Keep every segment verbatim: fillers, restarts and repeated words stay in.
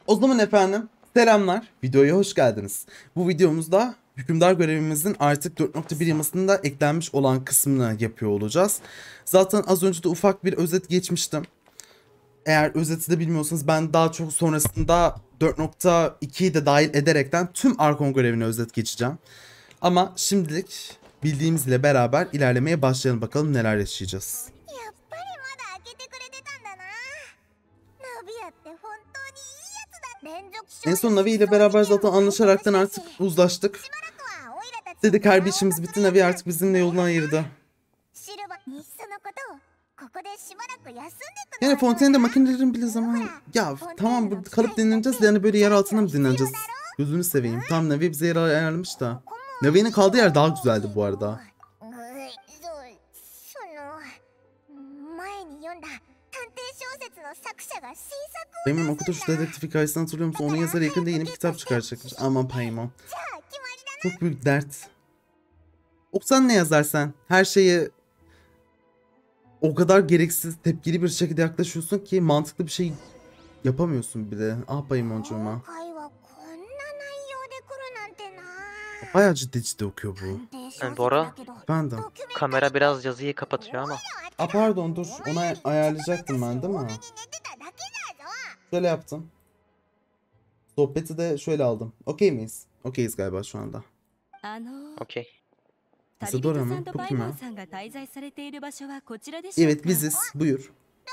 O zaman efendim selamlar, videoya hoş geldiniz. Bu videomuzda hükümdar görevimizin artık dört nokta bir yamasında eklenmiş olan kısmını yapıyor olacağız. Zaten az önce de ufak bir özet geçmiştim. Eğer özeti de bilmiyorsanız ben daha çok sonrasında dört nokta ikiyi de dahil ederekten tüm Arkon görevine özet geçeceğim. Ama şimdilik bildiğimizle beraber ilerlemeye başlayalım, bakalım neler yaşayacağız. En son Navi ile beraber zaten anlaşaraktan artık uzlaştık. Dedik harbi işimiz bitti, Navi artık bizimle yolunu ayırdı. Yani Fontaine'de makinelerin bile zaman... Ya tamam, burada kalıp dinleneceğiz, yani böyle yer altına mı dinleneceğiz? Gözünü seveyim. Tam Navi bize yer ayarlamış da. Navi'nin kaldığı yer daha güzeldi bu arada. Paimon okuduğu şu dedektif hikayesini hatırlıyor musun? Onun yazarı yakında yeni bir kitap çıkaracakmış. Aman Paimon. Çok büyük dert. Okusan ne yazarsan her şeye o kadar gereksiz, tepkili bir şekilde yaklaşıyorsun ki mantıklı bir şey yapamıyorsun bile. Ah Paimoncuğuma. Bayağı ciddi ciddi okuyor bu. Yani Bora, Efendim. kamera biraz yazıyı kapatıyor ama. Aa pardon, dur. Ona ayarlayacaktım ben, değil mi? Şöyle yaptım. Sohbeti de şöyle aldım. Okey miyiz? Okeyiz galiba şu anda. Okey. Isadora mı? Bu kim ya? Evet biziz. Buyur.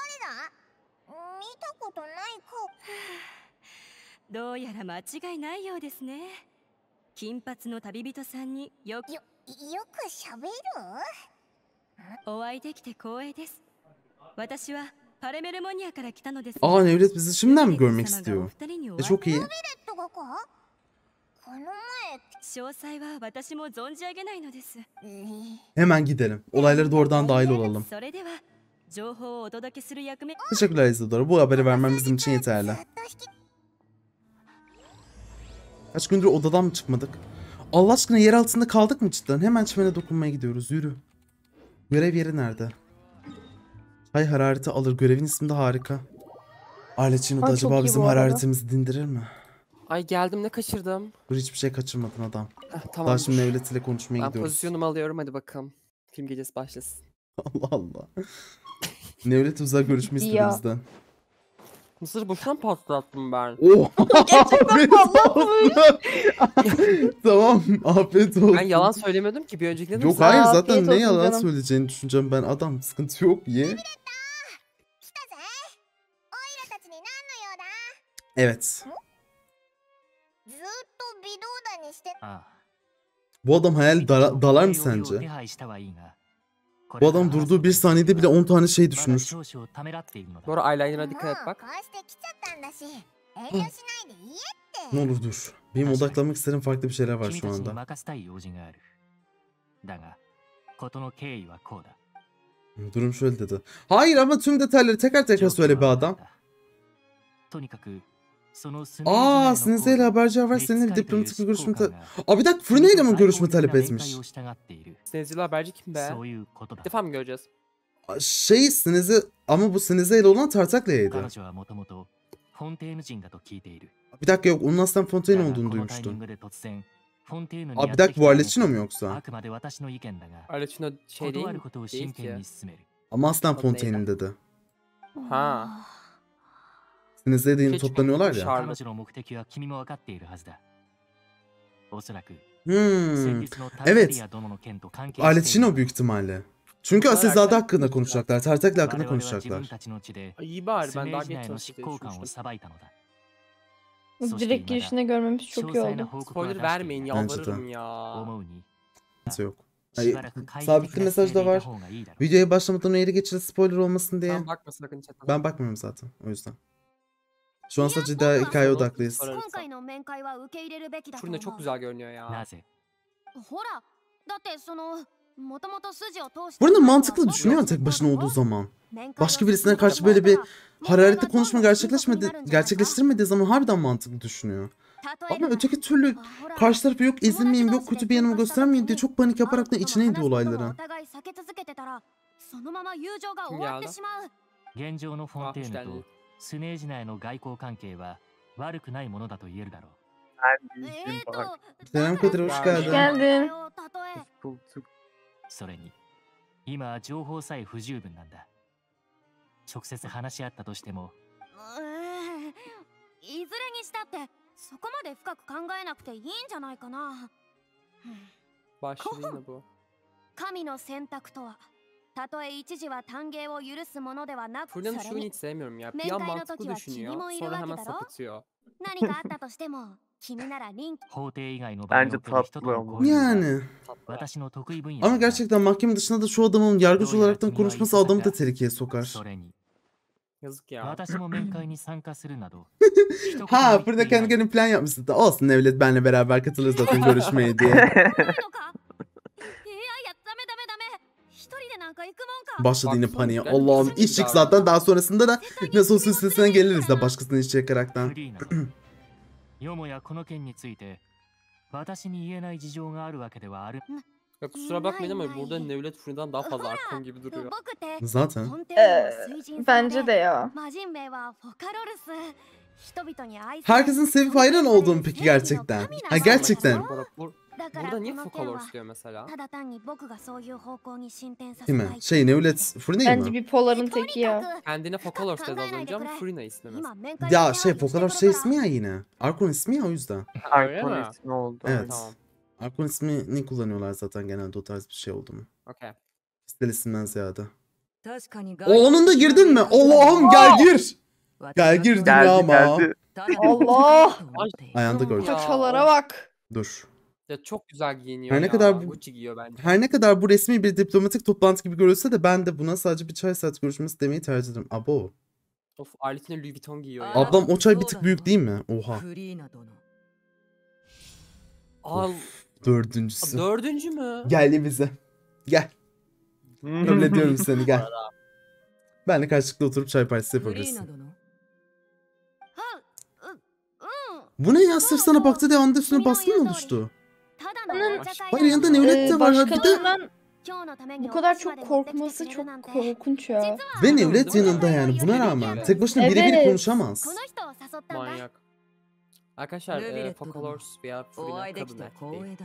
Aa Nevret bizi şimdiden mi görmek istiyor? E çok iyi. Hemen gidelim. Olaylara doğrudan dahil olalım. Teşekkürler Isadora. Bu haberi vermem bizim için yeterli. Kaç gündür odadan mı çıkmadık? Allah aşkına yer altında kaldık mı cidden? Hemen çimene dokunmaya gidiyoruz. Yürü. Görev yeri nerede? Çay harareti alır. Görevin ismi de harika. Arlecchino da acaba bizim hararetimizi dindirir mi? Ay geldim, ne kaçırdım? Dur, hiçbir şey kaçırmadın adam. Heh, tamam. Daha şimdi Nevlet ile konuşmaya ben gidiyoruz. pozisyonumu alıyorum, hadi bakalım. Film gecesi başlasın. Allah Allah. Nevlet uzak görüşme istedi bizden. Mısır boşuna mı patlattım ben? Oh! Gerçekten patlatmış. Tamam, afiyet olsun. Ben yalan söylemedim ki bir önceki. Yok hayır, zaten ne yalan canım söyleyeceğini düşüneceğim ben, adam. Sıkıntı yok, ye. Evet. Bu adam hayal dala, dalar mı sence? Bu adam durduğu bir saniyede bile on tane şey düşünmüş. Bu ara eyeliner'a dikkat et bak. Ne olur dur. Benim odaklanmak istediğim farklı bir şeyler var şu anda. Durum şöyle dedi. Hayır ama tüm detayları tekrar tekrar söyle be adam. Aa, Sneeze ile haberci var, seninle bir diplomatik bir görüşme talep... Aa bir dakika, Furina ile mi görüşme talep etmiş? Sneeze ile haberci kim be? Bir defa mı göreceğiz? Şey Sneeze, ama bu Sneeze ile olan Tartaglia'ydı. Bir dakika, yok, onun aslında Fontaine olduğunu duymuştum. Aa bir dakika, bu Arlecchino mu yoksa? Arlecchino şey değil, değil ki. Ama aslen Fontaine'in dedi. Ha. Sneeze'ye de yeni toplanıyorlar ya. Hmm. Evet. Arlecchino büyük ihtimalle. Çünkü Asilzade hakkında konuşacaklar. Tartaglia hakkında konuşacaklar. Ay, iyi bari, ben daha geç çalıştım. Direkt girişine görmemiz çok iyi oldu. Spoiler vermeyin, yalvarırım ya. Kimse yok. Hayır, sabitli mesaj da var. Videoya başlamadan yeri geçirir, spoiler olmasın diye. Ben bakma sakın chat'e. Ben bakmıyorum zaten, o yüzden. Şu an sadece daha hikaye odaklıyız. Fırına çok güzel görünüyor ya. Burada mantıklı düşünüyor tek başına olduğu zaman. Başka birisine karşı böyle bir hararetli konuşma gerçekleşmedi, gerçekleştirmediği zaman harbiden mantıklı düşünüyor. Ama öteki türlü karşı tarafı yok ezilmeyeyim, yok kötü bir yanımı göstermeyeyim diye çok panik yaparak da içine indiği olayları. Kim geldi? Neredeydin bak. Selam Kadir, hoş Hoş geldin. Geldin. Bulduk. それに今は情報さえ不十分なんだ。直接話し合ったとしてもうーんいずれにしたってそこまで深く考えなくていいんじゃないかな。 Başladı yine bu. 神の選択とはたとえ一時は歓迎を許すものではなく、 Fırlan'ın それ şunu に hiç sevmiyorum ya. Bir an mantıklı düşünüyor, sonra hemen sapıtıyor. 何かあったとしても君なら臨機法廷以外の場に Bence おける人と tatlı の ama. 交流が Yani 私の得意分野 ama なんだ。 gerçekten mahkeme dışında da şu adamın yargıç olaraktan konuşması adamı da tehlikeye sokar. それに Yazık ya. 私も面会に参加するなど Ha, Fırına kendi kendine plan yapmıştı da olsun, Nevlet benle beraber katılır zaten görüşmeye diye. いやいやダメダメダメ一人でなんか行くもんか。 Başladı yine Baksana, paniğe. ben Allah'ım kesinlikle iş çık abi. zaten, daha sonrasında da nasıl olsa üstesine geliriz de başkasının iş çekaraktan. フリーなのよもやこの件について私に言えない事情があるわけではある。 Ya kusura bakmayın ama burada Nevlet Fırın'dan daha fazla Arkon gibi duruyor. 僕って Zaten. 本帝の水神様 Bence de ya. 魔人名はフォカロルス。人々に愛され Herkesin sevip hayran olduğu mu peki gerçekten? Ha gerçekten. Bura- bur- だから Burada こ niye の件は Focalors diyor mesela? ただ単に僕がそういう方向に進展させ Değil た mi? い。 Şey Nevlet Fırına Bence mı? bipoların teki ya. Kendine Focalors dedi az önce ama Fırına ismi mesela. 今面会 Ya に şey 手配をして Fokalar くる şey から ismi ya yine. Arkon ismi ya, o yüzden. Öyle Arkon mi? ismi oldu. Evet. Tamam. Arkon ismini kullanıyorlar zaten genelde o tarz bir şey oldu mu? Okey. Stel isimden ziyade. 確かに O onun da girdin mi? Allah'ım gel gir. Gel gir Geldi dünyama. geldi. Allah! Ayağında gör. Ya, Paçalara bak. Dur. Ya çok güzel giyiniyor Her ne ya. kadar bu- Gucci giyiyor bence. Her ne kadar bu resmi bir diplomatik toplantı gibi görülse de ben de buna sadece bir çay saat görüşmesi demeyi tercih ederim. Abo. Of, aletine Louis Vuitton giyiyor ya. Ablam o çay bir tık büyük değil mi? Oha. フリーナ殿 Al. Dördüncüsü. Dördüncü mü? Gel bize. Gel. Kabul ediyorum seni, gel. Benle karşılıklı oturup çay partisi フリー yapabilirsin. ナ殿はううん。 Bu ne ya? Sırf sana baktı diye anda üstüne baskın mı oluştu? ただのお茶会 Hayır, yanında なの。 Nevlet de Ee, var. Ha, bir de başkalarından 今日のために bu お kadar 菓子ま çok で持ってきて korkması くれる çok なんて。 korkunç ya. ve Nevlet Değil mi? yanında yani, buna rağmen. Tek başına birebir Evet. konuşamaz. この人を誘ったんだ。 Manyak. Arkadaşlar Nöbet e, dedi Focalors veya お Fırına 会いでき kadın た erkek 光 değil. 栄だ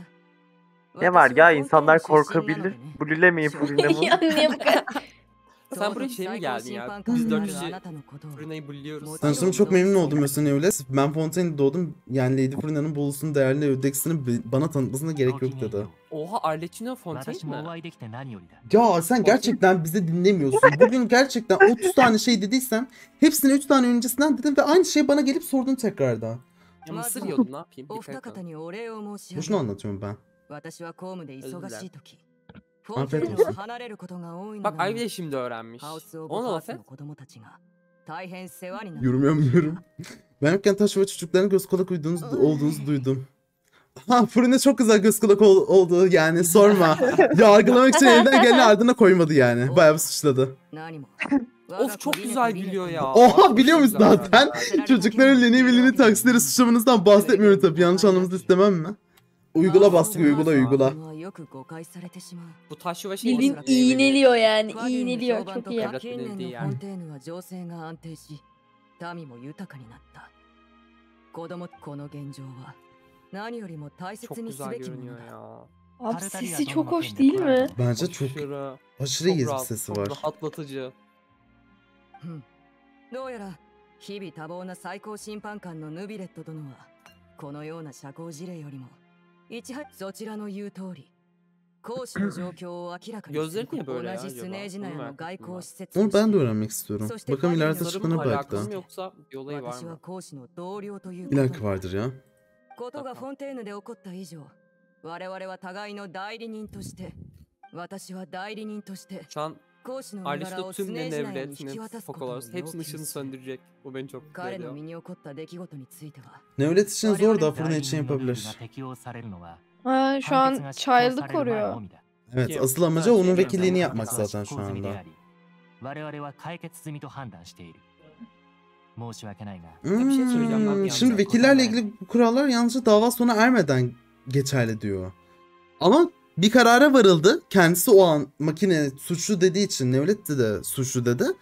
Ne var ya, 私は insanlar 本店出身なの korkabilir. でね Bulilemeyin Fırına'mı. ya niye bu kadar? Sen buraya şey mi geldin ya? Biz dört kişi Fırına'yı bulluyoruz. Tanıştığıma çok memnun oldum Mösyö Nevlet. Ben Fontaine'de doğdum. Yani Lady Fırına'nın Bolus'un değerli ödekisini bi- bana tanıtmasına gerek yok dedi. Oha, Arlecchino 私 Fontaine もお mi? 会いできて何よりだ。 Ya sen gerçekten bizi dinlemiyorsun. Bugün gerçekten otuz tane şey dediysen hepsini üç tane öncesinden dedim ve aynı şeyi bana gelip sordun tekrardan. Ya mısır yiyordum, ne yapayım? お Dikkat 二 et. 方にお礼を申し上 Boşuna げ anlatıyorum ben. 私は公務で忙しい時フォ Afiyet ンテーヌ olsun. を離れることが多いの Bak だ Ivy が de şimdi öğrenmiş. ハウス・オブ・ Ona ハ laf ース et. の子供たちが大変世話になる Yorum yapmıyorum. Ben yokken taş ve çocukların göz kulak uyduğunuz, olduğunuzu duydum. Ha, Fırına çok güzel göz kulak ol- oldu yani, sorma. Yargılamak için elinden geleni ardına koymadı yani. Bayağı bir suçladı. 何も Of, çok güzel gülüyor ya. Oha, biliyor musun Güzel zaten? yani. Çocukların Leni Veli'nin taksileri suçlamanızdan bahsetmiyorum tabii. Yanlış anlamanızı istemem mi? Uygula baskı, uygula uygula. よく誤解されてしまう Bu taş ve şey Bildiğin olarak iğneliyor yani. 和牛の İğneliyor. 評判 Çok と iyi. か近年の Evlatları フォンテーヌは情勢が安定し民も豊かになった子供この現状は何よりも大 çok 切にす güzel べきもの görünüyor だ ya. Abi sesi çok hoş değil mi? Bence çok Aşırı, aşırı iyi bir rahat, sesi çok var. rahatlatıcı. うんどうやら日々多忙な最高審判官のヌビレット殿はこのような社交辞令よりもいちはそちらの言う通り講師の状況を明らかにす Gözleri る niye böyle 同 ya じ acaba? スネージ内 Onu の merak 外 ettim 交 ben. 施設 Onu ben de öğrenmek istiyorum. Sonuçta Bakalım ileride Sarımla çıkana Sarımla belki alakası mı de. yoksa bir olayı var 私は mı? 講師の同僚というこ İlla と ki に vardır ya. ことがフォンテーヌで起こった以上我々は互いの代理人として私は代理人として Şu an 講師の身柄 Arlecchino をス tüm ネ ne ージ内に Nevlet 引き ne 渡すことを Focalors 要 hepsinin 求 ışını する söndürecek. Bu beni çok mutlu 彼の ediyor. 身に起こった出来事については Nevlet için zor da Fırına 代理 için 人のルールが yapabilir. 適用されるのは Ha, şu 判決 an が執行 Child'ı される前の koruyor. みだ。 Evet, Kim? asıl amacı Ha, onun şey, vekilliğini ben- yapmak 判 zaten 決 şu は執行済みで anda. あり我々は解決済みと判断している。申し訳ないが Bir şey söyleyeceğim ben bir Hmm, yandan. şimdi vekillerle ilgili bu kurallar yalnızca dava sona ermeden geçerli diyor. Ama bir karara varıldı. Kendisi o an makine suçlu dediği için Nevlet de suçlu dedi.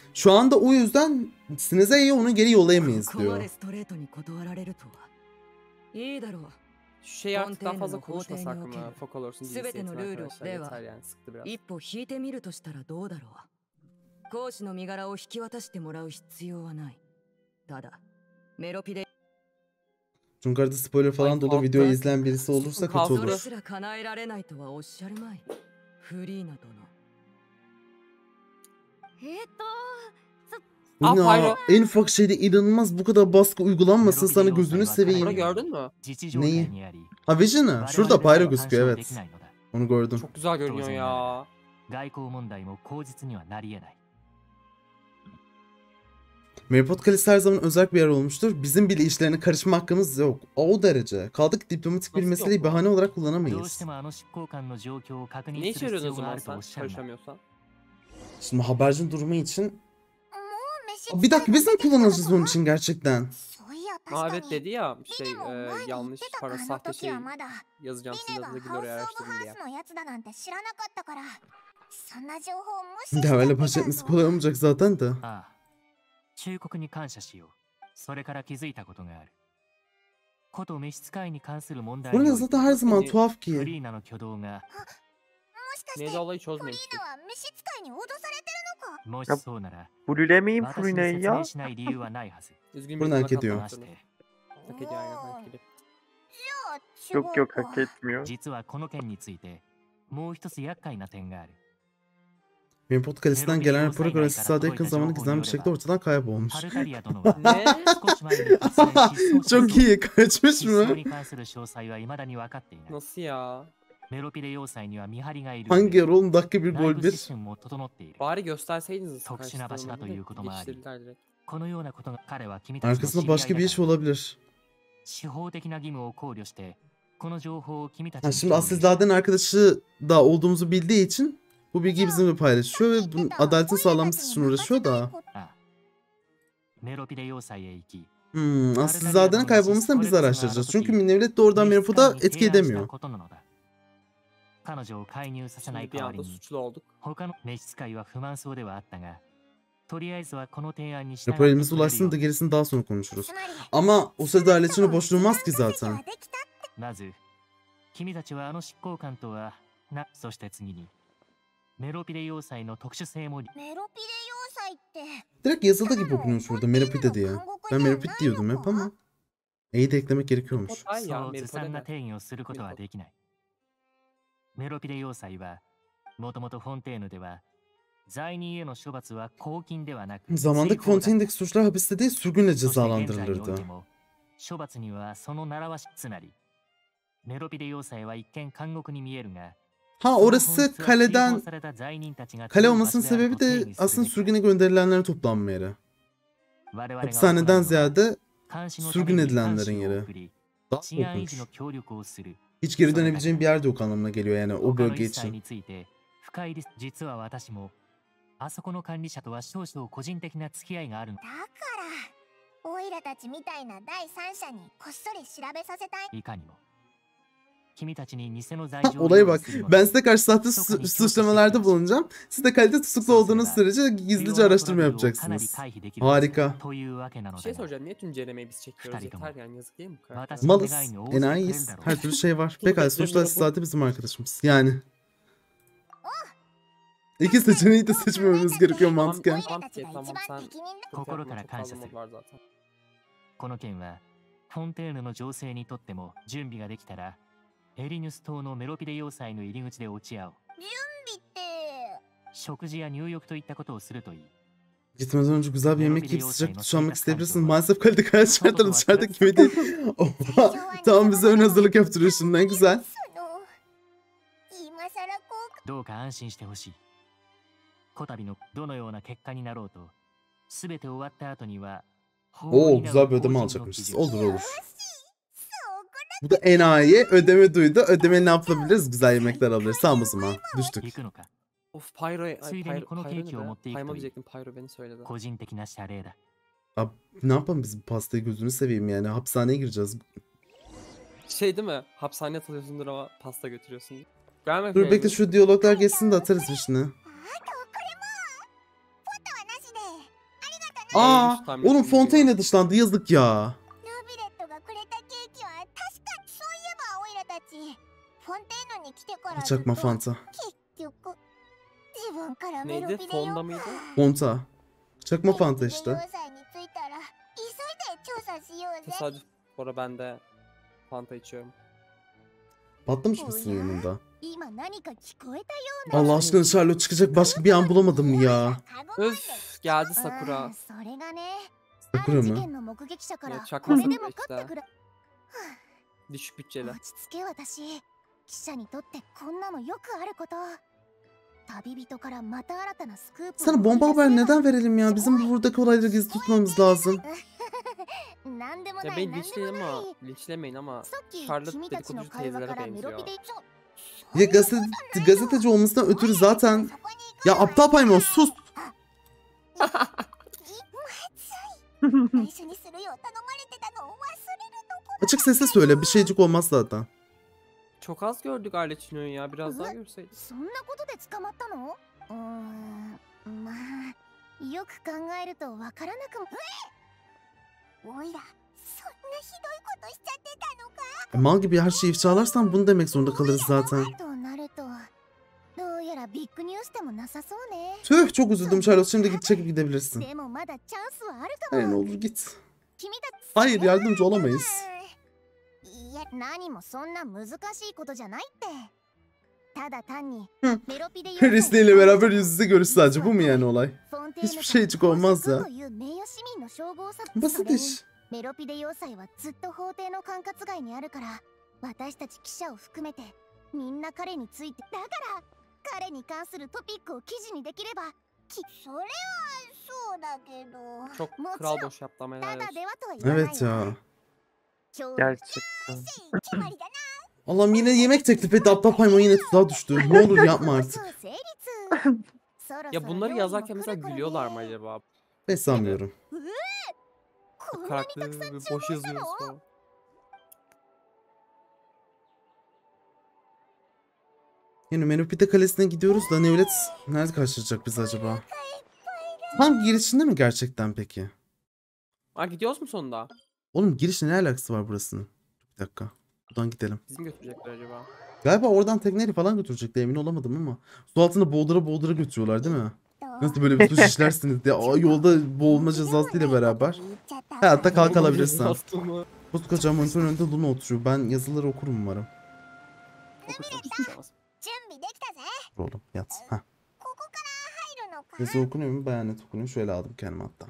Şu anda o yüzden Sneze'yi onu geri yollayamayız ここま diyor. でストレートに断られるとは。いいだろう。 Şu şeyi artık daha fazla Fontaineの konuşmasak 法 mı? 廷における Focal olsun 全ての cinsiyetine ルール arkadaşlar では yeter yani sıktı biraz. 一歩引いてみるとしたらどうだろう。講師の身柄を引き渡してもらう必要はない。ただ、メロピで Çünkü arada spoiler falan Ay, dolu kalktı. videoyu izleyen birisi olursa kötü Kalktı. それ olur. すら叶えられないとはおっしゃるまい。フリーナ殿。 えっと Bu Aa, ne? Pyro. En ufak şeyde inanılmaz bu kadar baskı uygulanmasın sana gözünü Bunu seveyim. gördün mü? Neyi? Ha Vision'ı. Şurada Pyro gözüküyor evet. Onu gördüm. Çok güzel görünüyor ya. 外交問題も口実にはなり得ない。 Meripot Kalesi her zaman özel bir yer olmuştur. Bizim bile işlerine karışma hakkımız yok. O derece. Kaldık diplomatik bir Nasıl meseleyi yok lan? bahane olarak どうし kullanamayız. てもあの執行官の状況を確 Ne 認 işe する必 yarıyordu o 要があ zaman ると sen おっしゃるな。 karışamıyorsan? Şimdi habercinin durumu için... もう飯 Aa, bir dakika biz mi kullanacağız onun için gerçekten? そういや Aa 確か evet に dedi ya リ şey ネも e, 前に言っ yanlış てたか para あの sahte 時 şey はまだ yazacağım リ sizin ネが adınıza ハ gidiyor ウス・オブ・ハ araştırın ー diye. スのやつだなんて知らなかったからそんな情報を無視しちゃ Ya っ öyle て baş た etmesi ぞ kolay olmayacak zaten de. ああ、忠告に感謝しよう。それから気づいたことがある。こと召使いに関する問題 Bu に ne おいて zaten her zaman Hani- tuhaf フ ki. リーナの挙動が、 もしかし Neydi て olayı フリー çözmemiştik. ナは召使いに脅されてるのかもし Ya- そうなら、 Fullemeyeyim 私に Furine'yi 説 ya. 明しない理由はないはず。 Üzgün Bunu bir hak ediyor. まして、 Hak ediyor aynen hak ediyor. じゃあ違う Yok yok か hak etmiyor. 実はこの件について、もう一つ厄介な点がある。 Meripot Kalesi'nden gelen rapora göre Sisade yakın zamanda gizemli bir şekilde ortadan kaybolmuş. パルタリア殿は Ne? 少し前に突然失踪したそう。 Çok iyi kaçmış 失踪 mı? に関する詳細は未だに分かっていない。 Nasıl ya? メロピレ要塞には見張りがいる。 Hangi yer oğlum dakika bir 内 gol 内部 bir. システムも整っている。 Bari gösterseydiniz. 特殊な場所だということもあり Geçiştirdiler direkt. このようなことが彼は君たちの知 Arkasında り合い başka だ bir か iş ら olabilir. 司法的な義務を考慮してこの情報を君たち Ha, に şimdi 共有し Asilzade'nin arkadaşı da olduğumuzu bildiği için bu bilgiyi bizimle paylaşıyor ve bunun adaletin sağlanması için uğraşıyor da. ああメロピレ要塞へ行き Hmm, Asilzade'nin kaybolmasını biz araştıracağız. Çünkü Minnevlet doğrudan Meripot'a 召使いに etki 提案した edemiyor. ことなのだ。彼女を介入させない Şimdi bir 代わり anda に suçlu olduk. 他の召使いは不満そうではあったがとりあえずはこの提案に従 Rapor って elimize くれるよ ulaşsın う da gerisini daha sonra konuşuruz. つまり Ama o sırada ailesine boş durmaz ki 席は zaten. できたまず君たちはあの執行官とはなそして次にメロピレ要塞の特殊性もメロピレ要塞って Direkt yazılı gibi okunuyor şurada Meropide diye. Ben Meropide diyordum hep ama. E'yi de eklemek gerekiyormuş. Ay そ ya うずさんな Meripot'e 定義をすることはできないメロピレ要塞はもともとフォンテーヌでは罪人への処罰は公金ではなく Zamandaki 追放だった Fontaine'deki suçlar hapiste değil sürgünle そして現在において cezalandırılırdı. も処罰にはその習わしつまりメロピレ要塞は一見監獄に見えるが Ha その本 orası 質は追放 kaleden された罪人たちが kale 集う場 olmasının 所である sebebi と定 de 義する aslında べきだ sürgüne gönderilenlerin toplanma yeri. 我々が行うの Hapishaneden は ziyade 監視のた sürgün めに監 edilenlerin 視を yeri. 送り Daha 治安維持 korkunç. の協力をする Hiç geri dönebileceğin bir yer de yok anlamına geliyor yani o 他の bölge 一切 için. について深いリス実は私もあそこの管理者とは少々個人的な付き合いがあるのだからオイラたちみたいな第三者にこっそり調べさせたいいかにも君たちに偽の罪 Ha, 状を olaya 用意 bak. するの Ben で size karşı sahte Çok su- hani çok suçlamalarda teşekkür bulunacağım. Siz de kalede tutuklu Sosyal olduğunuz olarak sürece 不要 gizlice な araştırma トラブルをかなり yapacaksınız. 回避できる Harika. というわけなの Bir şey だが soracağım. Niye tüm cerelemeyi biz çekiyoruz? 二人とも Yeter yani yazık değil mi bu kadar? 私の Malız, 願いに応じてくれる enayiyiz. だろう Her türlü şey var. Bunu Pekala sonuçta bekliyorum. Asilzade bizim arkadaşımız. Yani. İki seçeneği de seçmememiz gerekiyor mantıken. オイラたちが一番適任だ心から感謝する Var zaten. この件はフォンテーヌの情勢にとっても準備ができたらエリヌス島のメロピデ要塞の入り口で落ち合おう準備って食事や入浴といったことをするといい Gitmeden önce güzel bir yemek yiyip sıcak duş almak isteyebilirsiniz. Maalesef kalite hayat şartları dışarıdaki gibi değil. Oha, tamam bize ön hazırlık yaptırıyor şimdiden güzel. その今さらこうどうか安心してほしいこたびのどのような結果になろうと全て終わった後には Oo güzel bir ödeme alacakmışız. Olur olur. Bu da enayi ödeme duydu. Ödeme ne yapabiliriz? Güzel yemekler alırız. Tamam o zaman. Düştük. 行くのか Of Pyro, ay, ついでに Pyro, このケーキを持っていくといい。 Pyro diyecektim. Pyro beni söyledi. 個人的な謝礼だ Abi, ne yapalım biz bu pastayı gözünü seveyim yani. Hapishaneye gireceğiz. Şey değil mi? Hapishaneye atılıyorsundur ama pasta götürüyorsun. Gelmek Dur bekle şu diyaloglar geçsin de atarız işini. あとこれもフォトはなしで Aa, Ölmüş tam oğlum yakın Fontaine dışlandı, yazık ya. ヌビレットがくれたケーキは確かに、そういえばオイラたちフォンテーヌに来てからずっと Çakma Fanta. 結局自分からメロ Neydi? ピデ Fonda よ mıydı? Fonta. Çakma Fanta 要 işte. 塞に着いたら急いで調査しようぜ。 Tesadüf. Sonra ben de Fanta içiyorum. Patlamış mısın yanında? 今何か聞こえたような。 Allah aşkına Charlotte çıkacak başka bir an bulamadım ya. Öf, geldi う Sakura. んそれがね、あ Sakura る事 mı? 件の目撃者か Ya らこ çakma れで Sakura もかって işte. くる。 Düşük bütçeli. 落ち着け私。記者にとってこんなのよくあること。旅人からまた新たなスクープを Sana bomba haber neden verelim ya? Bizim buradaki olayları gizli tutmamız lazım. なんでも Ya ない beni なんでも linçleyin ない ama linçlemeyin ama さっき Charlotte 君たちの dedikoducu 会話か teyzelere らメロ benziyor. ピでちょ Ya gazete, gazeteci olmasından ötürü zaten... Ya aptal Paymon sus! 最初にするよ頼まれてたのを忘れるとこ Açık sesle söyle, bir şeycik olmaz zaten. Çok az gördük Arlecchino'yu ya. Biraz daha görseydik. そんなことで捕まったの？うーん、まあよく考えるとわからなくも。おいら、そんなひどいことしちゃってたのか？ Mal gibi her şeyi ifşalarsan bunu demek zorunda kalırız zaten. となると、どうやらビッグニュースでもなさそうね。 Tüh, çok üzüldüm Charlotte, şimdi git çekip gidebilirsin. でもまだチャンスはあるか Hayır, ne も。 olur git. 君たち。 Hayır, yardımcı olamayız. いや、何もそんな難しいことじゃないって。ただ単に Hı. メロピで Hristiyan ile beraber yüz yüze görüş sadece, bu mu yani olay? フ Hiçbir şeycik olmaz ya. Basit iş. メロピデ要塞はずっと法廷の管轄外にあるから、私たち記者を含めてみんな彼について、だから彼に関するトピックを記事にできれば、きそれはそうだけど、 Çok もち kral ろん boş yaptı ama た helal だ olsun. ではとは言わないわ。 Evet ya. 今日 Gerçekten. 決まりだな。 Allah'ım yine yemek teklif etti, aptal Paymon yine tuzağa düştü. Ne olur yapma artık. Ya bunları yazarken mesela gülüyorlar mı acaba? Ben sanmıyorum. Karakteri bir boş yazıyoruz falan. Yani Menopide Kalesi'ne gidiyoruz da Nevlet nerede karşılayacak bizi acaba? Tam girişinde mi gerçekten peki? Aa, gidiyoruz mu sonunda? Oğlum girişle ne alakası var burasının? Bir dakika. Buradan gidelim. Bizim götürecekler acaba? Galiba oradan tekneyle falan götürecekler, emin olamadım ama. Su altında boğdura boğdura götürüyorlar değil mi? Nasıl böyle bir suç işlersiniz diye. Aa, yolda boğulma cezasıyla beraber. Hayatta kalk alabilirsin. Aslında. Koskocaman monitörün önünde Luna oturuyor. Ben yazıları okurum umarım. Okursan hiçbir şey olmaz. 準備できたぜ。 Dur oğlum yat. Heh. ここから入るのか？ Yazı okunuyor mu? Bayağı net okunuyor. Şöyle aldım kendime hatta.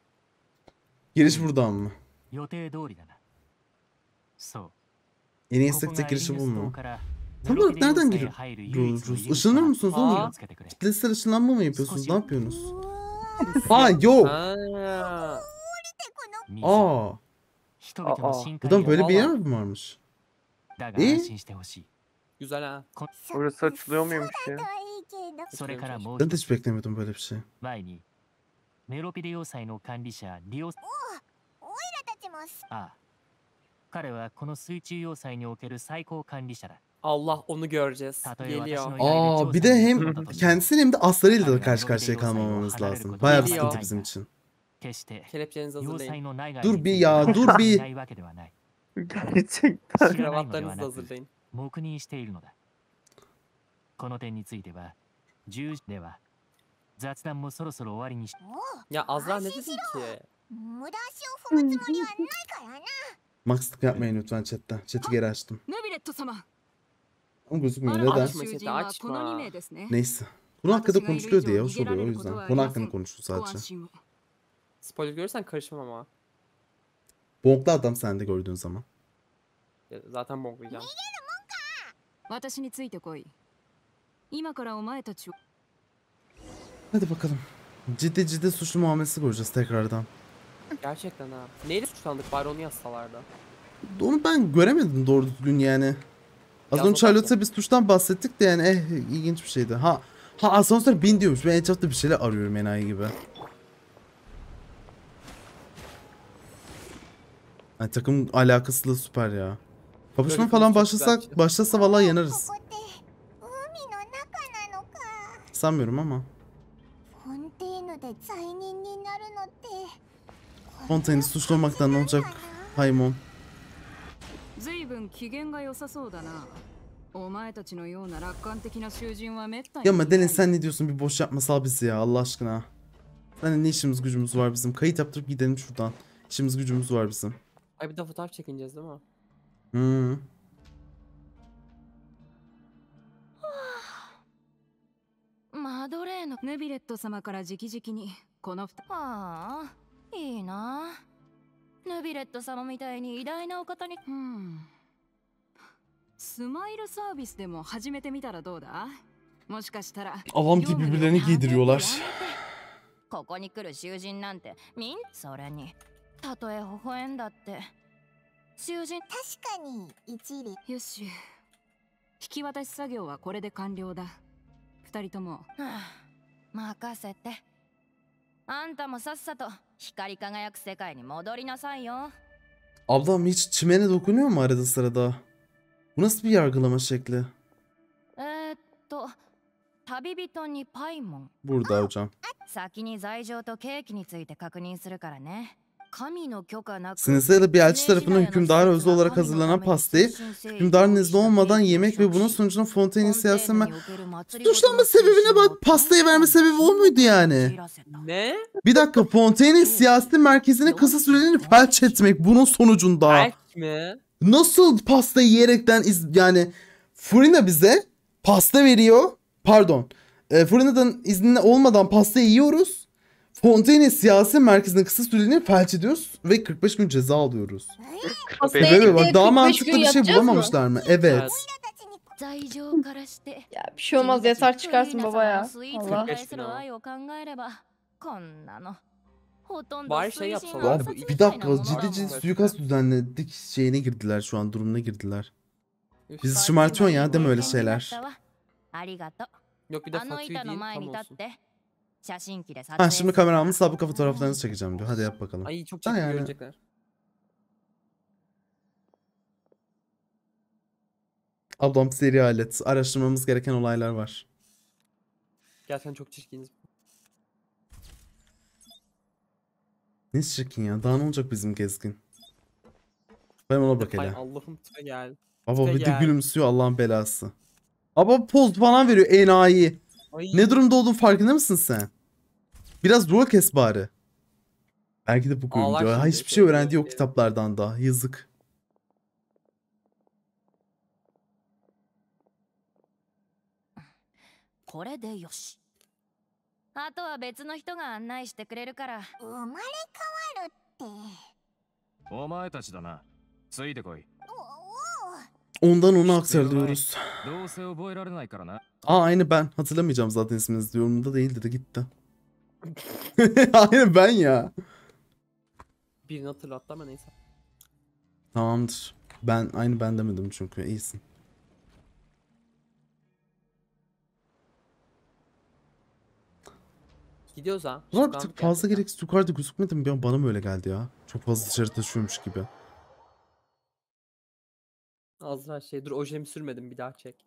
Giriş buradan mı? 予定通りだな。そう。 En iyi ここ istek が girişi エ bu リヌス島 mu? から Tam メロ olarak ピデ要 nereden 塞へ giriyor? 入る唯一の Rus. 入り口 Işınlanır だ。 mısınız 気 oğlum? をつけてくれ。 Kitlesel ışınlanma mı yapıyorsunuz? Ne yapıyorsunuz? うわ Aa yok. Ha. 水 Aa. 人々の深海 Buradan を böyle bir yer mi varmış? だが İyi. 安心してほしい。 Güzel ha. Orası açılıyor muymuş ya? いいけど。 それからもう Ben de 一つ hiç beklemiyordum böyle bir şey. 前にメロピデ要塞の管理者リオス、 たちもああ、彼はこの水中要塞における最高管理者だ。 Allah onu göreceğiz. たとえ私 Geliyor. の依頼 Aa 調 bir 査 de に hem 行くのだとしても kendisiyle hem de aslarıyla da karşı karşıya kalmamamız lazım. Bayağı bir sıkıntı bizim için. 決して Kelepçenizi 要塞 hazırlayın. の内外 Dur に bir ついて ya, は dur 知ら bir. ないわけではない。 Gerçekten. 知らないのでは Kravatlarınızı な da く hazırlayın. 黙認しているのだ。この点についてはじゅうじでは雑談もそろそろ終わりにし、 Ya Azra ne dedin ki? 無駄足を踏むつもりはないからな。 Maxlık yapmayın lütfen chatte. Chat'i geri açtım. ヌビレット様 Ama gözükmüyor 新 neden? たな Açma 囚 chat'i, 人はこの açma. に名ですね Neyse. Bunun hakkında konuşuluyor diye hoş oluyor o yüzden. Bunun hakkında konuşuyor ご安 sadece. 心を Spoiler görürsen karışmam ama. Bonklu adam sen de gördüğün zaman. Ya zaten bonklayacağım. 私についてこい今からお前たちを Hadi bakalım. Ciddi ciddi suçlu muamelesi göreceğiz tekrardan. Gerçekten ha. Neyle suçlandık bari onu yazsalardı. Onu ben göremedim doğru düzgün yani. Az Yazmadan önce Charlotte'a biz suçtan bahsettik de yani eh ilginç bir şeydi. Ha ha asansör bin diyormuş. Ben etrafta bir şeyler arıyorum enayi gibi. Yani takım alakası da süper ya. Kapışma Böyle falan çok başlasak güzel. başlasa vallahi yanarız. ここって海の中なのか。 Sanmıyorum ama. フォンテーヌで罪人になるのって Fontaine'i suçlamaktan ne olacak Paimon? 随分機嫌が良さそうだな。お前たちのような楽観的な囚人はめったに Ya Madeleine sen ne diyorsun, bir boş yapma sal bizi ya Allah aşkına. Hani ne işimiz gücümüz var bizim, kayıt yaptırıp gidelim şuradan. İşimiz gücümüz var bizim. Ay bir de fotoğraf çekineceğiz değil mi? Hmm. マドレーヌヌビレット様から直々にこのふたああいいなヌビレット様みたいに偉大なお方にうんスマイルサービスでも始めてみたらどうだもしかしたら Avam gibi birbirlerini giydiriyorlar. ここに来る囚人なんてみんそれにたとえ微笑んだって囚人確かに一理。 よし引き渡し作業はこれで完了だ二人とも、はあ、任せてあんたもさっさと光り輝く世界に戻りなさいよ Ablam hiç çimene dokunuyor mu arada sırada? Bu nasıl bir yargılama şekli? えー、っと旅人にパイモン Burada hocam. 先に罪状と刑期について確認するからね Sinizel'e bir elçi tarafından hükümdara özel olarak hazırlanan pastayı hükümdarın izni olmadan yemek ve bunun sonucunda Fontaine'in siyasi me... Suçlanma sebebine bak, pastayı verme sebebi o muydu yani? Ne? Bir dakika, Fontaine'in siyasi merkezine kısa süreliğine felç etmek bunun sonucunda. Felç mi? Nasıl pastayı yiyerekten iz... yani Furina bize pasta veriyor. Pardon. E, Furina'dan izni olmadan pastayı yiyoruz. Fontaine'in siyasi merkezine kısa süreliğine felç ediyoruz ve kırk beş gün ceza alıyoruz. Pastaya Evet gidip bak, daha kırk beş mantıklı gün bir şey yatacağız mı? bulamamışlar mı? Evet. Ya bir şey olmaz, yatar çıkarsın baba ya. Allah. Bari şey yapsalar. Ya, bu bir dakika, ciddi ciddi suikast düzenledik şeyine girdiler, şu an durumuna girdiler. Bizi şımartıyorsun ya, deme öyle şeyler. Yok bir de Fatih değil tam olsun. Ha, şimdi kameramın sabıka fotoğraflarını çekeceğim diyor. Hadi yap bakalım. Ay çok Ha, çirkin yani. görecekler. Ablam seri alet. Araştırmamız gereken olaylar var. Gerçekten çok çirkiniz. Ne çirkin ya. Daha ne olacak bizim gezgin? Ben ona bak Ay hele. Allah'ım tıka gel. Baba tıka bir de gel. gülümsüyor, Allah'ın belası. Baba poz falan veriyor enayi. Ay. Ne durumda olduğun farkında mısın sen? Biraz rol kes bari. Belki de bu koyun Ağlar diyor. Ha, şimdi, hiçbir şey şey öğrendi yok diye. kitaplardan da. Yazık. これでよしあとは別の人が案内してくれるから生まれ変わるって。 お前たちだな。ついてこい。 Ondan ona aktarılıyoruz. どうせ覚えられないからな。 Aa, aynı ben. Hatırlamayacağım zaten isminizi. Yorumda değildi de gitti. Aynı ben ya. Birini hatırlattı ama neyse. Tamamdır. Ben aynı ben demedim çünkü. İyisin. Gidiyoruz ha. Ulan bir Çıkalım tık fazla gerçekten. gereksiz yukarıda gözükmedi mi? Bir an bana mı öyle geldi ya? Çok fazla dışarı taşıyormuş gibi. Azra şey dur ojemi sürmedim bir daha çek.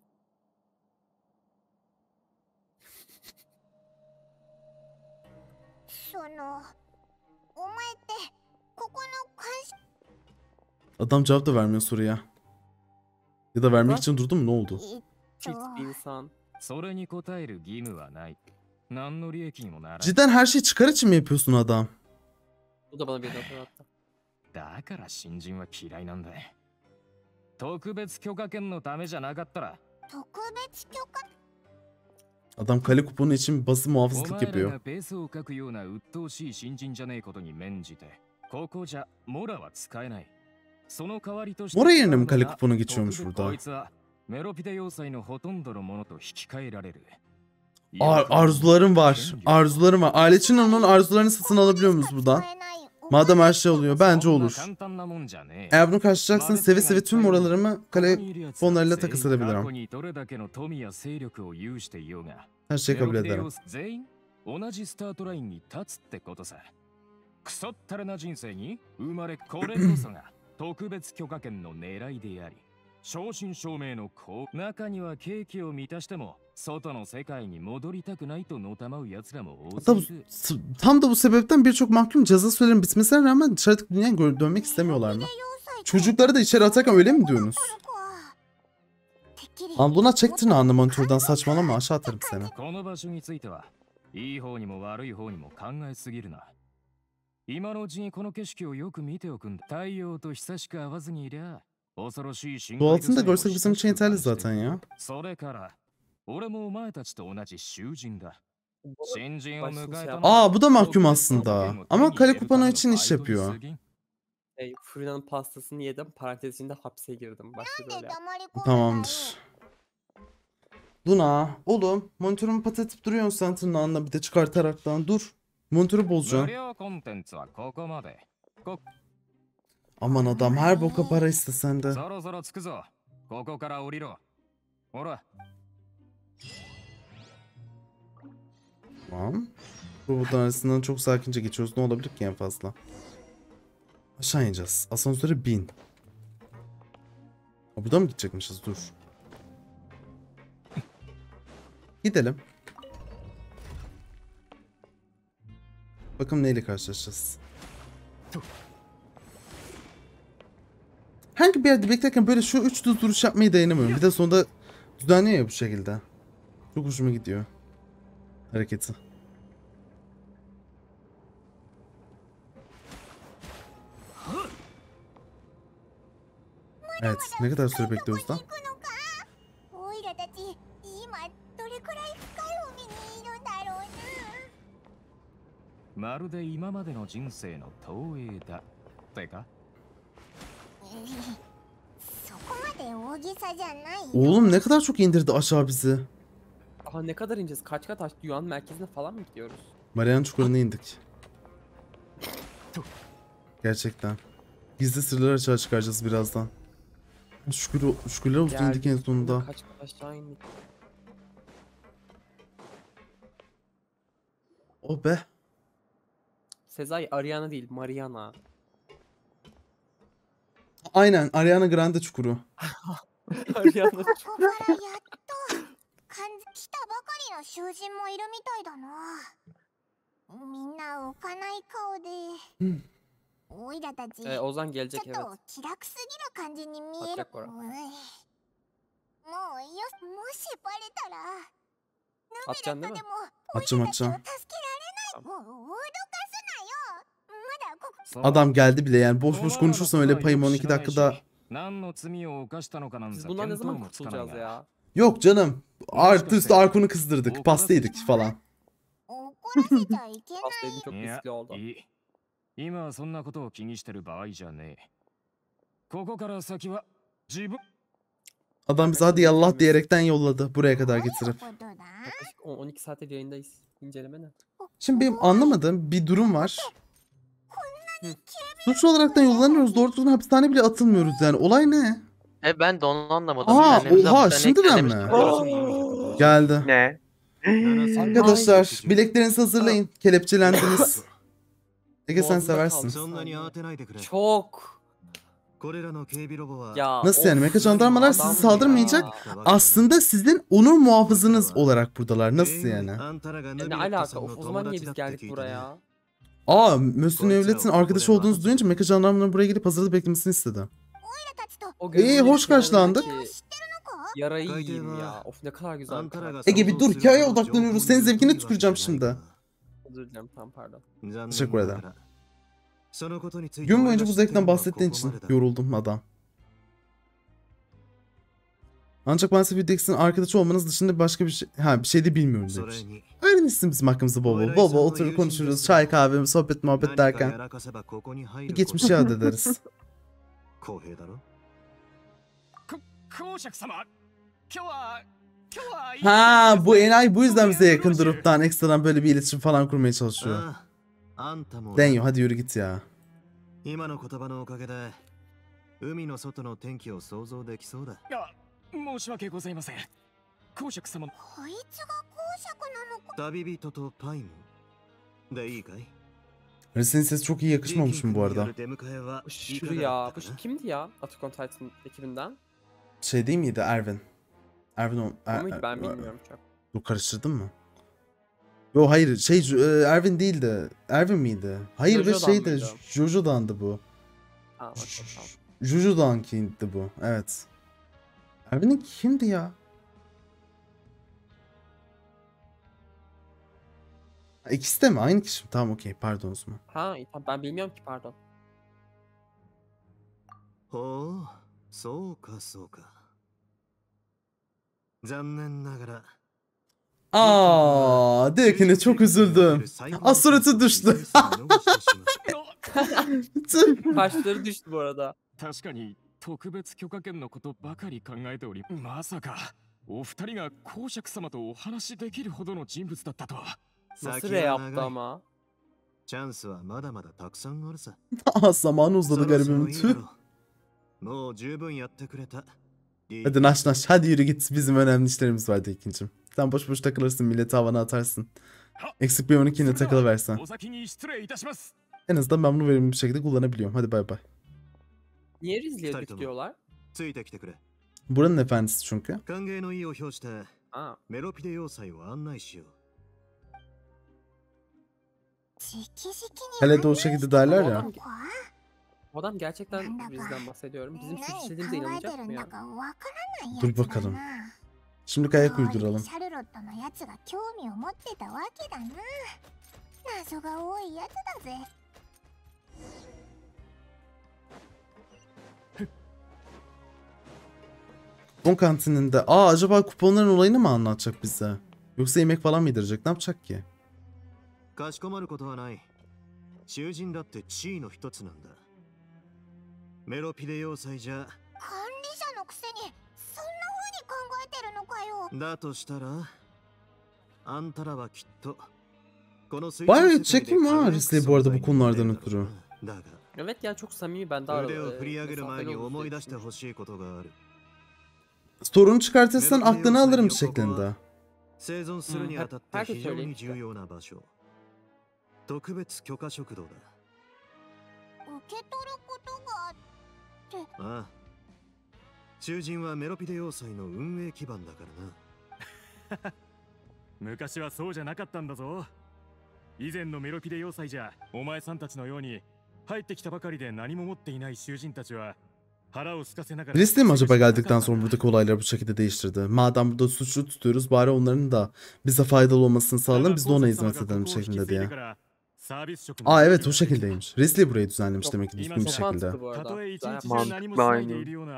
そのお前ってここの監視 Adam cevap da vermiyor soruya. Ya da vermek için durdu mu? Ne oldu? えっ Çift と bir insan. それに応える義務はない。何の利益にもならない。 Cidden her şeyi çıkar için mi yapıyorsun adam? Bu da bana birini hatırlattı. だから新人は嫌いなんだ。特別許可権のためじゃなかったら。 特別許可 Adam kale kuponu için basın お muhafızlık 前ら yapıyor. がベースを書くような鬱陶しい新人じゃねえことに免じて、ここじゃモラは使えない。その代わりとして、 Mora yerine mi kale kuponu geçiyormuş こ burada? いつはメロピデ要塞のほとんどのものと引き換えられる。 Ar arzularım var. Arzularım var. Aletçinin onun arzularını satın alabiliyor muyuz buradan? 使えないお Madem her şey oluyor. Bence そんな olur. 簡単なもんじゃねえ。 Eğer bunu karşılayacaksanız seve seve tüm moralarımı kale ここにいる奴は fonlarıyla 全員 takas 過去 edebilirim. にどれだけの富や勢力を有していようが、 Her şeyi kabul メロピデ ederim. 要塞全員同じスタートラインに立つってことさ。クソったれな人生に生まれこれこそが特別許可権の狙いであり、 正真正銘のこう中にはケーキを満たしても外の世界に戻りたくないとのたまう奴らも大 Hatta 勢 bu, いる。 s- tam da bu sebepten birçok mahkum ceza sürelerinin bitmesine rağmen dışarıdaki dünyaya gö- dönmek istemiyorlar mı? Çocukları da içeri atarken öyle mi diyorsunuz? Lan Luna çek tırnağını monitörden, saçmalama, aşağı atarım seni. この場所についてはいい方にも悪い方にも考えすぎるな。今のうちにこの景色をよく見ておくんだ。太陽と久しく会わずにいりゃ恐ろしい深 Bu altını da görsek bizim için yeterli zaten ya. それから俺もお前たちと同じ囚人だ。新人を迎えた Aa bu da mahkum aslında. Ama Kale Kupano için iş yapıyor. Hey, Furina'nın pastasını yedim. Parantez içinde hapse girdim. Başka böyle. Tamamdır. Luna, oğlum monitörümü patlatıp duruyorsun sen tırnağınla bir de çıkartaraktan. Dur. Monitörü bozacaksın. 無料コンテンツはここまで。こ Aman adam her boka para istesen de. そろそろ着くぞ。ここから降りろ。ほら。 Tamam. Robotun arasından çok sakince geçiyoruz. Ne olabilir ki en fazla? Aşağı ineceğiz. Asansöre bin. Ha, burada mı gidecekmişiz? Dur. Gidelim. Bakalım neyle karşılaşacağız. Hangi bir yerde beklerken böyle şu üç düz duruş yapmayı dayanamıyorum. Bir de sonunda düzenliyor ya bu şekilde. Çok hoşuma gidiyor. Hareketi. Evet, ne kadar süre bekliyoruz da? おいらたち今どれくらい深い海にいるんだろうな。 まるで今までの人生の投影だ。てかそこまで大げさじゃないよ。 Oğlum ne kadar çok indirdi aşağı bizi. Aha ne kadar ineceğiz? Kaç kat açtı? Yuan merkezine falan mı gidiyoruz? Mariana çukuruna indik. Gerçekten. Gizli sırları açığa çıkaracağız birazdan. Şükür, şükürler olsun indik en sonunda. Kaç kat aşağı indik? Oh be. Sezai Ariana değil, Mariana. Aynen Ariana Grande çukuru. Ariana. ここからやっとかん来たばかりの囚人もいるみたいだな。みんな浮かない顔で。おいらたち Ee, Ozan ちょ gelecek っ evet. と気楽すぎる感じに見える。 Atacak Bora. ういもうよ、もしバレたらヌビレッ Atacaksın ト değil で mi? も Atacağım おいらたちを atacağım. 助けられない。もう脅かすなよ。まだここ Adam geldi bile yani boş boş konuşursan öyle payım on iki dakikada. 何の罪を犯したのかなん Biz ざ bundan ne 見当 zaman もつかない kurtulacağız が ya? Yok canım. Artı üstü Arkun'u kızdırdık. Pasta yedik falan. 怒らせちゃいけない。 Pasta yedim çok いや riskli oldu. いい今はそんなことを気にしてる場合じゃねえここから先は自分 Adam bize hadi yallah diyerekten yolladı. Buraya kadar getirip. ことだ。 Yaklaşık on- 12 saattir yayındayız. İnceleme ne? Şimdi benim anlamadığım bir durum var. Suçlu olaraktan yollanıyoruz. Doğru düzgün hapishane bile atılmıyoruz yani. Olay ne? E ben de onu anlamadım. Aa, Kendimizi oha, hapishaneye şimdiden mi? kilitlemiş. Geldi. Ne? Arkadaşlar bileklerinizi hazırlayın. Kelepçelendiniz. Ege sen Boğazımda seversin. kaldı. そんなに慌てないでくれ。 Çok. これらの警備ロボは Ya. Nasıl yani? of, Mecha jandarmalar sizi adam saldırmayacak. ya. Aslında sizin onur muhafızınız olarak buradalar. Nasıl yani? あんたらが Ya ヌビ ne レット alaka? さん Of, の o 友 zaman niye 達 biz だって聞 geldik いてね。 buraya? Aa, Mösyö Nevlet'in arkadaşı olduğunuzu duyunca Mecha jandarmaların buraya gelip hazırda beklemesini istedi. たちと O İyi, gözümün hoş karşılandık. kenarındaki 知ってるのか？ Yarayı yiyeyim ya. Of ne kadar güzel. あんたらが Ege bir dur, hikayeye odaklanıyoruz. Senin zevkine tüküreceğim şimdi. Özür dilerim, tam pardon. Teşekkür ederim. Gün boyunca bu zevkten bahsettiğin için yoruldum adam. Ancak maalesef Videx'in arkadaşı olmanız dışında başka bir şey, ha bir şey de bilmiyorum demiş. Öğrenirsin bizim hakkımızda bol bol. Bol bol oturup konuşuruz. Çay kahve, sohbet muhabbet derken. Bir geçmişi yad ederiz. 公平だろ。 公爵様今日は今日は Ha bu enayi bu yüzden bize yakın duruptan ekstradan böyle bir iletişim falan kurmaya çalışıyor. ああ、あんたも。 Denyo hadi yürü git ya. 今の言葉のおかげで海の外の天気を想像できそうだ。 あ申し訳ございません公爵様こいつが公爵なのか？ 旅人とパイムでいいかい？ Senin sesi çok iyi yakışmamış mı bu arada? 出迎えは Bu Shuri ya. Bu kimdi ya? Attack on Titan ekibinden. şey değil miydi Erwin? Erwin o... Er, Ama ben Er- bilmiyorum çok. Dur karıştırdın mı? Yo hayır şey e, Erwin değildi. Erwin miydi? Hayır be Jojo'dan şeydi. mıydı? Jojo'dandı bu. Tamam, okey, tamam. Jojo'dankiydi bu. Evet. Erwin'in kimdi ya? Ha, İkisi de mi? Aynı kişi mi? Tamam okey. Pardon o zaman. Ha iyi, tamam, ben bilmiyorum ki pardon. ほう、そうかそうか。残念ながら。 Aa, Dekine çok üzüldüm. Az suratı düştü. Kaşları düştü bu arada. 確かに特別許可権のことばかり考えており、まさかお二人が公爵様とお話しできるほどの人物だったとは。 Nasıl re yaptı ama? チャンスはまだまだたくさんあるさ。 Aa, zamanı uzadı そろそろ garibimin いいだ tüh. ろう。もう十分やってくれた。 Hadi naş naş. Hadi yürü git. Bizim önemli işlerimiz var Dekincim. Sen boş boş takılırsın. Milleti havana atarsın. Eksik bir on iki ile takılıversen. お先に失礼いたします。 En azından ben bunu verimli bir şekilde kullanabiliyorum. Hadi bay bay. Niye Rizli'ye düşüyorlar? ついてきてくれ。 Buranın efendisi çünkü. 歓迎の意を表して Ha. メロピデ要塞を案内しよう。 Hele de o şekilde derler ya. Adam, o adam gerçekten Rizli'den bahsediyorum. Bizim suç işlediğimize inanacak mı ya? Dur bakalım. Şimdi ayak uyduralım. シャルロットのやつが興味を持ってたわけだな。謎が多いやつだぜ。 Kupon kantininde. Aa acaba kuponların olayını mı anlatacak bize? Yoksa yemek falan mı yedirecek? Ne yapacak ki? かしこまることはない。囚人だって地位の一つなんだ。メロピデ要塞じゃ。 管理者のくせにそんな風に考えてるのかよ。 だとしたら、あんたらはきっとこの水 Bayağı çekim var Risley bu arada bu konulardan ötürü. だが Evet ya çok samimi ben de 腕を aradım. 振り上げる前に思い出してほしいことがある。 Sorunu çıkartırsan aklını alırım şeklinde. 生存するにあたって非常に重要な場所。特別許可食堂だ。 受け取ることがあって。 ああ。囚人はメロピデ要塞の運営基盤だからな。 昔はそうじゃなかったんだぞ。以前のメロピデ要塞じゃ、お前さんたちのように入ってきたばかりで何も持っていない囚人たちは腹を空かせながら。 Risley mi acaba geldikten sonra buradaki olayları bu şekilde değiştirdi? Madem burada suçlu tutuyoruz bari onların da bize faydalı olmasını sağlayalım biz de ona hizmet edelim şeklinde diye. Aa evet o şekildeymiş. Risley burayı düzenlemiş demek ki düzgün bir şekilde. Mantıklı aynı.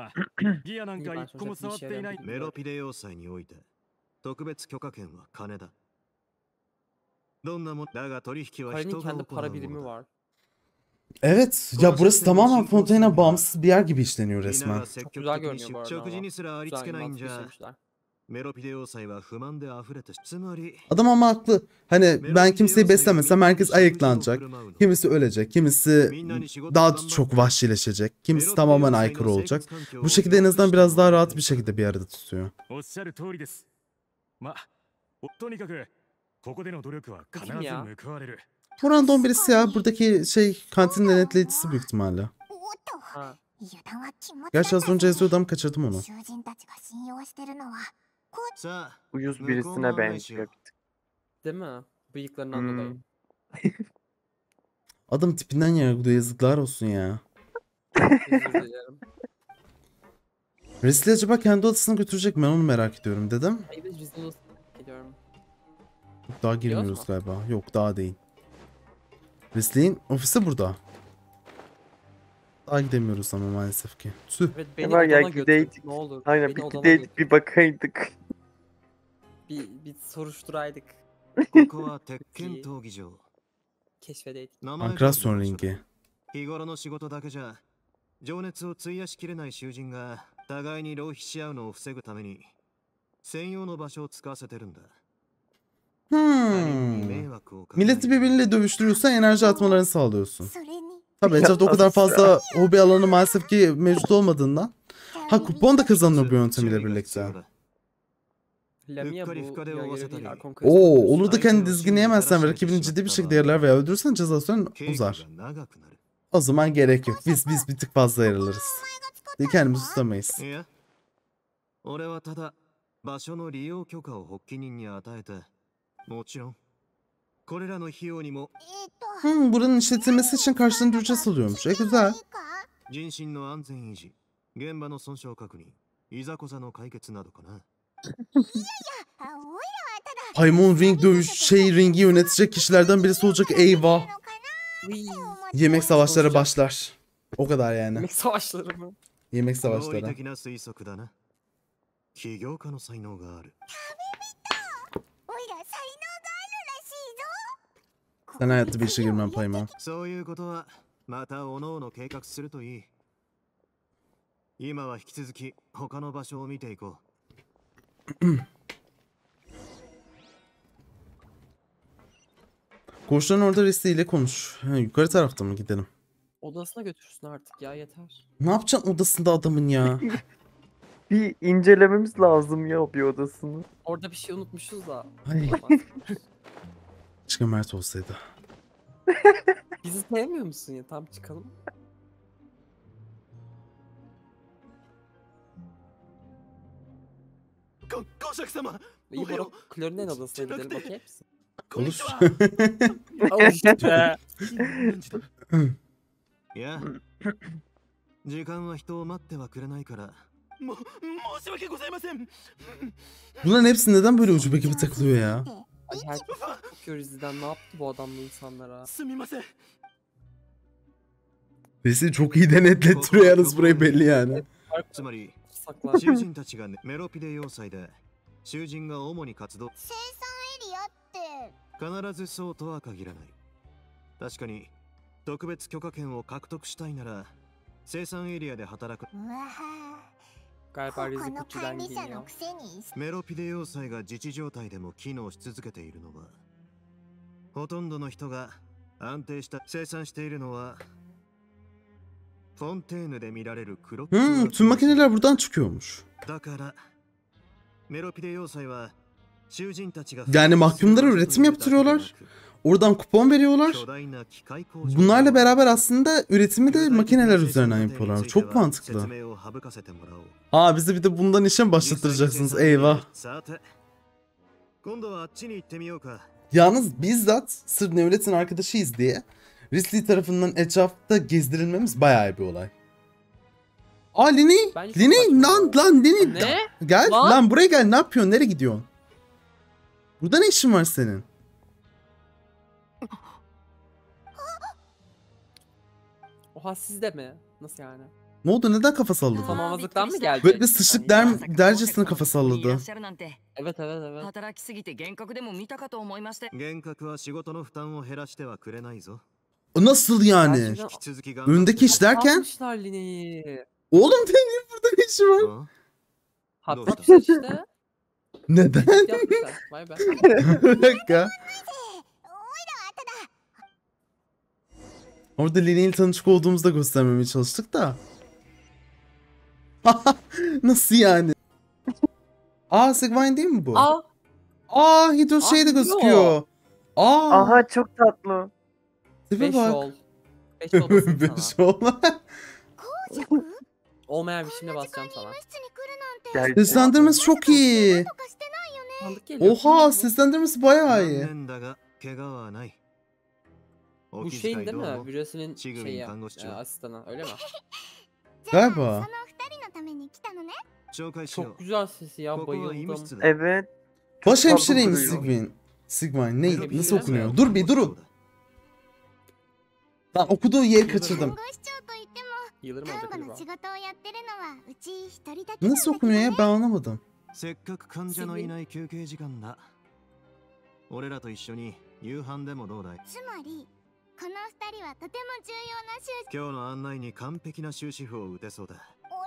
メロピデ要塞において特別許可権は金だ。どんなもだが取引は Karenin 人が kendi 行う para も birimi のだ。 var. Evet ya burası tamamen Fontaine'e bağımsız bir yer gibi işleniyor みんな resmen. が積 Çok 極 güzel 的に görünüyor bu 出 arada 食事 ama. にすらありつ Güzel けないん mantıklı じゃ işlemişler. メロピデ要塞は不満で溢れてつまり Adam ama haklı. Hani ben kimseyi beslemesem herkes ayıklanacak. Kimisi ölecek, kimisi daha çok vahşileşecek, kimisi tamamen aykırı olacak. Bu şekilde en azından biraz daha rahat bir şekilde bir arada tutuyor. おっしゃる通りです。ま、おとにかくここでの努力は必ず報われる。 Bu random birisi ya. Buradaki şey kantin denetleyicisi büyük ihtimalle. おっと Ha. 油断は禁物だ Gerçi っ az た önce ぜ。 yazıyordu ama kaçırdım onu. 囚人たちが信用してるのはさあ Uyuz 向こうも birisine 案内しよ benziyor. う。 Değil mi? Bıyıklarından Hmm. dolayı. Adam tipinden yargılıyor yazıklar olsun ya. Özür dilerim. Risley acaba kendi odasına götürecek mi? Ben onu merak ediyorum dedim. Hayır biz Rizli'yi nasıl ediyorum. Daha girmiyoruz galiba. Yok daha değil. Risley'in ofisi burada. Daha gidemiyoruz ama maalesef ki. Tüh. Evet beni var ya, odana götür. gideydik. Ne olur. Aynen beni bir odana gideydik götür. bir bakaydık. Bir, bir soruşturaydık. ここは鉄拳闘技場。 Keşfedeydik. 名前通りの Ankrasyon 場所だ ringi. 日頃の仕事だけじゃ情熱を費やしきれない囚人が互いに浪費し合うのを防ぐために専用の場所を使わせてるんだ。 他人に Hmm. 迷惑をかけない Milleti birbiriyle dövüştürüyorsan enerji atmalarını sağlıyorsun. それに Tabii etrafta o kadar fazla hobi alanı maalesef ki mevcut olmadığından. Ha kupon da kazanılıyor bu yöntemiyle birlikte. Lamia bu görevi değil. Arkon Oo, olur da kendini dizginleyemezsen ve rakibini ciddi bir şekilde yaralar veya öldürürsen ceza süren 警備 uzar. が長くなる。 O zaman gerek yok. Biz biz bir tık fazla yaralarız. Kendimizi tutamayız. いや、 俺はただ場所の利用許可を発起人に与えて、もちろんこれらの費用にも Hmm, buranın işletilmesi için karşılığında ücret alıyormuş. E güzel. 人身の安全維持、現場の損傷確認、いざこざの解決などかな。 Paimon Ring dövüş şey ringi yönetecek kişilerden birisi olacak. Eyvah. Yemek savaşları başlar. O kadar yani. Yemek savaşları mı? Yemek 合理 savaşları. 的な推測だな。起業家の才能がある。 Sen hayatta bir işe girmem Paimon. そういうことはまたおのおの計画するといい。今は引き続き他の場所を見ていこう。 Koçların orada Risti ile konuş. Ha, yukarı tarafta mı gidelim? Odasına götürsün artık ya, yeter. Ne yapacaksın odasında adamın ya? Bir incelememiz lazım ya bir odasını. Orada bir şey unutmuşuz da. Ay. Keşke Mert olsaydı. Bizi sevmiyor musun ya? Tam çıkalım. İyi Bora, Klorin'in odasına gidelim, okey misin? Olur. Al işte. いや、時間は人を待ってはくれないから。も、申し訳ございません。 Bunların hepsi neden böyle ucube gibi takılıyor ya? Ay, herkes bakıyor izleden, ne yaptı bu adam bu insanlara? すみません。 Risti çok iyi denetlettiriyor yalnız burayı belli yani. つまり、 Saklar. 囚人たちが、ね、メロピデ要塞で囚人が主に活動。 生産エリアって。 必ずそうとは限らない。確かに特別許可権を獲得したいなら生産エリアで働く。 Galiba Rizi Kutu'dan geliyor. メロピデ要塞が自治状態でも機能し続けているのは、ほとんどの人が安定した生産しているのはフォンテーヌで見られるクロック。 Hmm, tüm makineler buradan çıkıyormuş. だからメロピデ要塞は囚人たちが Yani mahkumlara üretim yaptırıyorlar. Oradan kupon veriyorlar. Bunlarla beraber aslında üretimi de makineler üzerinden yapıyorlar. Çok mantıklı. Aa bizi bir de bundan işe mi başlattıracaksınız? Eyvah. Yalnız bizzat sırf Nevlet'in arkadaşıyız diye Risley tarafından etrafta gezdirilmemiz bayağı bir olay. Aa Lini! Bence Lini! çok Lan saçma. lan Lini! Ne? Gel Lan? lan buraya gel. Ne yapıyorsun? Nereye gidiyorsun? Burada ne işin var senin? Oha, sizde mi? Nasıl yani? Ne oldu? Neden kafa salladı? Tamamazlıktan mı geldi? Böyle bir sıçlık der, dercesine kafa salladı. Evet evet evet. 働きすぎて幻覚でも見たかと思いまして。 幻覚は仕事の負担を減らしてはくれないぞ。 Nasıl yani? Gerçekten- 引き続き頑張って Öndeki iş derken? Almışlar Line'yi. Oğlum senin burada ne işi var? あ Hatırlamışlar işte. Neden? Yapmışlar. Vay be. Bir dakika. Orada Lini ile tanışık olduğumuzda göstermemeye çalıştık da. Nasıl yani? Aa Sigvine değil mi bu? Aa. Aa Hidro şey de Aa, gözüküyor. Aa. Aha çok tatlı. Tipe Beş bak. yol. Beş yol basayım Beş sana. yol. Olmayan bir şimdi basacağım sana. Gerçekten. Seslendirmesi çok iyi. Sandık geliyor. Oha seslendirmesi bayağı iyi. 残念だが怪我はない。 Bu お気遣 şeyin い değil どう mi? も Virüsünün Çigumi şeyi, kangoşçu. e, asistanı, öyle mi? Galiba. 紹介しよ Çok güzel sesi ya, う。ここは医務 bayıldım. 室だ。 Evet. Baş tatlı hemşireymiş duruyor. Sigvine. Sigvine ne? Öyle bir Nasıl şey okunuyor? mi? Dur bir durun. Lan okuduğu yeri kaçırdım. Yılır mı olacak acaba? Nasıl okunuyor ya ben anlamadım. せっかく患者のいない休憩時間だ。俺らと一緒に夕飯でもどうだい？今日の案内に完璧な終止符を打てそうだ。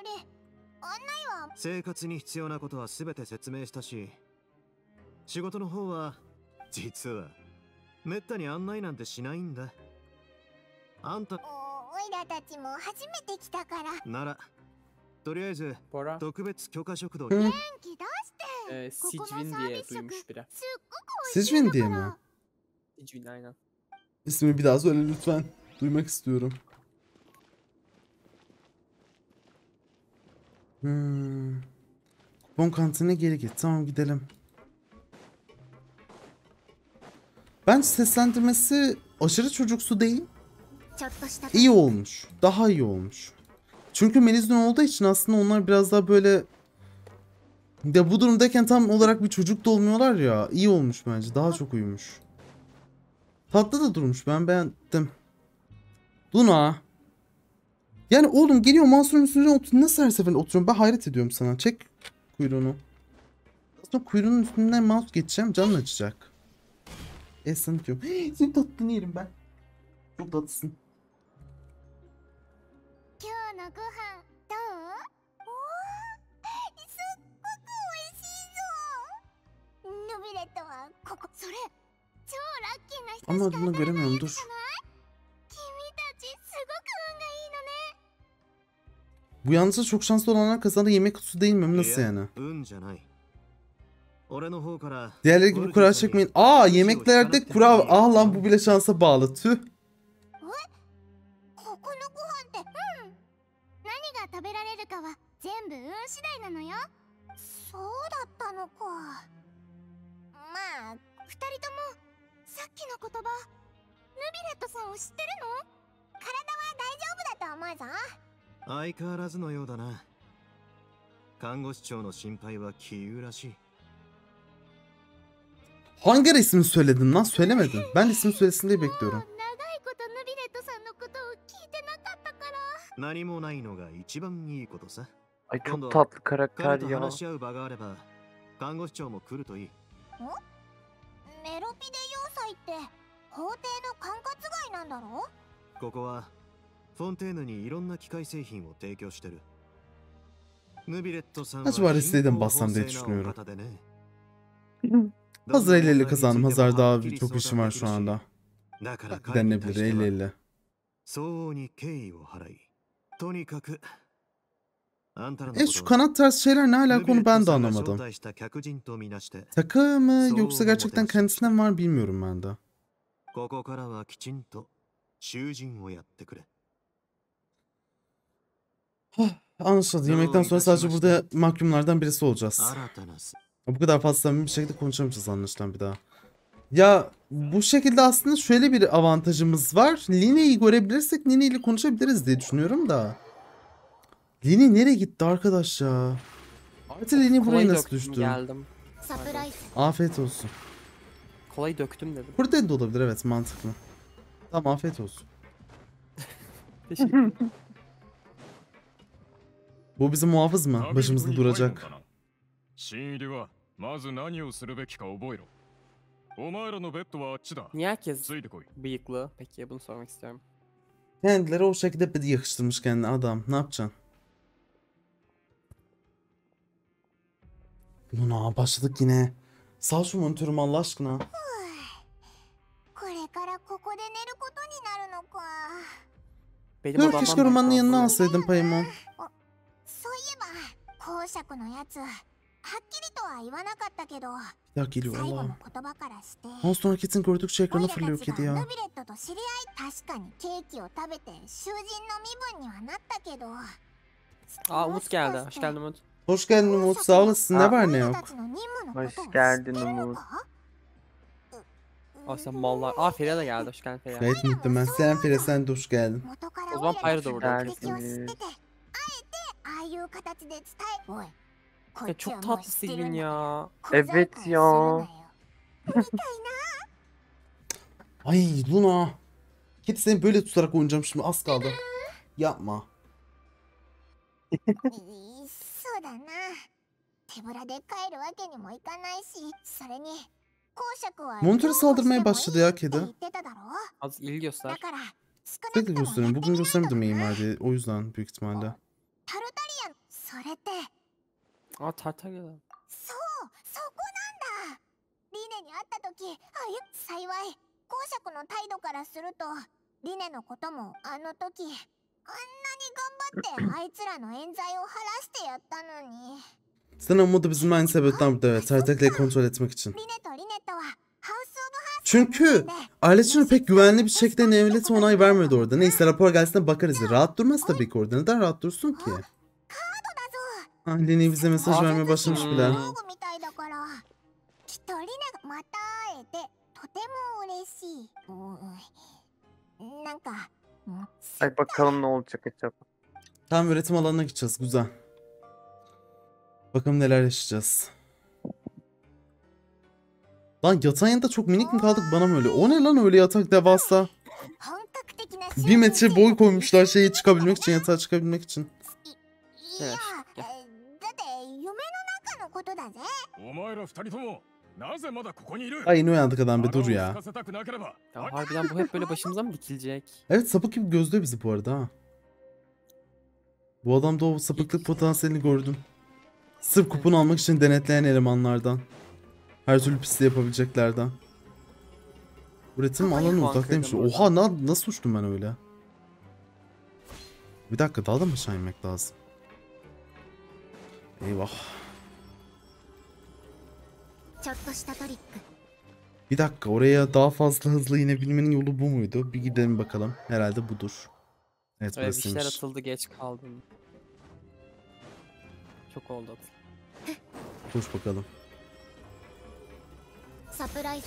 生活に必要なことは全て説明したし、仕事の方は実はめったに案内なんてしないんだ。あんたならとりあえず Bora, 特別許可食堂 Hı. に e, Sicvin diye duymuş biri. Sicvin diye mi? Sicvin aynen. İsmini bir daha söyle lütfen. Duymak istiyorum. Hmm. Fon kantine geri git. Tamam gidelim. Bence seslendirmesi aşırı çocuksu değil. İyi olmuş. Daha iyi olmuş. Çünkü Melizun olduğu için aslında onlar biraz daha böyle... Ya bu durumdayken tam olarak bir çocuk da olmuyorlar ya. İyi olmuş bence. Daha çok uyumuş. Tatlı da durmuş. Ben beğendim. Luna. Yani oğlum geliyor Mansur'un üstüne oturuyor. Nasıl her seferinde oturuyorum? Ben hayret ediyorum sana. Çek kuyruğunu. Aslında kuyruğunun üstünden mouse geçeceğim. Canın açacak. E sana diyorum. Senin tatlını yerim ben. Çok tatlısın. Ama adını göremiyorum, dur. Bu yalnızca çok şanslı olanlar kazandı, yemek kutusu değil mi? Nasıl yani? Diğerleri gibi kura çekmeyin. Aa, yemeklerde kura. Ah lan, bu bile şansa bağlı. Tüh. Hangi ismini söyledin lan? Söylemedin. Ben ismini söylesin diye bekliyorum. Ay çok tatlı karakter ya. Acaba Reste'den bassam diye düşünüyorum. Hazır elli elli kazandım. Hazır daha çok işim var şu anda. Denebilir elli elli. E şu kanat tarzı şeyler ne alaka, onu ben de anlamadım. Takı mı yoksa gerçekten kendisinden var bilmiyorum ben de. Anlaşıldı. Yemekten sonra sadece burada mahkumlardan birisi olacağız. Bu kadar fazla samimi bir şekilde konuşamayacağız anlaşılan bir daha. Ya bu şekilde aslında şöyle bir avantajımız var. Line'yi görebilirsek Line ile konuşabiliriz diye düşünüyorum da. Line nereye gitti arkadaş ya? Artı Line buraya nasıl düştü? Geldim. Afiyet olsun. Kolayı döktüm dedim. Burada da olabilir, evet, mantıklı. Tamam, afiyet olsun. Teşekkür. Bu bizim muhafız mı? Başımızda duracak. Niye herkes bıyıklı? Peki bunu sormak istiyorum. Kendileri o şekilde bir yakıştırmış kendine adam. Ne yapacaksın? Luna başladık yine. Sal şu monitörümü Allah aşkına. Benim Dur, odamdan keşke ben romanın yanına kaldım. alsaydın Paimon. Ya geliyor Allah. Monster Market'in gördükçe ekrana fırlıyor kedi ya. Aa, Umut geldi. Hoş geldin Umut. Hoş geldin Umut, sağ olasın. Ne var ne yok? Hoş geldin Umut. Aa, sen mallar. Aa, Feriha da geldi. Hoş geldin Feriha. Gayet muhtemelen. Selam Feriha, sen de hoş geldin. O zaman Pyro da burada. Geldiniz. Ya çok tatlısın ya. Evet ya. Ay Luna. Kedi seni böyle tutarak oynayacağım şimdi, az kaldı. Yapma. Monitöre saldırmaya başladı ya kedi. Az ilgi göster. Sürekli gösteriyorum. Bugün göstermedim imardi. O yüzden büyük ihtimalle. Aa, Tartarya da. Sen Umut'u bizim aynı sebepten burada, evet. Tartaklayı kontrol etmek için. Çünkü ailesine pek güvenli bir şekilde devlete onay vermedi orada. Neyse, rapor gelsin de bakarız. Rahat durmaz tabii ki orada. Neden rahat dursun ki? Ah, Lini bize mesaj vermeye başlamış bile. うん道具みたいだからきっとリナがまた会えてとても嬉しい。うんなんか、うん Ay bakalım ne olacak acaba. Tam üretim alanına gideceğiz. Güzel. Bakalım neler yaşayacağız. Lan yatağın yanında çok minik mi kaldık bana mı öyle? O ne lan öyle yatak devasa. 本格的な Bir metre boy koymuşlar şeye çıkabilmek için, yatağa çıkabilmek için. いや、えだって夢の中のことだぜ。 お前ら二人ともなぜまだここにいる Ay yeni uyandık adam bir 腹を dur 空 ya. かせたくなければ Ya harbiden bu hep böyle başımıza mı dikilecek? Evet sapık gibi gözlüyor bizi bu arada ha. Bu adamda o sapıklık potansiyelini gördüm. Sırf kupon almak için denetleyen elemanlardan. Her türlü pisliği yapabileceklerden. Üretim Ay, alanı puan uzaktaymış. kırdım orada. Oha na nasıl uçtum ben öyle? Bir dakika daha da mı aşağı inmek lazım? Eyvah. ちょっとしたトリック。 Bir dakika oraya daha fazla hızlı inebilmenin yolu bu muydu? Bir gidelim bakalım. Herhalde budur. Evet Öyle bir şeyler burasıymış. atıldı geç kaldım. Çok oldu atıldı. Koş bakalım. サプライズ。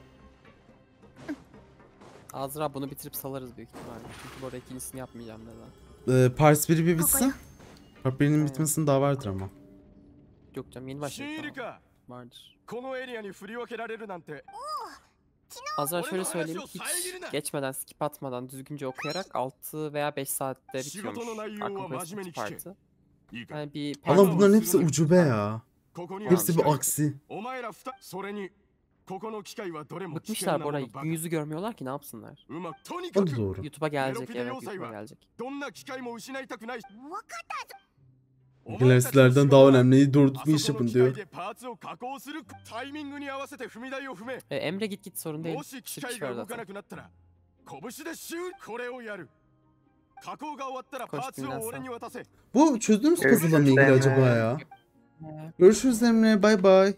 Azra bunu bitirip salarız büyük ihtimalle. Çünkü bu arada ikincisini yapmayacağım neden. Ee, Paris biri bir bitsin. Part birinin Aynen. bitmesinin daha vardır ama. Yok canım yeni 新 başladık 入り tamam. か Vardır. このエリアに振り分けられるなんて Azra şöyle Orada söyleyeyim uğraşıyor, hiç saygıyla. geçmeden skip atmadan düzgünce okuyarak altı veya beş saatte bitiyormuş. Shigoto no naiyou wa Arka majime ni Quest'in kike. partı. いいか Yani bir Ama part- bunların hepsi ucube ya. ここには Hepsi 機 bir 械 aksi. お前ら二それにここの機械はどれも危険 Bıkmışlar な bu も arada のばか gün yüzü görmüyorlar ki ne yapsınlar. うまくとに O か da く doğru. YouTube'a gelecek Melopide evet Yosai YouTube'a var. gelecek. どんな機械も失いたくないわかったぞ。 Galaksilerden daha önemli doğru あ düzgün そ iş この yapın 機械 diyor. でパーツを加工するタイミングに合わせて踏み台を踏め E, Emre git git sorun değil. もし機 Sırf 械 çıkar が動か zaten. なくなったら拳でシューこれをやる加工が終わったらパ Koş ーツを dinlensen. 俺に渡せ Bu çözdüğümüz Evet, puzzle'la mı ilgili Emre. acaba ya? Ee, Görüşürüz Emre. Bay bay.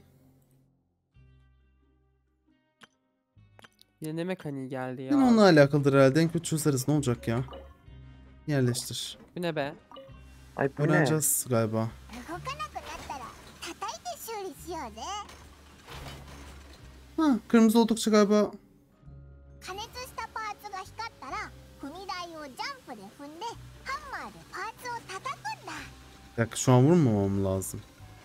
Yine ne mekaniği geldi ya? Yine onunla alakalıdır herhalde. En kötü çözeriz. Ne olacak ya? Yerleştir. Bu ne be? Ay bu ne? Öğreneceğiz galiba. 動かなくなったら叩いて修理しようぜ。 Ha, kırmızı oldukça galiba. 加熱したパーツが光ったら踏み台をジャンプで踏んでハンマーでパーツを叩くんだ。 Bir dakika şu an vurmamam lazım.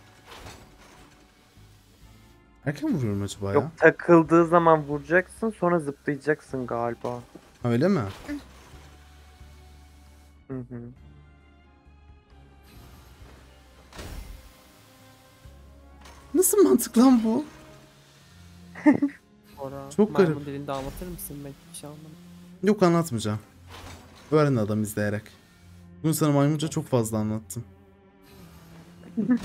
Erken vuruyorum acaba ya? Yok takıldığı zaman vuracaksın sonra zıplayacaksın galiba. Ha, öyle mi? Hı hı. Nasıl mantık lan bu? Ora, Çok maymun garip. dilinde anlatır mısın? Ben hiçbir şey anlamadım. Yok anlatmayacağım. Öğren adam izleyerek. Bugün sana maymunca çok fazla anlattım. その調子だぞ。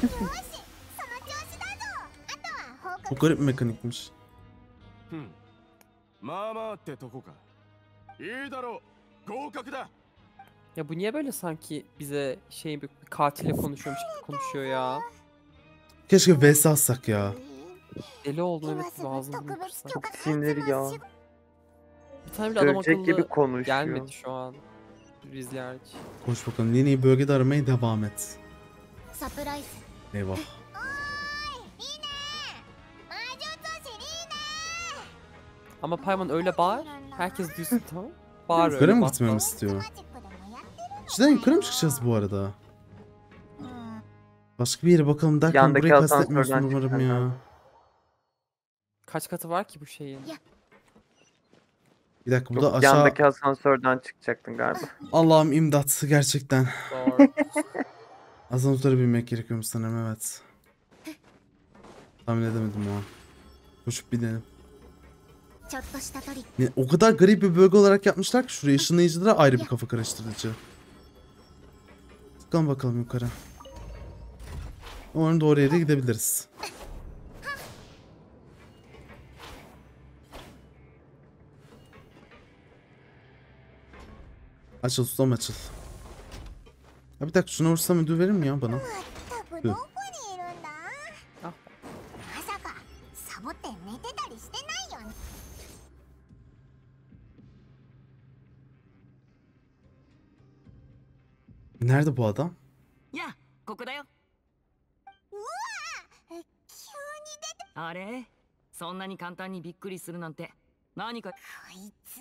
あとは報告。 Çok garip bir mekanikmiş. ふんまあまあってとこかいいだろう合格だ Ya bu niye böyle sanki bize şey bir katille konuşuyormuş gibi konuşuyor ya? Keşke vs atsak ya. Deli oldum 今 evet すぐ boğazım 特 büyük 別 kırsa. 許可 Çok sinirli ya. Bir tane bile adam Ölecek gibi akıllı konuşuyor. gelmedi şu an. Rizli hariç. Koş bakalım. Yeni bölgede aramaya devam et. サプライズ。 Eyvah. おーい、リーナー。魔術師リーナー。 Ama Payman öyle bağır. Herkes duysun tamam. Bağır Yukarı öyle mı bak. gitmemi ドイツ istiyor? マジックでもやってるの。 Cidden yukarı mı çıkacağız bu arada? うん。 Başka bir yere bakalım derken Yandaki burayı asansörden kastetmiyorsun umarım ya. çıkarlar. Kaç katı var ki bu şeyin? Bir dakika bu Yok, da aşağı... yandaki asansörden çıkacaktın galiba. Allah'ım imdat gerçekten. Doğru. Asansöre binmek gerekiyormuş sanırım evet. Tahmin edemedim o an. Koşup binelim. ちょっとしたトリック。 Ne, o kadar garip bir bölge olarak yapmışlar ki şuraya ışınlayıcılara ayrı bir kafa karıştırıcı. Bakalım bakalım yukarı. Umarım doğru yere gidebiliriz. Açıl susam açıl. Ya bir dakika şuna vursam ödül verir mi ya bana? まったくどこにいるんだ。 あまさかサボって寝てたりしてないよね。 Nerede bu adam? やあここだよあれそんなに簡単にびっくりするなんて何か。 こいつ。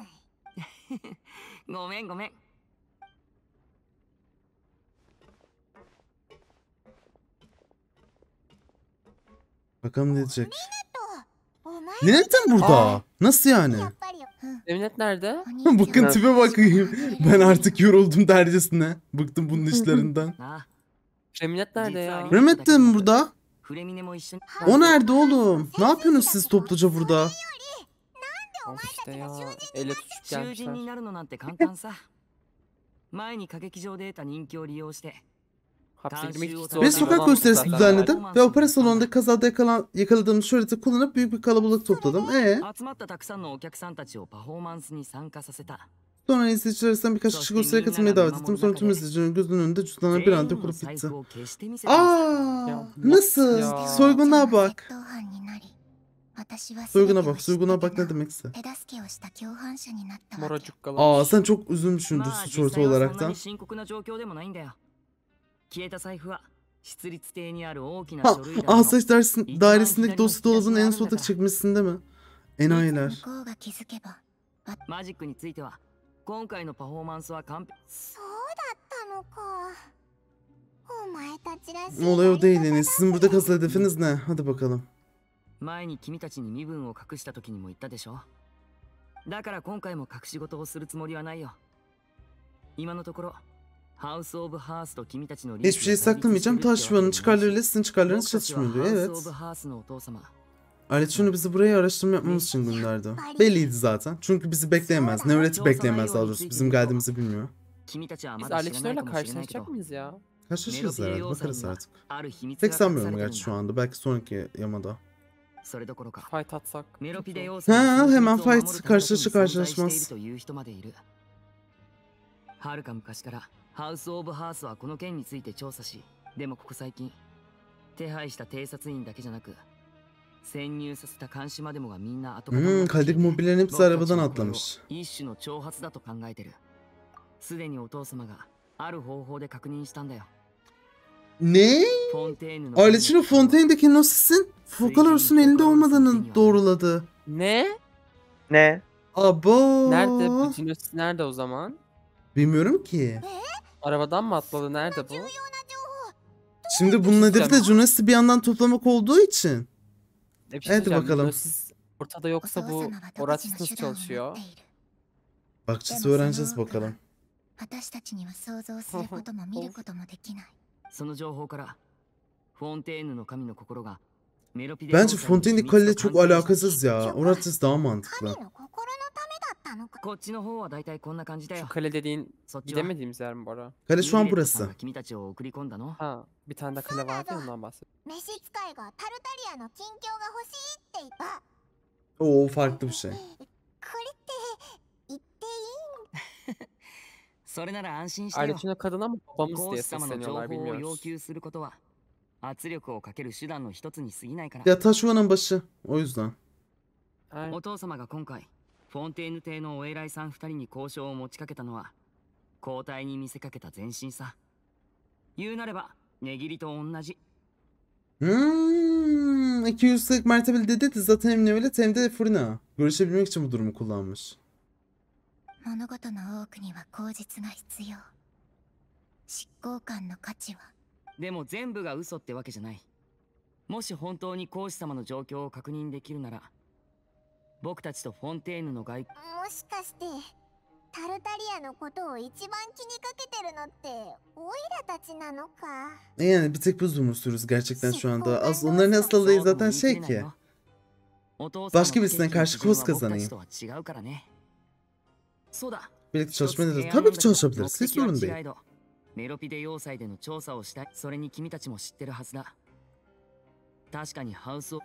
ごめんごめん。 Bakalım ne diyecek. お前 Linet de mi burada? Nasıl yani? やっぱり。うん Eminet nerede? お兄ちゃん Bakın tipe bakayım. Ben artık yoruldum dercesine. Bıktım bunun işlerinden. なあ Eminet nerede ya? Mehmet de mi burada? フレミネも一緒に。 O nerede oğlum? Ne yapıyorsunuz siz topluca burada? Of işte ya. Elle tutuşup 囚人に gelmişler. なるのなんて簡単さ。前に歌劇場で得た人気を利用して。 Hapse girmek hiç zor Bir değil. sokak Ulan gösterisi zaten. düzenledim ve opera salonunda kazada yakalan, yakaladığım şöhreti kullanıp büyük bir kalabalık topladım. E 集まったたくさんのお客さんたちをパフォーマンスに参加させた。 sonra izleyiciler arasından birkaç kişi gösteriye katılmaya davet ettim. Sonra tüm izleyicilerin gözünün önünde cüzdanlar bir anda kurup gitti. Aa, nasıl? Ya. Soyguna bak. 窃盗犯になり、私は Soyguna 全てを bak. Soyguna bak 知った ne けど demekse. 手助けをした共犯者になったわけ。 Moracık Aa galamış. sen çok üzülmüşsündür まあ suç 実 ortağı 際はそん olarak な da. に深刻な状況でもないんだよ。消えた財布は出立邸にある大きな Ha, 書類棚の Asayiş Dairesi- Dairesi'ndeki dosya dolabının en soldaki çekmesinde mi? Enayiler. 向こうが気づけば。 マジックについては今回のパフォーマンスは完璧。 そうだったのか。お前たちらしい。 Olay o değil yani. Sizin burada kazı hedefiniz ne? Hadi bakalım. 前に君たちに身分を隠した時にも言ったでしょ。だから今回も隠し事をするつもりはないよ。今のところハウス・オブ・ハースと君たちの Hiçbir şey saklamayacağım. Taş yuvanın çıkarlarıyla sizin çıkarlarınız çatışmıyor diyor. ハウス・ Evet. オブ・ハースのお父様。 Alet şunu bizi buraya araştırma yapmamız için gönderdi. Belliydi zaten. Çünkü bizi bekleyemez. Nevret'i bekleyemez daha doğrusu. Bizim geldiğimizi bilmiyor. 君たちは Biz まだ知ら Aleç'le ない öyle かもしれないけど karşılaşacak mıyız ya? Karşılaşırız herhalde. Bakarız artık. ある秘密 Pek が隠さ sanmıyorum れてるん gerçi だ şu anda. Belki sonraki yamada. それどころか Fight atsak. メロピデ要 Ha, 塞の hemen 秘密を守る fight ためだけに karşılaşır 存在している karşılaşmaz. という人までいる。はるか昔からハウス・オブ・ハースはこの件について調査し、でもここ最近手配した偵察員だけじゃなく潜入させた監視までもがみんな後 Hmm, kaldeki mobilyaların hepsi arabadan atlamış. 一種の挑発だと考えてる。すでにお父様がある方法で確認したんだよ。 Ne? フォンテーヌの Ailesinin Fontaine'deki Nosis'in Fokalorus'un elinde olmadığını doğruladı. Ne? Ne? Abo. Nerede? Bu Dinosis nerede o zaman? Bilmiyorum ki. Arabadan mı atladı? Nerede bu? Şimdi bunun hedefi de Jones'u bir yandan toplamak olduğu için. E bir şey Hadi diyeceğim, bakalım. Dinosis ortada yoksa bu Horatis nasıl çalışıyor? Bakacağız öğreneceğiz bakalım. 私たちには想像することも見ることもできない。 その情報からフォンテーヌの神の心がメロピデ Bence Fontaine'deki kaleyle çok alakasız ya. Oratis daha mantıklı. 神の心のためだったのか。 こっちの方はだいたいこんな感じだ Şu よ。 kale dediğin そっちは gidemediğimiz yer mi Bora? Kale şu an ミレットさん burası. が君たちを送り込んだの。 Ha, bir tane de kale vardı ya, ondan bahsediyorum. 召使いがタルタリアの近況が欲しいって言った。 Oo farklı bir şey. これって言っていい？ それなら安心してよ。 Ailesinin kadın ama babamız 皇 diye 子様の情 sesleniyorlar 報を要 bilmiyoruz. 求することは圧力をかける手段の一つに過ぎないから。 Ya taş yuvanın başı. O yüzden. Aynen. お父様が今回フォンテーヌ邸のお偉いさん二人に交渉を持ちかけたのは交代に見せかけた前進さ。言うなれば値切りと同じ。 Hmm, iki yüzlük mertebeli dedi de zaten hem Nevlet hem de Furina. Görüşebilmek için bu durumu kullanmış. 物事の多くには口実が必要。執行官の価値は。 でも全部が嘘ってわけじゃない。もし本当に皇子様の状況を確認できるなら僕たちとフォンテーヌの外もしかしてタルタリアのことを一番気にかけてるのってオイラたちなのか。 E yani bir tek biz umursuzuz gerçekten şu anda. Az onların hastalığı zaten şey ki. Başka birisine karşı koz kazanayım. Birlikte çalışmaya da tabii ki çalışabiliriz. Hiç sorun değil. メロピデ要塞での調査をしたい。それに君たちも知ってるはずだ。確かにハウスを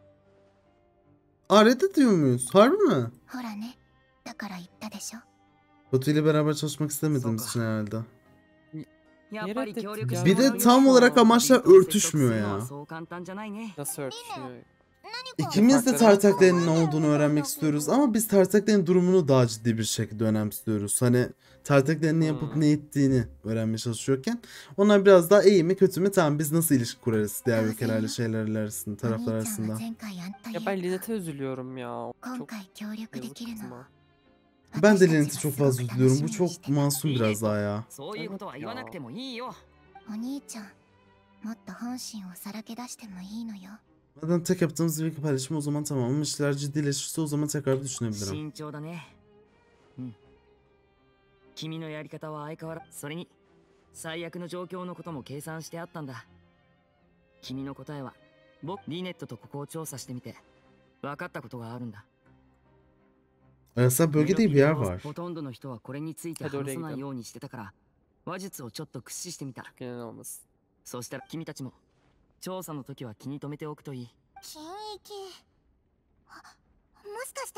Arete diyor muyuz? Harbi mi? ほらね、だから言ったでしょ。 Batu ile beraber çalışmak istemediğimiz için herhalde. やっぱり協力 Bir de tam olarak amaçlar örtüşmüyor ya. そう簡単じゃないね。 Nasıl örtüşüyor? İkimiz de Farkları- Tartaklerin ne olduğunu öğrenmek istiyoruz ama biz Tartaklerin durumunu daha ciddi bir şekilde önemsiyoruz. Hani Tartaklerin ne yapıp Hmm. ne ettiğini öğrenmeye çalışıyorken onlar biraz daha iyi mi kötü mü, tamam biz nasıl ilişki kurarız diğer ülkelerle şeyler arasında, taraflar arasında. Ya ben Lynette'e üzülüyorum ya. Çok 今回協力で yazık きるの kızıma. Ben de Lynette'i çok fazla üzülüyorum. Bu çok masum biraz daha ya. そういうことは言わなくてもいいよ。 お兄ちゃんもっと本心をさらけ出してもいいのよ。 Zaten tek yaptığımız bir paylaşım o zaman tamam ama işler ciddileşirse o zaman tekrar bir düşünebilirim. 慎重だね。うん。君のやり方は相変わらず。それに、最悪の状況のことも計算してあったんだ。君の答えは、僕、リネットとここを調査してみて、分かったことがあるんだ。 Arasal bölgede iyi bir yer var. ほとんどの人はこれについてはいどれ話さないようにしてたから、話術をちょっと駆使してみた。 Genel olması. そしたら君たちも、調査の時は気に留めておくといい。 金域あもしかして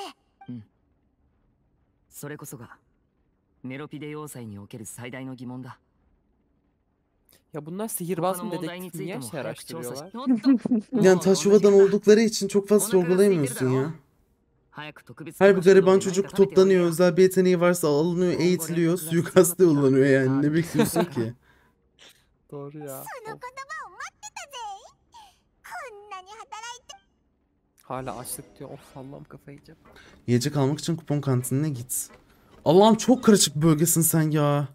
それこそが、メロピデ要塞における最大の疑問だ。 Ya bunlar sihirbaz 他 mı の問題に dedektif つい niye ても şey 早く調査し araştırıyorlar? おっと Yani taş yuvadan oldukları için çok fazla sorgulayamıyorsun ya. 早く特別 Her bir gariban 講師 çocuk の何か食べておいで toplanıyor, よ özel bir yeteneği varsa alınıyor, eğitiliyor, suikaste yollanıyor yani. Ne bekliyorsun ki? Doğru ya. その言葉を待ってたぜこんなに働いて Hala açlık diyor. Of Allah'ım kafayı yiyeceğim. Yiyecek almak için kupon kantinine git. Allah'ım çok karışık bir bölgesin sen ya.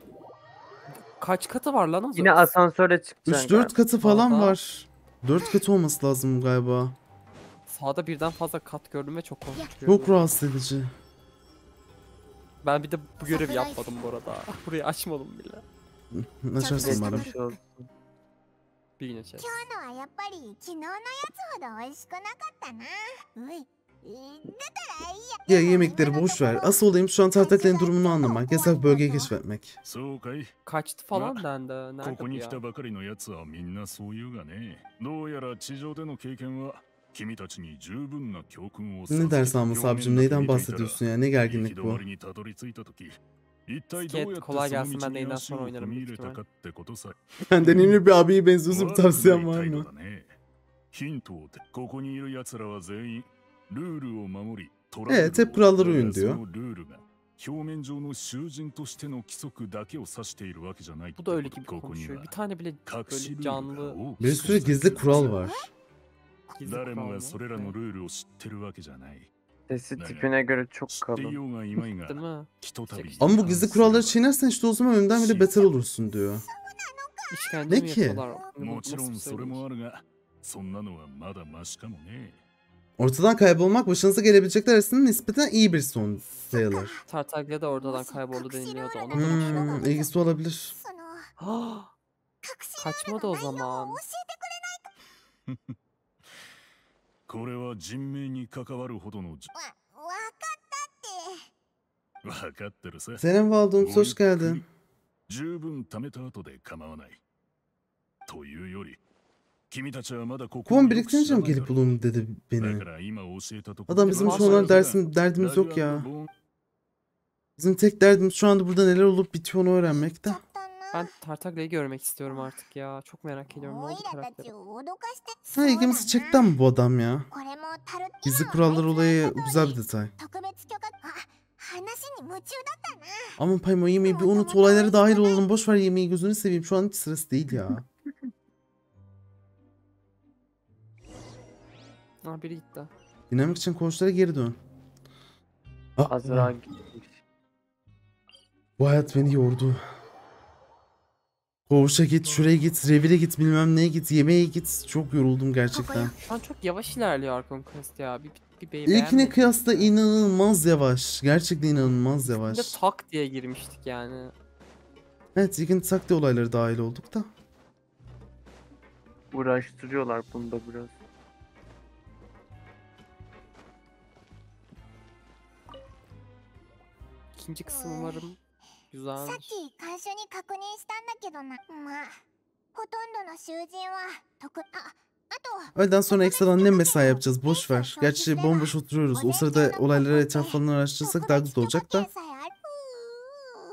Kaç katı var lan o Yine zaman? asansöre çıkacaksın. üç dört katı falan Valla. var. dört katı olması lazım galiba. Sağda birden fazla kat gördüm ve çok korkutuyor. Çok rahatsız edici. Ben bir de bu görevi yapmadım bu arada. Burayı açmadım bile. Açarsın umarım. Geçmiş olsun. Bir gün açarız. 今日のはやっぱり昨日のやつほど美味しくなかったなういえだからいや Ya yemekleri boş ver. Asıl olayım şu an Tartaklerin durumunu anlamak. Yasak bölgeyi keşfetmek. そうかい。 Kaçtı falan dendi. こ Nerede こ bu に ya? 来たばかりのやつはみんなそう言うがね。どうやら地上での経験は君たちに十分な教訓を Ne dersin ama savcım, neyden bahsediyorsun ya? Ne gerginlik bu? にたどり着いた時一体 Sket, どうやって kolay その gelsin, 道 ben de に yayından 足を sonra oynarım 踏み büyük 入れた ihtimal. かってことさ。 Benden ünlü bir abiye benziyorsun, bir 悪くない tavsiyen var 態 mı? 度だね。ヒントをてここにいる奴らは全員ルールを守り、トラブルを Evet, hep kurallara uyun そ diyor. のルールが表面上の囚人としての規則だけを指しているわけじゃない。 Bu da öyle gibi ここに konuşuyor. は Bir tane bile 隠しルール böyle が canlı 多く Bir sürü gizli kural var. gizli 誰 kural も mı? がそれらの Evet. ルールを知ってるわけじゃない。 Sesi tipine göre çok 知ってい kalın. ようがいまいが Değil mi? ひとたび Ama bu gizli kuralları çiğnersen işte o zaman önden bile beter olursun diyor. İşkence Ne mi ki? yapıyorlar? もちろ Nasıl ん bir それ söyleyiş? もあるが、そんなのはまだマシかもね。 Ortadan kaybolmak başınıza gelebilecekler arasında nispeten iyi bir son sayılır. Tartaglia da oradan kayboldu deniliyordu. Ona da bir şey Hmm, olmadı. ilgisi olabilir. その Ah, 隠し Kaçmadı o 内容を zaman. 教えてくれこれは人命に関わるほどのじわわかったってわかってるさ。 Selam Valdum, hoş geldin. 十分貯めた後で構わない。というより、君たちはまだここ Kuvan をよく知 biriktirince ら mi ないだ gelip ろ bulun dedi だ beni. から今教えたところ Adam bizim şu anlar dersim, derdimiz yok ya. Bizim tek derdimiz şu anda burada neler olup bitiyor onu öğrenmek de. ちゃったな Ben Tartaglia'yı görmek istiyorum artık ya. Çok merak ediyorum ne おい oldu らたち karakteri. を脅かして Ha, ilgimizi çekti mi bu adam ya? これもタル Gizli 今の kurallar あいつの olayı 言った通り güzel bir detay. 特別許可あ話に夢中だったな Ama Paymo yemeği bir unut, olaylara dahil olalım. Boş ver yemeği, gözünü seveyim. Şu an hiç sırası değil ya. Ah biri gitti. Dinlemek için koğuşlara geri dön. Ah, Azra gitmiş. bu hayat beni yordu. Koğuşa git, şuraya git, revire git, bilmem neye git, yemeğe git. Çok yoruldum gerçekten. Şu an çok yavaş ilerliyor Arkon Quest ya. Bir, bir, bir İlkine beğenmedim. kıyasla inanılmaz yavaş. Gerçekten inanılmaz Bir de yavaş. tak diye girmiştik yani. Evet, ilkin takti olayları dahil olduk da. Uğraştırıyorlar bunda biraz. İkinci kısım umarım さっ güzeldir. き監修に確認したんだけどなまあほとんどの囚人は特ああと Öğleden sonra ekstradan ne mesai yapacağız? Boş ver. Gerçi bomboş oturuyoruz. O sırada olayları etrafından araştırırsak daha güzel olacak da. 特別許可権さえ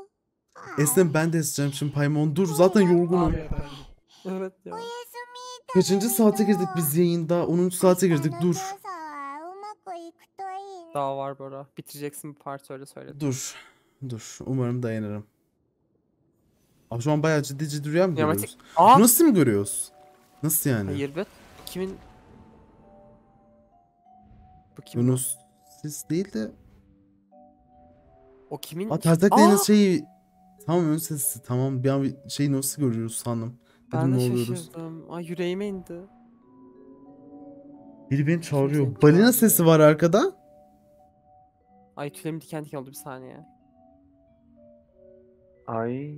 ある Esnem ben de eseceğim şimdi Paymon. Dur zaten yorgunum. Evet ya. おやすみ Kaçıncı saate girdik biz yayında? onuncu saate girdik. Dur. Daha var Bora. Bitireceksin bu parti öyle söyledim. Dur. Dur. Umarım dayanırım. Abi şu an bayağı ciddi ciddi rüya mı Dramatik- görüyoruz? Aa! Nasıl mı görüyoruz? Nasıl yani? Hayır be. Kimin? Bu kimin? Yunus siz değil de. O kimin? Aa Tertaklay'ın Aa! şeyi. Tamam ön sesi. Tamam bir an bir şeyi nasıl görüyoruz sandım. Ben Dedim, de ne oluyoruz? şaşırdım. Ay yüreğime indi. Biri beni çağırıyor. Kimse Balina çağırıyor. sesi var arkada. Ay tüylerim diken diken oldu bir saniye. Ay.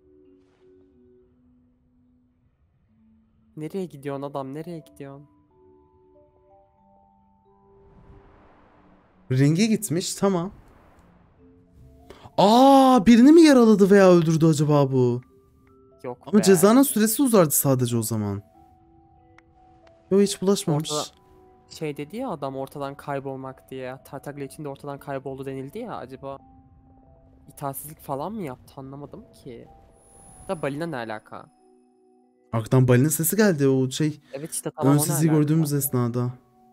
Nereye gidiyorsun adam? Nereye gidiyorsun? Ringe gitmiş tamam. Aa birini mi yaraladı veya öldürdü acaba bu? Yok Ama be. cezanın süresi uzardı sadece o zaman. Yo hiç bulaşmamış. Ortada- Şey dedi ya adam ortadan kaybolmak diye. Tartaglia için de ortadan kayboldu denildi ya acaba. İtaatsizlik falan mı yaptı anlamadım ki. Da balina ne alaka? Arkadan balina sesi geldi o şey. Evet işte tamam Ön o ne sesi alaka? gördüğümüz esnada.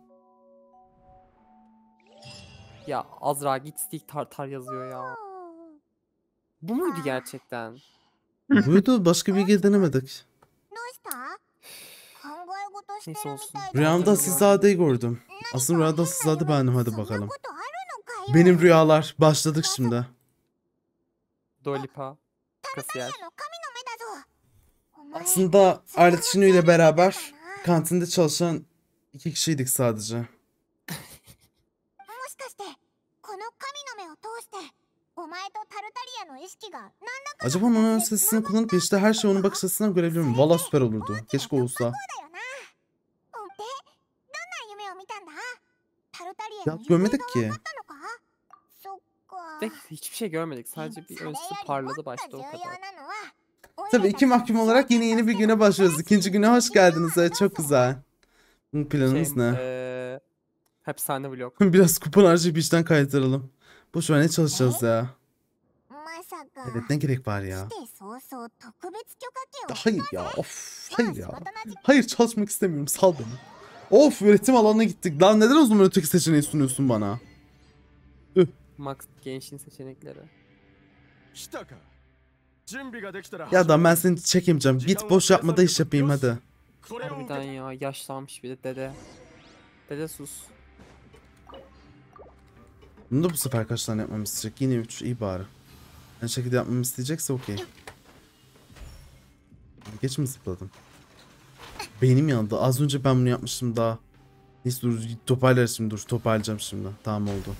Ya Azra git stick tartar yazıyor ya. Bu muydu gerçekten? Buydu başka bir geri denemedik. Neyse olsun. Rüyamda Asilzade'yi gördüm. Aslında rüyada Asilzade benim hadi bakalım. Benim rüyalar başladık şimdi. Dolipa. Kasiyer. Aslında Arlet Shinu ile beraber kantinde çalışan iki kişiydik sadece. Acaba onun ön sesini kullanıp işte her şeyi onun bakış açısından görebiliyor muyum? Valla süper olurdu. Keşke olsa. Ya görmedik ki. De hiçbir şey görmedik. Sadece bir ön sesi parladı başta o kadar. Tabii iki mahkum olarak yeni yeni bir güne başlıyoruz. İkinci güne hoş geldiniz. Evet, çok güzel. Bunun planımız Şey, ne? eee, hapishane vlog. Biraz kupon harcayıp işten kaytaralım. Boş ver ne çalışacağız ya. Evet ne gerek var ya. Ya hayır ya of hayır ya. Hayır çalışmak istemiyorum sal beni. Of üretim alanına gittik. Lan neden o zaman öteki seçeneği sunuyorsun bana? Max gençliğin seçenekleri. Ya da ben seni çekemeyeceğim. Git boş yapma da iş yapayım hadi. Harbiden ya yaşlanmış bir de dede. Dede sus. Bunu da bu sefer kaç tane yapmamı isteyecek? Yine üç iyi bari. Aynı şekilde yapmamı isteyecekse okey. Geç mi zıpladım? Beynim yandı. Az önce ben bunu yapmıştım daha. Neyse dur toparlarız şimdi dur. Toparlayacağım şimdi. Tamam oldu.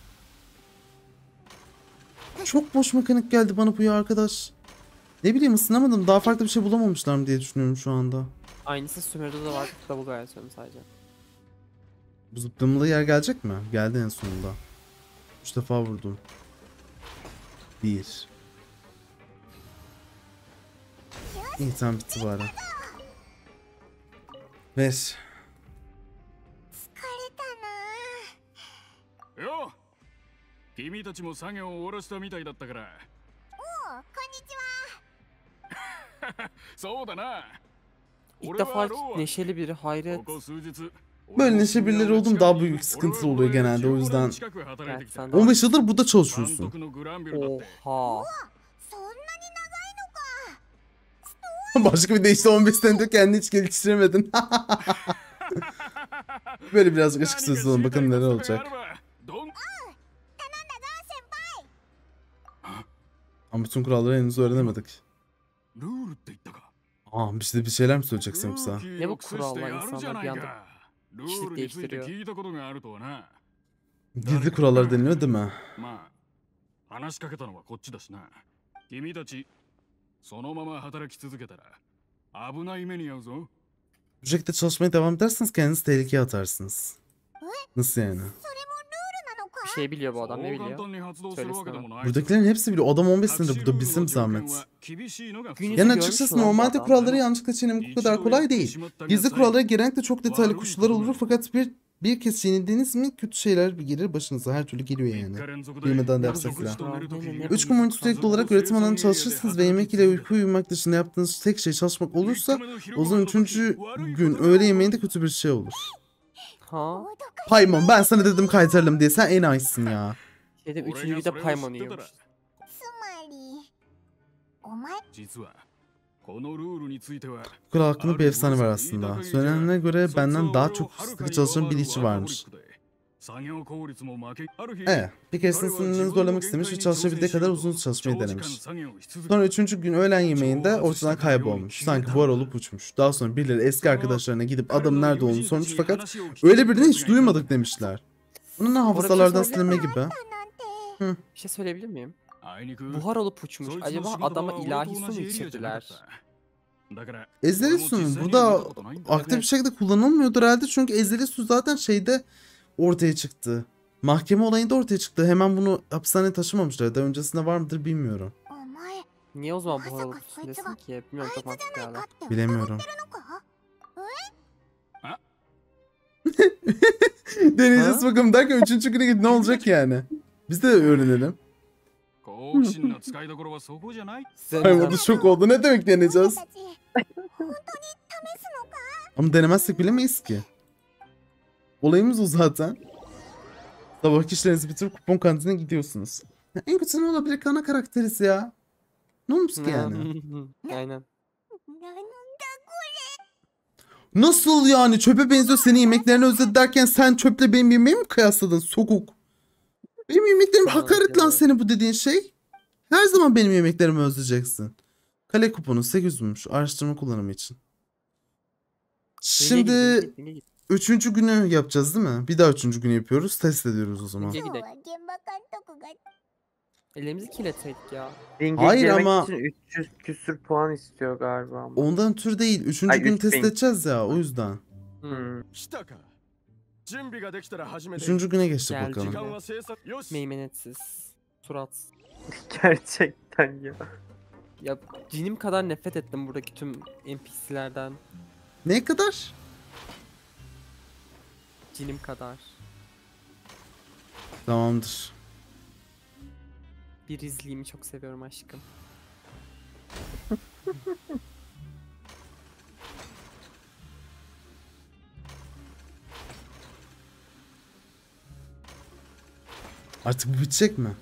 Çok boş mekanik geldi bana bu ya arkadaş. Ne bileyim ısınamadım. Daha farklı bir şey bulamamışlar mı diye düşünüyorum şu anda. Aynısı Sumeru'da da var. Double versiyonu sadece. Bu zıplamalı yer gelecek mi? Geldi en sonunda. Üç defa vurdum. Bir. İyi tamam bitti bari. Ver. よ君たちも作業を終わらせたみたいだったからそうだな İlk defa neşeli biri hayret. ここ数日 Böyle neşe birileri oldum daha büyük sıkıntılı oluyor genelde o yüzden. Evet, sen de on beş yıldır burada çalışıyorsun. Oha. Başka bir deyişle on beş senedir kendini hiç geliştiremedin. Böyle birazcık açık sözlü olun bakalım neler olacak. Ama bütün kuralları henüz öğrenemedik. Aa bir, bir şeyler mi söyleyeceksin yoksa? Ne bu kurallar insanlar bir anda kişilik değiştiriyor. Gizli kurallar deniliyor değil mi? 話しかけたのはこっちだしな。君たちそのまま働き続けたら危ない目に遭うぞ。 Bu şekilde çalışmaya devam ederseniz kendinizi tehlikeye atarsınız. Nasıl yani? Bir şey biliyor bu adam ne biliyor? Söylesene. Buradakilerin hepsi biliyor. Adam on beş senedir burada bilsin zahmet. Gün yüzü Yani görmüş açıkçası mü lan bu normalde adam? kuralları yanlışlıkla çiğnemek bu kadar kolay değil. Gizli kurallara genellikle çok detaylı koşullar olur fakat bir Bir kez yenildiniz mi kötü şeyler gelir başınıza. Her türlü geliyor yani. Bilmeden de yapsak filan. Üç gün boyunca sürekli olarak üretim alanında çalışırsınız ve yemek ile uyku uyumak dışında yaptığınız tek şey çalışmak olursa o zaman üçüncü gün öğle yemeğinde kötü bir şey olur. Ha? Paymon ben sana dedim kaytaralım diye sen en iyisın ya. Şeyde üçüncü de Paimon yiyormuş. つまりお前実はこのルールについては Bu kural hakkında bir efsane var aslında. Söylenenlere göre benden daha çok sıkı çalışan bir işçi varmış. Evet, bir keresinde sınırını zorlamak istemiş ve çalışabildiği kadar uzun çalışmayı denemiş. Sonra üçüncü gün öğlen yemeğinde ortadan kaybolmuş. Sanki buhar olup uçmuş. Daha sonra birileri eski arkadaşlarına gidip adamın nerede olduğunu sormuş fakat öyle birini hiç duymadık demişler. Bunun hafızalardan silinme gibi. Bir şey söyleyebilir miyim? Buhar olup uçmuş. Acaba adama ilahi su mu içirdiler? Ezeli su burada aktif bir şekilde kullanılmıyordur herhalde çünkü ezeli su zaten şeyde ortaya çıktı. Mahkeme olayında ortaya çıktı. Hemen bunu hapishaneye taşımamışlar. Daha öncesinde var mıdır bilmiyorum. お前 Niye o zaman buhar olup uçsun ki? Bilmiyorum, çok mantıklı hala. かって Bilemiyorum. 疑ってるのか Deneyeceğiz bakalım derken üçüncü güne gidip ne olacak yani? Biz de öğrenelim. 好奇心の使いどころはそこじゃない。 Ay bu da şok oldu. Ne demek お前 deneyeceğiz? たち本当に試すのか Ama denemezsek bilemeyiz ki. Olayımız o zaten. Sabah işlerinizi bitirip kupon kantine gidiyorsunuz. Ya en kötü ne olabilir ki ana karakteriz ya? Ne olmuş ki yani? Aynen. なんだ Nasıl yani? Çöpe benziyor senin yemeklerini özledi derken sen çöple benim yemeğimi mi kıyasladın? Sokuk. Benim yemeklerim Tamam, hakaret lan tamam. senin bu dediğin şey. Her zaman benim yemeklerimi özleyeceksin. Kale kuponu sekiz yüzmüş araştırma kullanımı için. Şimdi üçüncü günü yapacağız değil mi? Bir daha üçüncü günü yapıyoruz. Test ediyoruz o zaman. Ringe 今日 gidelim. は現場監督が Ellerimizi kirletseydik ya. Ringe Hayır girmek ama- için üç yüz küsür puan istiyor galiba ama. Ondan tür değil. Üçüncü Ay, gün üç test bin. edeceğiz ya o yüzden. Hmm. 来たか準備ができたら始めて Üçüncü güne geçtik Geldi. bakalım. 時間は生産よし Meymenetsiz. Surat. Gerçekten ya. Ya cinim kadar nefret ettim buradaki tüm N P C'lerden. Ne kadar? Cinim kadar. Tamamdır. Bir izleyimi çok seviyorum aşkım. Artık bu bitecek mi?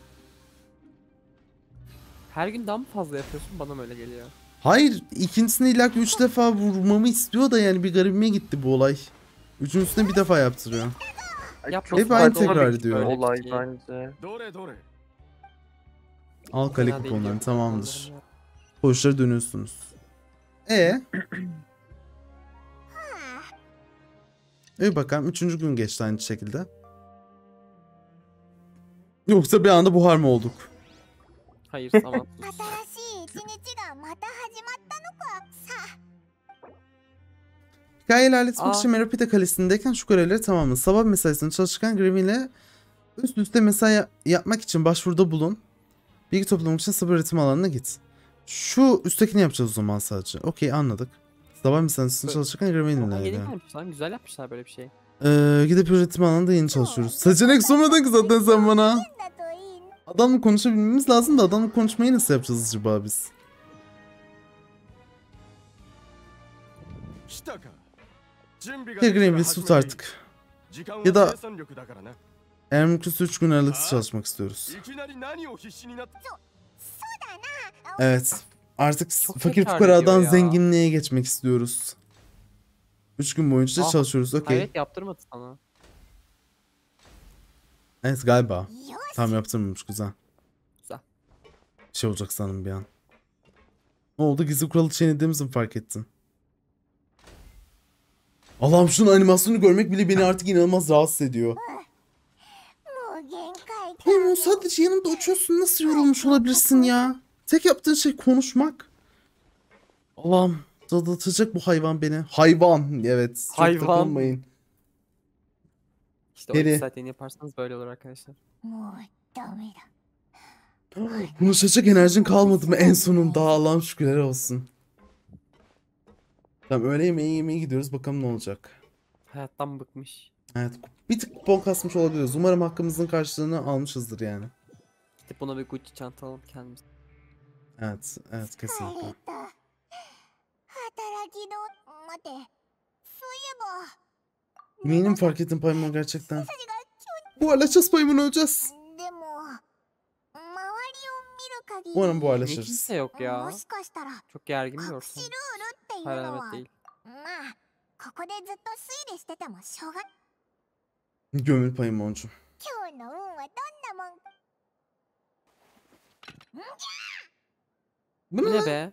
Her gün daha mı fazla yapıyorsun? Bana mı öyle geliyor? Hayır, ikincisini illa ki üç defa vurmamı istiyor da yani bir garibime gitti bu olay. Üçüncüsüne bir defa yaptırıyor. Ay, Yapma, hep aynı saçma tekrar bir ediyor. Olay Şey. bence. どれどれ Al kale Fena değil kuponlarını diyorum. tamamdır. Allah'ım ya. Koğuşlara dönüyorsunuz. E İyi bakalım. Üçüncü gün geçti aynı şekilde. Yoksa bir anda buhar mı olduk? Hayır tamam. 新しい一日がまた始まったのかさ Hikaye ilerletmek Aa. için Meropita Kalesi'ndeyken şu görevleri tamamladı. Sabah mesaisini çalışırken Gravy ile üst üste mesai yapmak için başvuruda bulun. Bilgi toplamak için sabah üretim alanına git. Şu üsttekini yapacağız o zaman sadece. Okey anladık. Sabah mesaisini Evet. çalışırken Gravy Ama ile. yeni gelmiş lan. Güzel yapmışlar böyle bir şey. Ee, gidip üretim alanında yeni çalışıyoruz. Seçenek sormadın ki zaten sen bana. だといいな Adamla konuşabilmemiz lazım da adamla konuşmayı nasıl yapacağız acaba biz? 来たか準備が Ya できたら Gravy 始 tut めていい artık. 時間 Ya da- は生産力だからな Eğer mümkünse üç gün aralıksız çalışmak istiyoruz. いきなり何を必死になって Evet. Artık Çok fakir tekrar fukaradan ediyor ya. zenginliğe geçmek istiyoruz. üç gün boyunca Ah, çalışıyoruz. Okey. Hayret yaptırmadı sana. Evet galiba. よし Tam yaptırmamış güzel. Güzel. Bir şey olacak sanırım bir an. Ne oldu? Gizli kuralı çiğnediğimizi mi fark ettin? Allah'ım şunun animasyonu görmek bile beni artık inanılmaz rahatsız ediyor. もう限界だ Oğlum sadece yanımda uçuyorsun nasıl yorulmuş olabilirsin ya? Tek yaptığın şey konuşmak. Allah'ım dadatacak bu hayvan beni. Hayvan evet. Çok Hayvan. takılmayın. İşte o Peri. iki saat yeni yaparsanız böyle olur arkadaşlar. もうダメだ Konuşacak enerjin kalmadı mı en sonunda? Allah'ım şükürler olsun. Tamam öğle yemeği yemeye gidiyoruz bakalım ne olacak. Hayattan bıkmış. Evet, bir tık kupon kasmış olabiliriz. Umarım hakkımızın karşılığını almışızdır yani. Gidip buna bir Gucci çanta alalım kendimiz. Evet, evet 疲 kesinlikle. れた働きの待ってそういえば Eminim fark ettim Paimon gerçekten. Buharlaşacağız Paimon, öleceğiz. でも周りを見る限り Umarım Niye buharlaşırız. kimse yok ya? もしかしたら Çok gergin bir 隠 ortam. しルールっていう Hayır の evet は değil. まあここでずっと推理しててもしょうが Gömül Paimon'cum. 今日の運はどんなもん Bu Bu ne ne lan? be?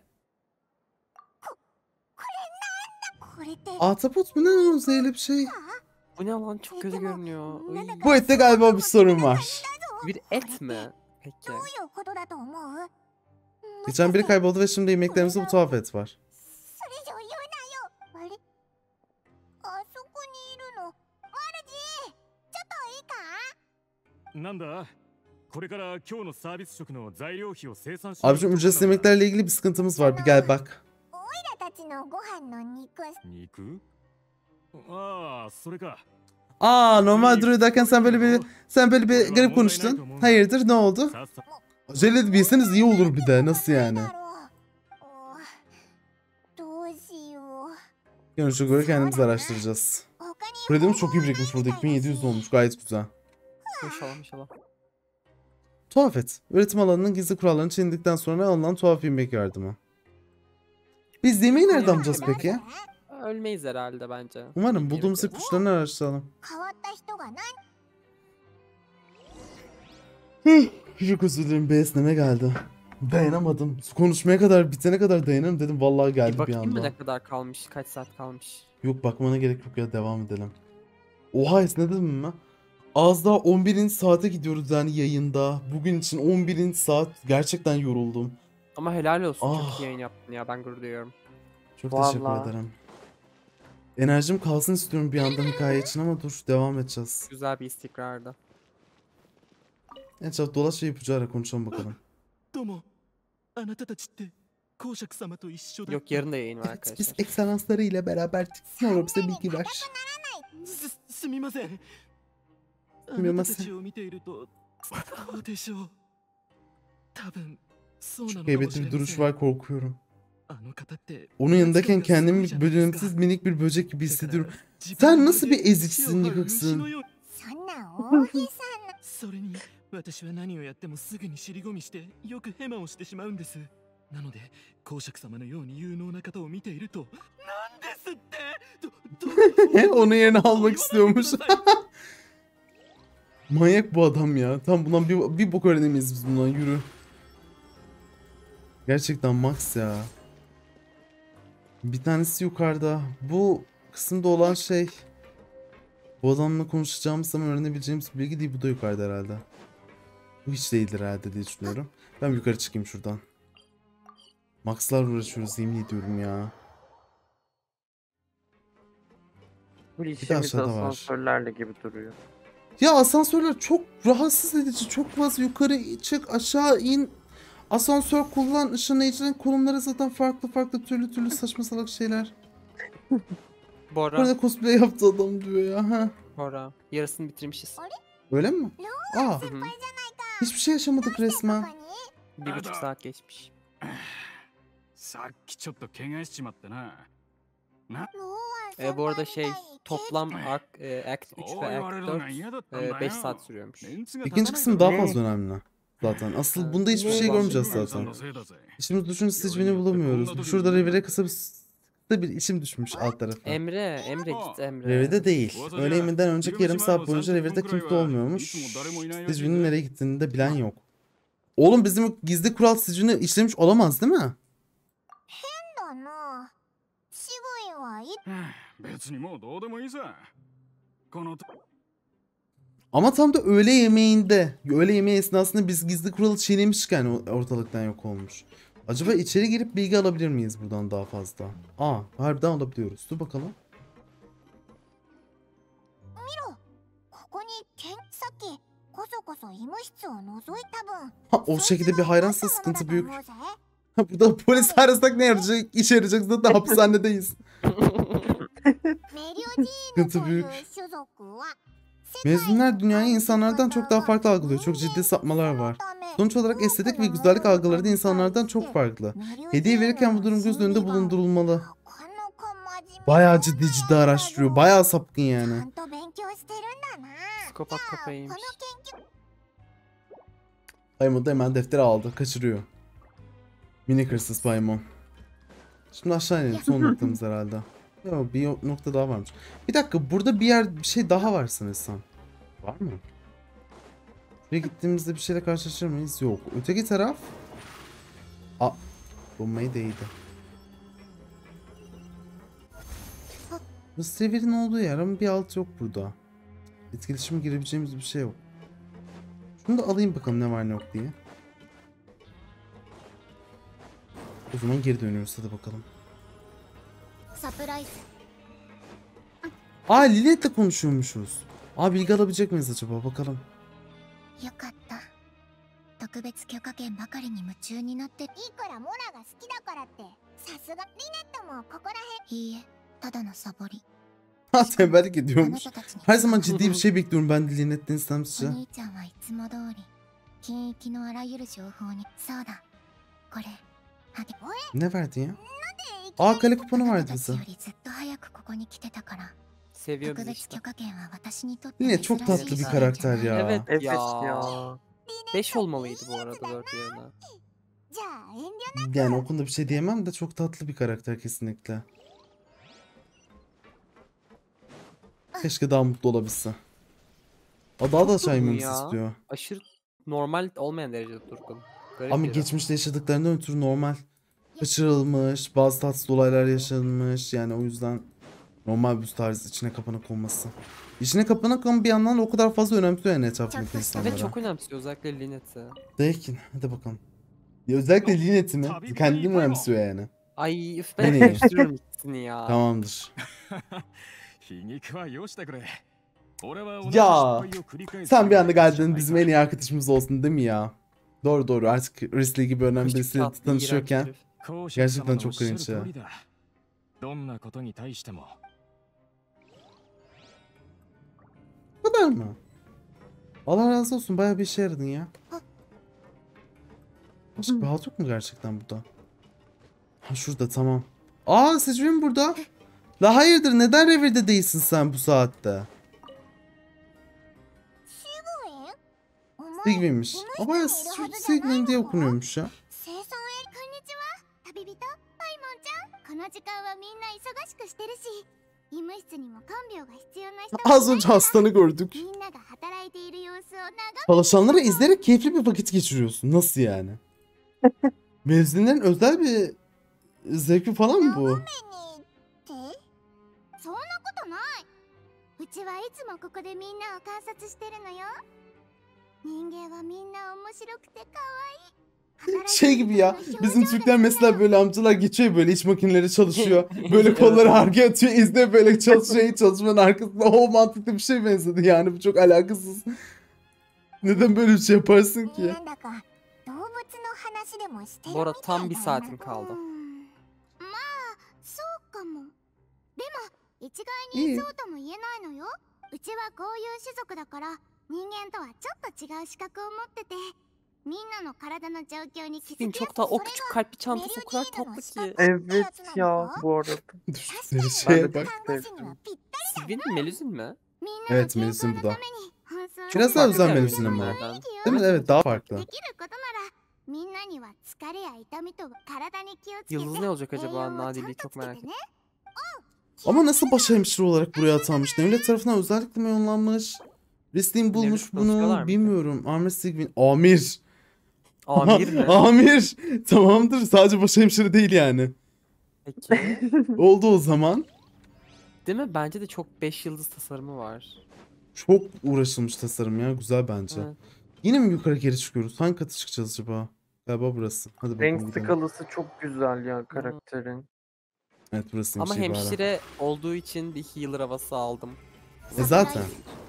これって Ahtapot mu ne lan o zehirli bir şey? Bu ne lan, çok kötü görünüyor. Uy. Bu ette galiba bir sorun var. Bir et mi? Peki. どういうことだと思うもし Geçen か biri して kayboldu ve şimdi yemeklerimizde bu tuhaf et var. それ以上言うなよあれあそこにいるのワルジちょっといいかなんだこれから今日のサービス食の材料費を生産し Abicim ücretsiz yemeklerle ilgili bir sıkıntımız var. Bir gel bak. オイラたちのご飯の肉肉ああそれか Aa, normal duruyor derken sen böyle bir sen böyle bir garip konuştun. Hayırdır, ne oldu? さっさ Acele bilseniz iyi olur bir de. Nasıl yani? だろうおどうしよう Görünüşe göre kendimiz araştıracağız. 他に Krediğimiz çok iyi birikmiş burada. iki bin yedi yüz olmuş. Gayet güzel. İnşallah inşallah. Tuhaf et. Üretim alanının gizli kurallarını çiğnedikten sonra alınan tuhaf yemek yardımı. Biz yemeği nereden bulacağız peki? Ölmeyiz herhalde bence. Umarım Gerek bulduğumuz yok. ipuçlarını araştıralım. 変わった人が何 Çok özür dilerim, bir esneme geldi. Dayanamadım. Konuşmaya kadar, bitene kadar dayanırım dedim. Vallahi Bir geldi bir bakayım mı anda. ne kadar kalmış? Kaç saat kalmış? Yok, bakmana gerek yok ya, devam edelim. Oha, esnedim mi? Az daha on birinci saate gidiyoruz yani yayında. Bugün için on birinci saat, gerçekten yoruldum. Ama helal olsun, Ah. çok iyi yayın yaptın ya, ben gurur duyuyorum. Çok Vallahi. teşekkür ederim. Enerjim kalsın istiyorum bir yandan hikaye için ama dur, devam edeceğiz. Güzel bir istikrardı. Evet, dolaş ve ipucu ara konuşalım bakalım. どうもあなたたちって公爵様と一緒だ Yok, yarın da yayın var Evet, biz arkadaşlar. ekselansları ile beraberdik. Ne olur bize bilgi ver. すすみませんあみませんなたたちを見ているとどうでしょう多分そうなのかも Heybetli し bir れま duruş せん var, korkuyorum. あの方って Onun yanındayken 扱いがすごい kendimi じゃないですか bölümsüz minik bir böcek gibi だから hissediyorum. 自分 Sen の nasıl 手 bir で eziksin, 手を張る牛 yıkıksın? のようそんな大げさなそれに私は何をやってもすぐに尻込みしてよくヘマをしてしまうんですなので公爵様のように有能な方を見ているとなんですってどど Onun yerini そう言わ almak ないで istiyormuş. ください Manyak bu adam ya. Tam bundan bir, bir bok öğrenemeyiz biz bundan, yürü. Gerçekten Max ya. Bir tanesi yukarıda. Bu kısımda olan şey, bu adamla konuşacağımız zaman öğrenebileceğimiz bir bilgi değil. Bu da yukarıda herhalde. Bu hiç değildir herhalde diye düşünüyorum. Ben yukarı çıkayım şuradan. Max'lar uğraşıyoruz, yemin ediyorum ya. Bu de işimiz aşağıda var. asansörlerle gibi duruyor. Ya asansörler çok rahatsız edici. Çok fazla yukarı çık, aşağı in. Asansör kullan, ışınlayıcının konumları zaten farklı farklı, türlü türlü saçma salak şeyler. Bora, Burada cosplay yaptı adam diyor ya. Ha. Bora. Yarısını bitirmişiz. Öyle mi? Aa, Hı hı. hiçbir şey yaşamadık ここ resmen. に Bir buçuk saat geçmiş. さっきちょっと怪我しちまってな。な、 ローアン E, bu arada 先 şey 輩みたいに toplam ark, e, Act 3 そう ve 言われ Act るのが dört 嫌だったんだよ。 beş saat sürüyormuş. メンツが立たない İkinci kısım daha Ne? fazla önemli. Zaten. Asıl bunda hiçbir Ne? şey görmeyeceğiz さん zaten. のせいだぜ。 İşimiz düşünün, Sicvin'i bulamıyoruz. Şurada revire kısa bir, kısa bir işim düşmüş alt tarafı. Emre, Emre git Emre. Revirde değil. Öğle yemeğinden önceki yarım saat boyunca revirde kimse olmuyormuş. Sicvin'in nereye gittiğini de bilen yok. Oğlum bizim gizli kural Sicvin'i işlemiş olamaz değil mi? だなシグイはい別にもうどうでもいいさ。このと Ama tam da öğle yemeğinde, öğle yemeği esnasında biz gizli kuralı çiğnemişken o- ortalıktan yok olmuş. Acaba içeri girip bilgi alabilir miyiz buradan daha fazla? Aa, harbiden alabiliyoruz. Dur bakalım. ここにけんさっきこそこそ医務室を覗いた分 Ha, o şekilde bir hayransa sıkıntı büyük. 思うぜ Ha, burada polis arasak ne yarayacak? İşe yarayacak, zaten hapishanedeyiz. 目 Sıkıntı büyük. Mezunlar dünyayı insanlardan çok daha farklı algılıyor. Çok ciddi sapmalar var. Sonuç olarak estetik ve güzellik algıları da insanlardan çok farklı. Hediye verirken bu durum göz önünde bulundurulmalı. Bayağı ciddi ciddi araştırıyor. Bayağı sapkın yani. Psikopat kafayıymış. Paimon da hemen defteri aldı. Kaçırıyor. Minik hırsız Paimon. Şimdi aşağı inelim. Son noktamız herhalde. Yok, bir nokta daha varmış. Bir dakika, burada bir yer, bir şey daha var sanırsam. Var mı? Buraya gittiğimizde bir şeyle karşılaşır mıyız? Yok. Öteki taraf... Aa, bombayı değdi. Bu severin olduğu yer ama bir alt yok burada. Etkileşime girebileceğimiz bir şey yok. Şunu da alayım bakalım ne var ne yok diye. O zaman geri dönüyoruz, hadi bakalım. Aa, Lilith'le konuşuyormuşuz. Aa, bilgi alabilecek miyiz acaba, bakalım. よかった特別許可券ばかりに夢中になっていくらモラが好きだからってさすがリネットもここらへんいいえただのサボり Ha, tembellik ediyormuş. Her zaman ciddi bir şey bekliyorum ben de Lynette'den istemsizce. お兄ちゃんはいつも通り近域のあらゆる情報にそうだこれあげ Ne verdin ya? Aa, kale kuponu vardı bize. よりずっと早くここに来てたから Seviyor 特 bizi 別 işte. 許可券は私にとって Yine çok tatlı bir karakter ya. Evet, Evet ya. ya. beş olmalıydı bu arada dört yerine. じゃあ遠慮 Yani o konuda bir şey diyemem de çok tatlı bir karakter kesinlikle. Keşke daha mutlu olabilse. O daha da aşağı durgun inmemizi ya. istiyor. Aşırı normal olmayan derecede durgun. Garip Ama biri. geçmişte yaşadıklarından ötürü normal. Kaçırılmış, bazı tatsız olaylar yaşanmış. Yani o yüzden normal bir tarz içine kapanık olması. İçine kapanık ama bir yandan da o kadar fazla önemsiyor yani etrafındaki insanlara. Evet, çok önemsiyor özellikle Lynette'i. Değkin, hadi bakalım. Ya özellikle Lynette'i mi? Kendini önemsiyor yani. Ay üf, Beni. ben karıştırıyorum ikisini ya. Tamamdır. 皮肉はよしてくれ。俺は同じ Ya 失敗を繰り返す sen bir anda じゃない geldin bizim en iyi arkadaşımız olsun değil mi ya? Doğru doğru, artık Risley gibi önemli Küçük birisiyle tatlı, tanışıyorken iğrenç herif. 公爵 gerçekten 様の çok おっしゃる cringe ya. 通りだ。どんなことに対しても Bu kadar mı? Allah razı olsun, bayağı bir işe yaradın ya. Başka bir halt yok mu gerçekten burada? Ha, şurada, tamam. Aa, Seju'nun burada. La hayırdır, neden revirde değilsin sen bu saatte? Sigvin'miş. Aa, bayağı Sigvin diye okunuyormuş ya. 生産へこんにちは旅人パイモンちゃんこの時間はみんな忙しくしてるし医務室にも看病が必要な人 Az önce hastanı gördük. みんなが働いている様子を眺 Çalışanları izleyerek keyifli bir vakit geçiriyorsun. Nasıl yani? Mezunların özel bir zevki falan mı bu? めにってそんなことないうちはいつもここでみんなを観察してるのよ人間はみんな面白くて可愛い Şey gibi ya, bizim Türkler mesela böyle amcalar geçiyor, böyle iç makineleri çalışıyor. Böyle kolları arkaya atıyor, izle böyle çalışıyor, çalışmanın arkasında. O mantıklı bir şey benzedi yani, bu çok alakasız. Neden böyle bir şey yaparsın ki? なんだか動物の話でもしてるみ Bu た arada いだ tam bir な saatim kaldı. うんまあそうかもでも一概 İyi. にそうとも言えないのようちはこういう種族だから人間とはちょっと違う資格を持っててみんなの体の状況に気づ Sigvin きや çok す da く o それ küçük が kalpli çantası o kadar tatlı ki. Evet ya bu arada. Düşünsene ben şeye de bak. çok 看護師に sevdim. はぴったり Sigvin mi Meluzin mi? みんなの Evet, 健 Melis'in 康 bu の da. ために奔走 Biraz daha Farklı özel gelmiş Melis'in ama. bunlardan. Değil mi? Evet, daha farklı. できることならみんなには疲れや痛みと体に気をつけて Yıldız ne olacak 栄養 acaba? をちゃん Nadil'i と çok つけて merak ね ettim. Ama nasıl başhemşire olarak buraya atanmış? Devlet tarafından özellikle mi yollanmış? Risley'in bulmuş Devlet çalışıyorlar bunu, mıydı? bilmiyorum. Amir Sigvin. Amir. Amir mi? Amir. Tamamdır, sadece başhemşire değil yani. Peki. Oldu o zaman. Değil mi? Bence de çok beş yıldız tasarımı var. Çok uğraşılmış tasarım ya, güzel bence. Evet. Yine mi yukarı geri çıkıyoruz? Hangi katı çıkacağız acaba? Galiba burası. Hadi bakalım Renk gidelim. skalası çok güzel ya karakterin. Evet, burasıymış. Ama ibare. hemşire olduğu için bir healer havası aldım. E zaten.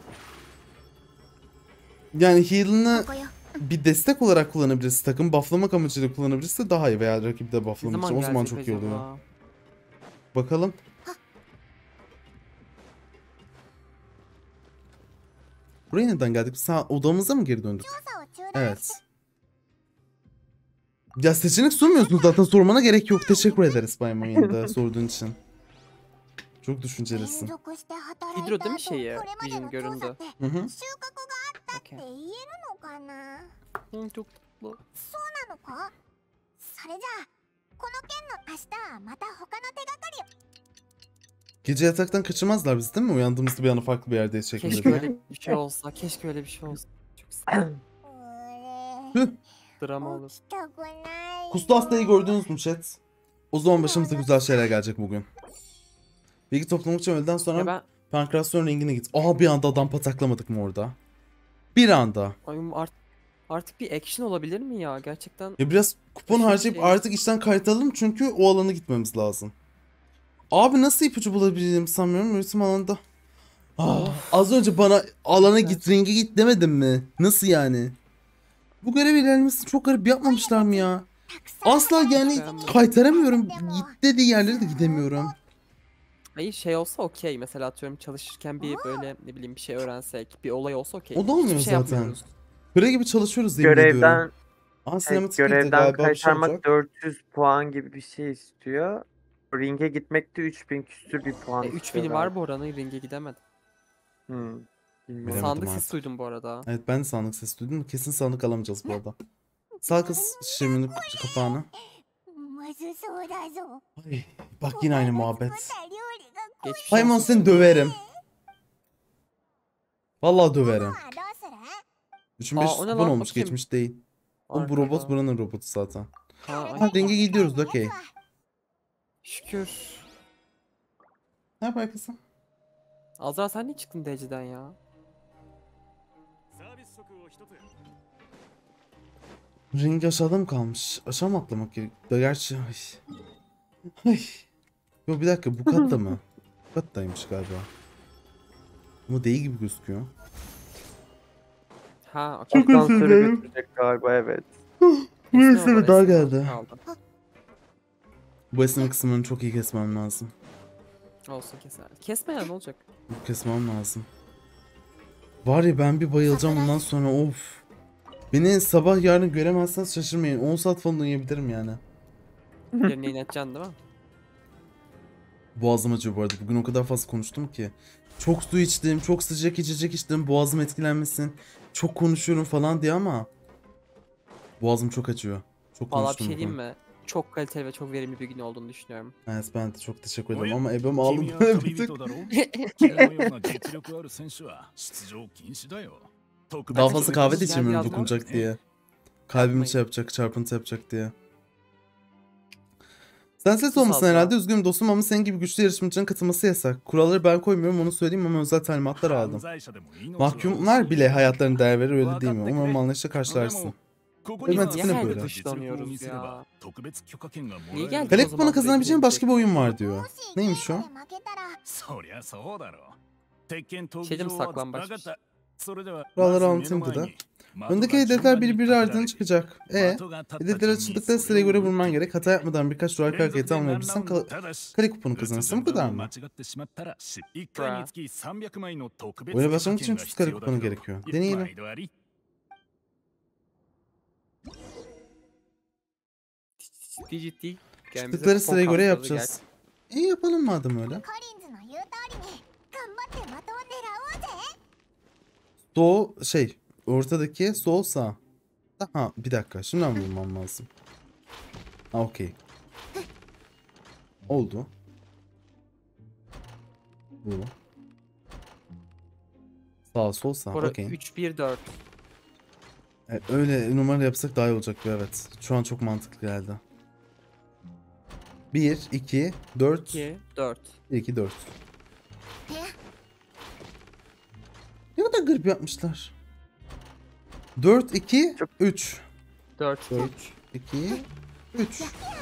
Yani heal'ını ここよ bir destek olarak kullanabilirsin. Takım bufflamak amacıyla kullanabilirse daha iyi, veya rakibi de Ne bufflamak zaman için. O zaman gelecek çok iyi oluyor. acaba? Bakalım. Buraya neden geldik? Sağ odamıza mı geri döndük? 調査を中断 Evet. Ya seçenek sunmuyorsunuz zaten, sormana gerek yok. Teşekkür ederiz Bay Mayında sorduğun için. Çok 連 düşüncelisin. 続して働い Hidro た değil mi 後 şeyi? これまで Vision の調査 göründü. って Hı hı. 収穫があったって Okey. 言えるのかな Hı, çok tatlı. そうなのかそれじゃあこの件の明日はまた他の手がかりを Gece yataktan kaçırmazlar bizi değil mi? Uyandığımızda bir anda farklı bir yerdeyiz şeklinde Keşke diye. öyle bir şey olsa. Keşke öyle bir şey olsa. Çok güzel. 俺 Drama olur. 起きたくない Kustu hastayı gördünüz mü chat? O zaman başımıza güzel şeyler gelecek bugün. Bilgi toplamak için öğleden sonra Ya ben pankrasyon ringine git. Aa, bir anda adam pataklamadık mı orada? Bir anda. ay, art, artık bir action olabilir mi ya? Gerçekten Ya biraz kupon Aşırı harcayıp şey. artık işten kayıtalım çünkü o alana gitmemiz lazım. Abi nasıl ipucu bulabilirim sanmıyorum üretim alanında. Ah, az önce bana alana git, ringe git demedim mi? Nasıl yani? Bu görev ilerlemesini çok garip yapmamışlar mı ya? Asla yani kaytaramıyorum. Git dediği yerlere de gidemiyorum. hayır şey olsa okey. Mesela atıyorum çalışırken bir böyle ne bileyim bir şey öğrensek, bir olay olsa okey. O da olmuyor Hiçbir şey zaten. yapmıyoruz. Kıra gibi çalışıyoruz yemin Görevden ediyorum. Aa, evet, sinematik girdi görevden galiba, bir şey kaytarmak olacak. dört yüz puan gibi bir şey istiyor. Ring'e gitmek de üç bin küsür bir puan E, istiyor. üç bini var bu oranın ringe gidemedim. Hmm. Bilmiyorum. Bilemedim Sandık artık. sesi duydum bu arada. Evet, ben de sandık sesi duydum. Kesin sandık alamayacağız bu arada. Sağ kız şişirmenin kapağını. まずそうだぞ Ay, bak yine aynı muhabbet. 作った料理が Geçmiş Paymon olsun. seni döverim. Vallahi döverim. はどうする üç bin beş yüz Aa, o ne kupon lan? olmuş, Bakayım. geçmiş değil. O bu Arkada. robot buranın robotu zaten. Ha, ay, Ha, ringe gidiyoruz, okey. şükür. Ne yapar kızım? Azra sen niye çıktın D C'den ya? サービス速を一つ Ring aşağıda mı kalmış? Aşağı mı atlamak gerek? Da gerçi ay. Ay. Yo, bir dakika, bu katta mı? Bu kattaymış galiba. Ama değil gibi gözüküyor. Ha, okey. Çok özür Asansöre dilerim. götürecek galiba evet. Bu Esneme esneme var, daha esneme geldi. kaldı. Bu esneme kısmını çok iyi kesmem lazım. Olsun keser. Kesme ya ne olacak? Kesmem lazım. Var ya, ben bir bayılacağım ondan sonra, of. Beni sabah yarın göremezseniz şaşırmayın. on saat falan uyuyabilirim yani. Yerine inateceksin değil mi? Boğazım acıyor bu arada. Bugün o kadar fazla konuştum ki. Çok su içtim, çok sıcak içecek içtim. Boğazım etkilenmesin. Çok konuşuyorum falan diye ama boğazım çok acıyor. Çok Valla bir konuştum şey diyeyim bugün. mi? Çok kaliteli ve çok verimli bir gün olduğunu düşünüyorum. Evet, ben de çok teşekkür O ederim ya, ama ebem 君 ağladı は bir 旅 tık. 人だろ君のような実力ある選手は出場禁止だよ。 Daha fazla kahve de Güzel içemiyorum yazma. dokunacak diye. Kalbim Yapmayın. şey yapacak, çarpıntı yapacak diye. Sen ses Sus olmasın Azra. herhalde, üzgünüm dostum ama senin gibi güçlü yarışmacının katılması yasak. Kuralları ben koymuyorum, onu söyleyeyim ama özel talimatlar aldım. Mahkumlar bile hayatlarını değer verir, öyle değil mi? Umarım anlayışla karşılarsın. Ben Niye tipine her böyle. dışlanıyoruz ya? Niye Niye geldin? Kalek O zaman bana direkt kazanabileceğin direkt başka bir oyun var diyor. Neymiş o? 負けたらそりゃそうだろう。鉄拳闘 Şey 技 mi 場は saklambaç? 分かった。それでは Kuralları まず目の anlatayım 前 da. に Öndeki hedefler birbiri ardından çıkacak. E, hedefler açıldıkları sıraya göre vurman gerek. Hata yapmadan birkaç tur arka arkaya tamamlayabilirsen kal kale kuponu kazanırsın, bu kadar mı? Oyuna başlamak için üç yüz kare kuponu gerekiyor. Deneyelim. Ciddi ciddi. Yani bize Çıktıkları kupon sıraya göre kaptırdı yapacağız. İyi yapalım madem öyle. コリンズの言う通りに頑張って的を狙おうぜ Sol şey, ortadaki sol sağ. Ha, bir dakika, şimdiden vurmam lazım. Ha, okey. Oldu. Bu. Sağ sol sağ, Sonra okey. üç bir dört. Evet, öyle numara yapsak daha iyi olacak, evet. Şu an çok mantıklı geldi. bir, iki, dört, iki dört. iki, dört. Ne kadar garip yapmışlar. dört, iki, üç. dört. dört, iki, üç.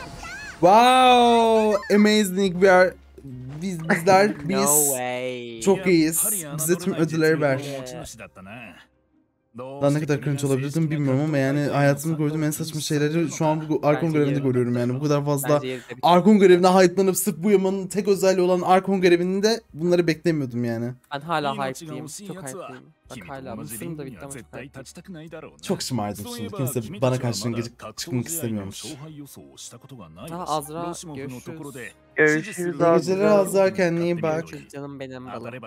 Wow! Amazing, we are... Biz, bizler, No biz way. çok iyiyiz. Bize tüm ödülleri ver. Daha ne kadar cringe olabilirdim bilmiyorum ama yani hayatımda gördüğüm en saçma şeyleri şu an bu Arkon Bence görevinde yerinde. görüyorum yani. Bu kadar fazla Bence yerinde bir- Arkon görevine hype'lanıp sırf bu yamanın tek özelliği olan Arkon görevinde bunları beklemiyordum yani. Ben hala hype'liyim. Çok hype'liyim. Bak hala Mısır'ın da bitti ama çok kaybettik. Çok şımardım şimdi. Kimse bana karşı gece çıkmak istemiyormuş. Ha Azra görüşürüz. Görüşürüz İyi abi. geceler Azra, kendine iyi bak. Canım benim balım.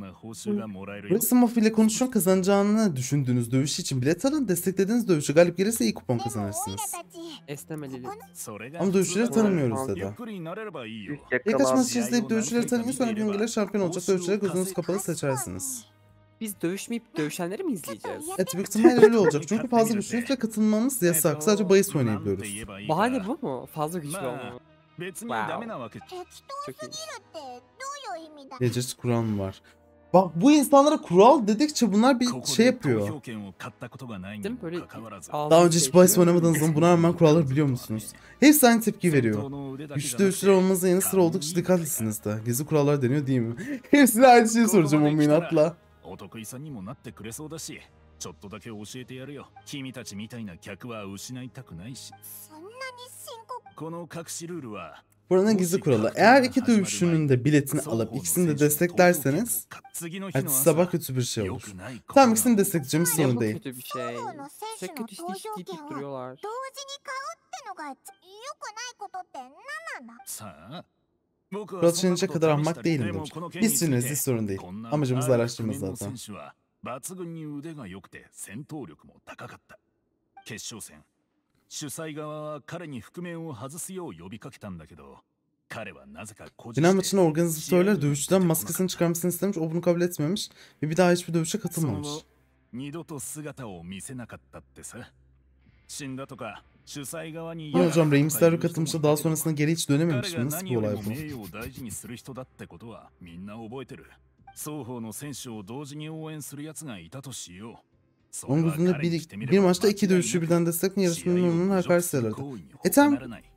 Burası Mafya ile konuşun, kazanacağını düşündüğünüz dövüş için bilet alın. Desteklediğiniz dövüşü galip gelirse iyi kupon kazanırsınız. Esneme Lili. Ama dövüşçüleri tanımıyoruz dedi. Üst İlk yakala kaç abi. maçı izleyip dövüşçüleri tanıyın, sonra gün gelir şampiyon olacak dövüşçüleri gözünüz kapalı seçersiniz. Biz dövüşmeyip dövüşenleri mi izleyeceğiz? Evet, büyük ihtimalle öyle olacak çünkü fazla güçlüyüz ve katılmamız yasak. Sadece bahis oynayabiliyoruz. Bahane bu mu? Fazla güçlü olma. 適当 Çok す iyi. ぎるってどういう意味だ Gecesi kural mı var? Bak, bu insanlara kural dedikçe bunlar bir şey yapıyor. Değil mi? Böyle Daha önce hiç bahis oynamadığınız zaman buna rağmen kuralları biliyor musunuz? Hepsi aynı tepki veriyor. Güçlü dövüşçüler olmanızın yanı sıra oldukça dikkatlisiniz de. Gizli kurallar deniyor değil mi? Hepsine aynı şeyi soracağım o minatla. お得意さんにもなってくれそうだし、ちょっとだけ教えてやるよ。君たちみたいな客は失いたくないし。 そんなに深刻この隠しルールは Buranın gizli kuralı. Eğer iki dövüşçünün de biletini alıp ikisini de desteklerseniz hadi sabah kötü bir şey olur. Tamam, ikisini destekleyeceğimiz sorun Ya bu değil. kötü bir şey. の選 Çok 手の kötü 投 işte 票 deyip 権を duruyorlar. 同時に買うってのが良くないことって何なんださあ、僕は Kural そんな çiğneyecek こと kadar 試し ahmak たり、で değilim も demiş. この件に Biz つい siniriz て hiç sorun değil. こんな Amacımız 荒い araştırma 覆面の zaten. 選手は抜群に腕が良くて戦闘力も高かった。決勝戦、主催側は彼に覆面を外すよう呼びかけたんだけど、彼はなぜかこじ Final して maçının organizatörler dövüşçüden maskesini çıkarmasını istemiş, o bunu kabul etmemiş ve bir daha hiçbir dövüşe その katılmamış. 後二度と姿を見せなかったってさ。死んだとか主催側に Ya hocam, Rey Mysterio katılmıştı, daha sonrasında geri hiç dönememiş 彼 mi? が Nasıl 何 bir より olay も bu? 名誉を大事にする人だってことはみんな覚えてる。双方の選手を同時に応援する奴がいたとしよう。それ Onun は gözünde 彼にしてみ bir, れ bir ば maçta iki 間違い dövüşçü なく birden destekleyen 試合を yarışmanın 侮 hakaret 辱する sayılırdı. 行為に E 他 tamam, ならない。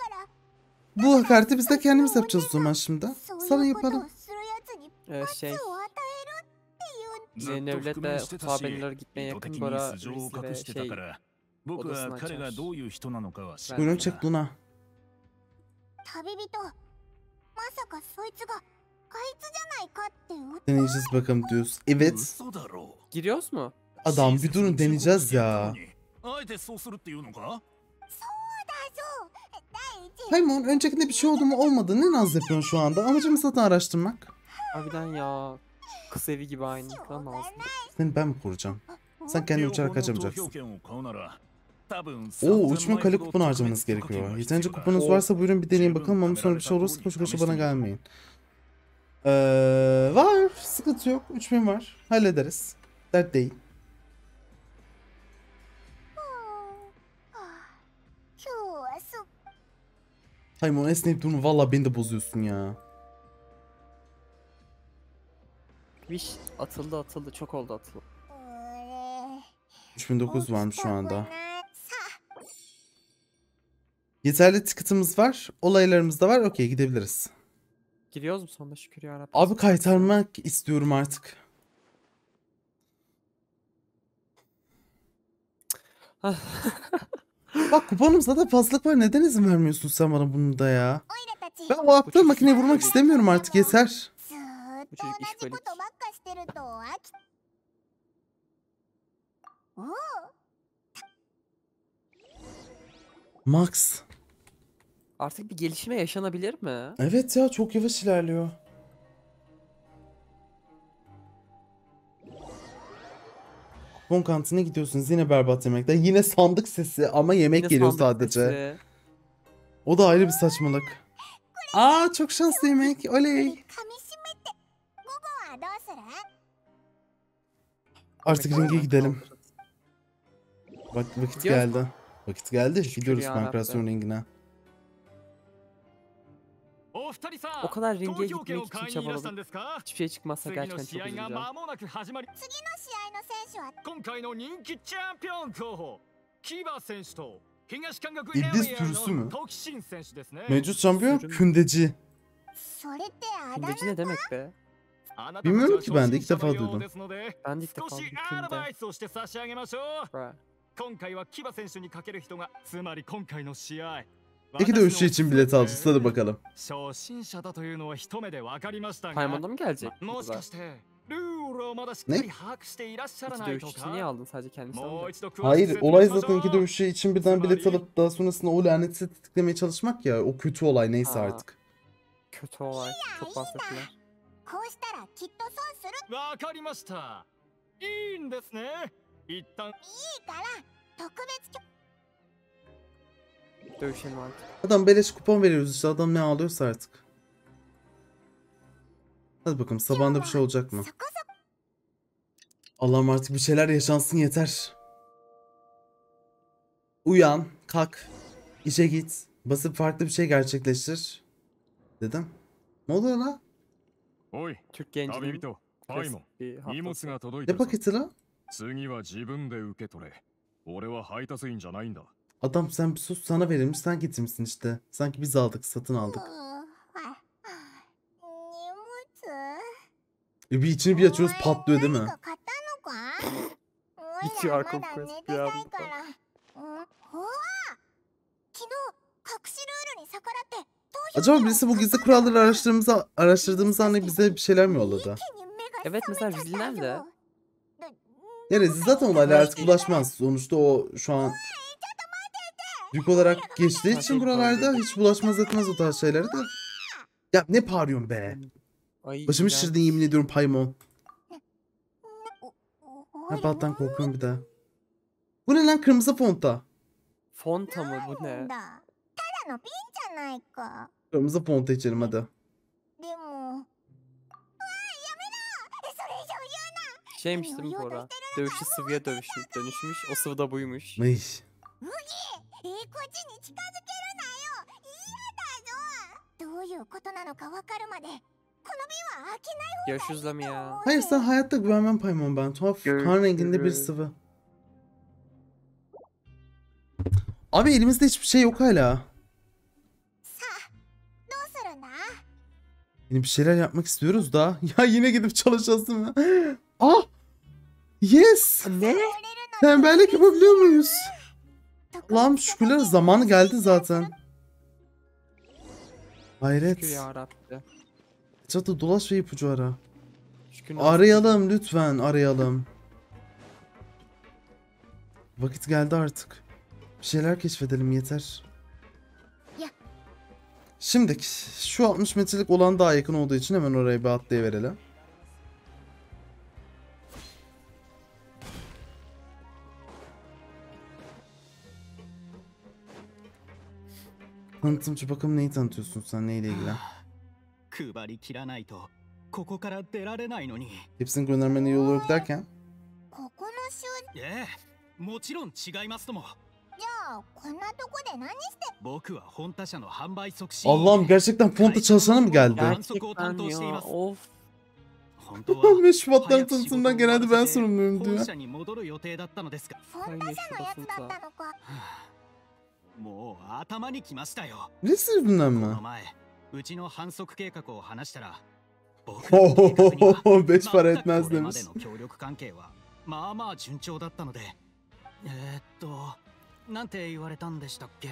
bu hakareti biz de kendimiz yapacağız o zaman şimdi. そう Sana いうことを yapalım. するやつに Ee, 罰 şey を与えるっていうずっと Nevlet'le 覆面してたし Hutabeliler gitmeye 意図 yakın 的 Bora に素性を Reis 隠 ve してた şey から僕 odasını は彼が açar. どういう人なのかは知ら Ben- Buyurun ない çek Luna. 旅人まさかそいつがあいつじゃないかって疑 Deneyeceğiz bakalım diyoruz. Evet. 嘘だろ Giriyoruz mu? Adam bir durun, deneyeceğiz ya. あえてそうするっていうのかそう第一 Paimon, öncekinde bir şey oldu mu olmadı, ne naz yapıyorsun şu anda? Amacımız zaten araştırmak. Harbiden ya. Kız evi gibi aynı. Ne kadar nazlı. Seni ben mi koruyacağım? Sen kendin 両 uçarak 方の投 kaçamayacaksın. 票権を買うなら多分 Oo, üç bin kale kupon harcamanız gerekiyor. Yeterince kuponunuz varsa buyurun bir deneyin bakalım, ama sonra bir şey olursa koşu koşu bana gelmeyin. Ee, var, sıkıntı yok. üç bin var, hallederiz. Dert değil. 今日はそ Paimon, esneyip durma, valla beni de bozuyorsun ya. Wish atıldı atıldı. Çok oldu atıldı. 俺 üç bin dokuz yüz varmış şu anda. さあ Yeterli ticket'ımız var, olaylarımız da var. Okey, gidebiliriz. Giriyoruz mu sonunda, şükür yarabbim. Abi kaytarmak istiyorum artık. Bak, kuponumuzda da fazlalık var. Neden izin vermiyorsun sen bana bunu da ya? オイラたち Ben o aptal makineyi vurmak istemiyorum artık, yeter. ずーっ Bu と çocuk 同じ işkolik. ことばっかしてると飽きおう Max. Artık bir gelişme yaşanabilir mi? Evet ya, çok yavaş ilerliyor. Kupon kantine gidiyorsunuz, yine berbat yemekler. Yine sandık sesi ama yemek Yine geliyor sandık sadece. sesi. O da ayrı bir saçmalık. Aa, çok şanslı yemek. Oley. 噛みしめて午後はどうする Artık ringe gidelim. Bak, vakit Gidiyoruz geldi. Vakit geldi. Şükür Gidiyoruz yarabbim. pankrasyon ringine. お二人さん O kadar ringe 投票権 gitmek を için 買いにいらしたん çabaladık. ですか Hiçbir şey çıkmazsa 次の gerçekten 試 çok 合が üzüleceğim. 間もなく始まり次の試合の選手は今回の人気チャンピオン候補キバ選手と東韓国 İblis エリア sürüsü mü? のトキシン選手ですね Mevcut şampiyon Sürüm. kündeci. それってあだ名 Kündeci ne demek be? あなたたちは Bilmiyorum ki ben de ilk 初心者 defa のよう duydum. ですので Ben de ilk 少 defa し duydum アドバ künde. イスをして差し上げましょう Bruh. 今回はキバ選手にかける人がつまり今回の試合 İki dövüşçü için bilet alacağız. Hadi bakalım. 初心者だというのは一目で分かりましたが Paymonda mı gelecek? もし kızlar? かしてルールをまだしっね? かり把握していらっしゃら İki ないと dövüşçüsü niye か aldın sadece kendisi aldı? もう一度詳しく Hayır, 説明 olay しまし zaten ょ iki う dövüşü için birden bilet alıp daha sonrasında o laneti tetiklemeye çalışmak ya. O kötü olay neyse Ha. artık. Kötü olay. Çok bahsettiler. こうしたらきっと損する。 わかりました。いいんですね。一旦いいから特別許 Dövüşelim artık. Adam beleş kupon veriyoruz işte, adam ne alıyorsa artık. Hadi bakalım, sabahında bir şey olacak mı? そこそこ Allah'ım artık bir şeyler yaşansın yeter. Uyan, kalk, işe git, basıp farklı bir şey gerçekleştir. Dedim. Ne oluyor lan? おい、 Türk 旅 gencinin 人、パイモン、 klasik bir 荷物 haftası. が届い Ne たぞ。 paketi lan? 次は自分で受け取れ。俺は配達員じゃないんだ。 Adam sen bir sus, sana verilmiş, sen getirmişsin işte. Sanki biz aldık, satın う aldık. ーは荷物 E bir içini bir açıyoruz, patlıyor değil mi? 何か買ったのかおい İçi ら arka まだ kuvvet 寝 bir てない anda. からうんうわ昨日隠しルールに逆らって投票 Acaba 権を birisi bu gizli kuralları araştırdığımızı, araştırdığımızı anlayıp bize bir şeyler mi yolladı? 一気に目が Evet 覚め mesela ちゃっ Rizli た nerede? よ Neresi? Zaten olaylar artık bulaşmaz. Sonuçta o şu an büyük olarak geçtiği için buralarda hiç bulaşmaz etmez o tarz şeylere de. Ya ne bağırıyorsun be? Ay, Başımı iğrenç. şişirdin yemin ediyorum Paymon. おい Ha battan korkuyorum bir daha. Bu ne lan, kırmızı fonta? Fonta mı bu な ne? んだただの瓶じゃないか Kırmızı fonta içelim hadi. でもうわやめろそれ以上言うな Şeymiş değil mi bu ara? Dövüşü sıvıya dönüşmüş, dönüşmüş. O sıvı da buymuş. Ay. 麦いいこっちに近づけるなよ嫌だぞどういうことなのかわかるまでこの瓶は開けない方がいい Görüşürüz Lam ya. Hayır, sen hayatta güvenmem Paymon ben. Tuhaf kan renginde bir Görüşürüz. sıvı. Abi elimizde hiçbir şey yok hala. さあどうするんだ Yine bir şeyler yapmak istiyoruz da. Ya yine gidip çalışasın mı? Ah! Yes! Ne? Tembellik yapabiliyor muyuz? Allah'ım şükürler, zamanı geldi zaten. Hayret. Şükür ya Rabbi. Çatı dolaş ve ipucu ara. Şükür Arayalım lütfen, arayalım. Vakit geldi artık. Bir şeyler keşfedelim yeter. Ya. Şimdi şu altmış metrelik olan daha yakın olduğu için hemen oraya bir atlayıverelim. Tanıtımcı, bakalım neyi tanıtıyorsun sen, neyle ilgili? 配りきらないとここから出られないのに。 Hepsini göndermene yol yok derken. ここの州ええ、もちろん違いますとも。 じゃあこんなとこで何して僕は本他社の販売促進。 Allah'ım, gerçekten fonta çalışana mı geldi? Gerçekten ya. Of. 本当は beş Şubat'tan tanıtımdan genelde ben sorumluyum 本 diyor. 社に戻る予定だったのですが、 フォンタ社のやつだったのかもう頭にきましたよ。 Birisi yüzünden こ mi? の前、うちの反則計画を話したら、僕の計画には beş para 全く etmez これまで demiş. の協力関係はまあまあ順調だったので、えー、っと、なんて言われたんでしたっけ。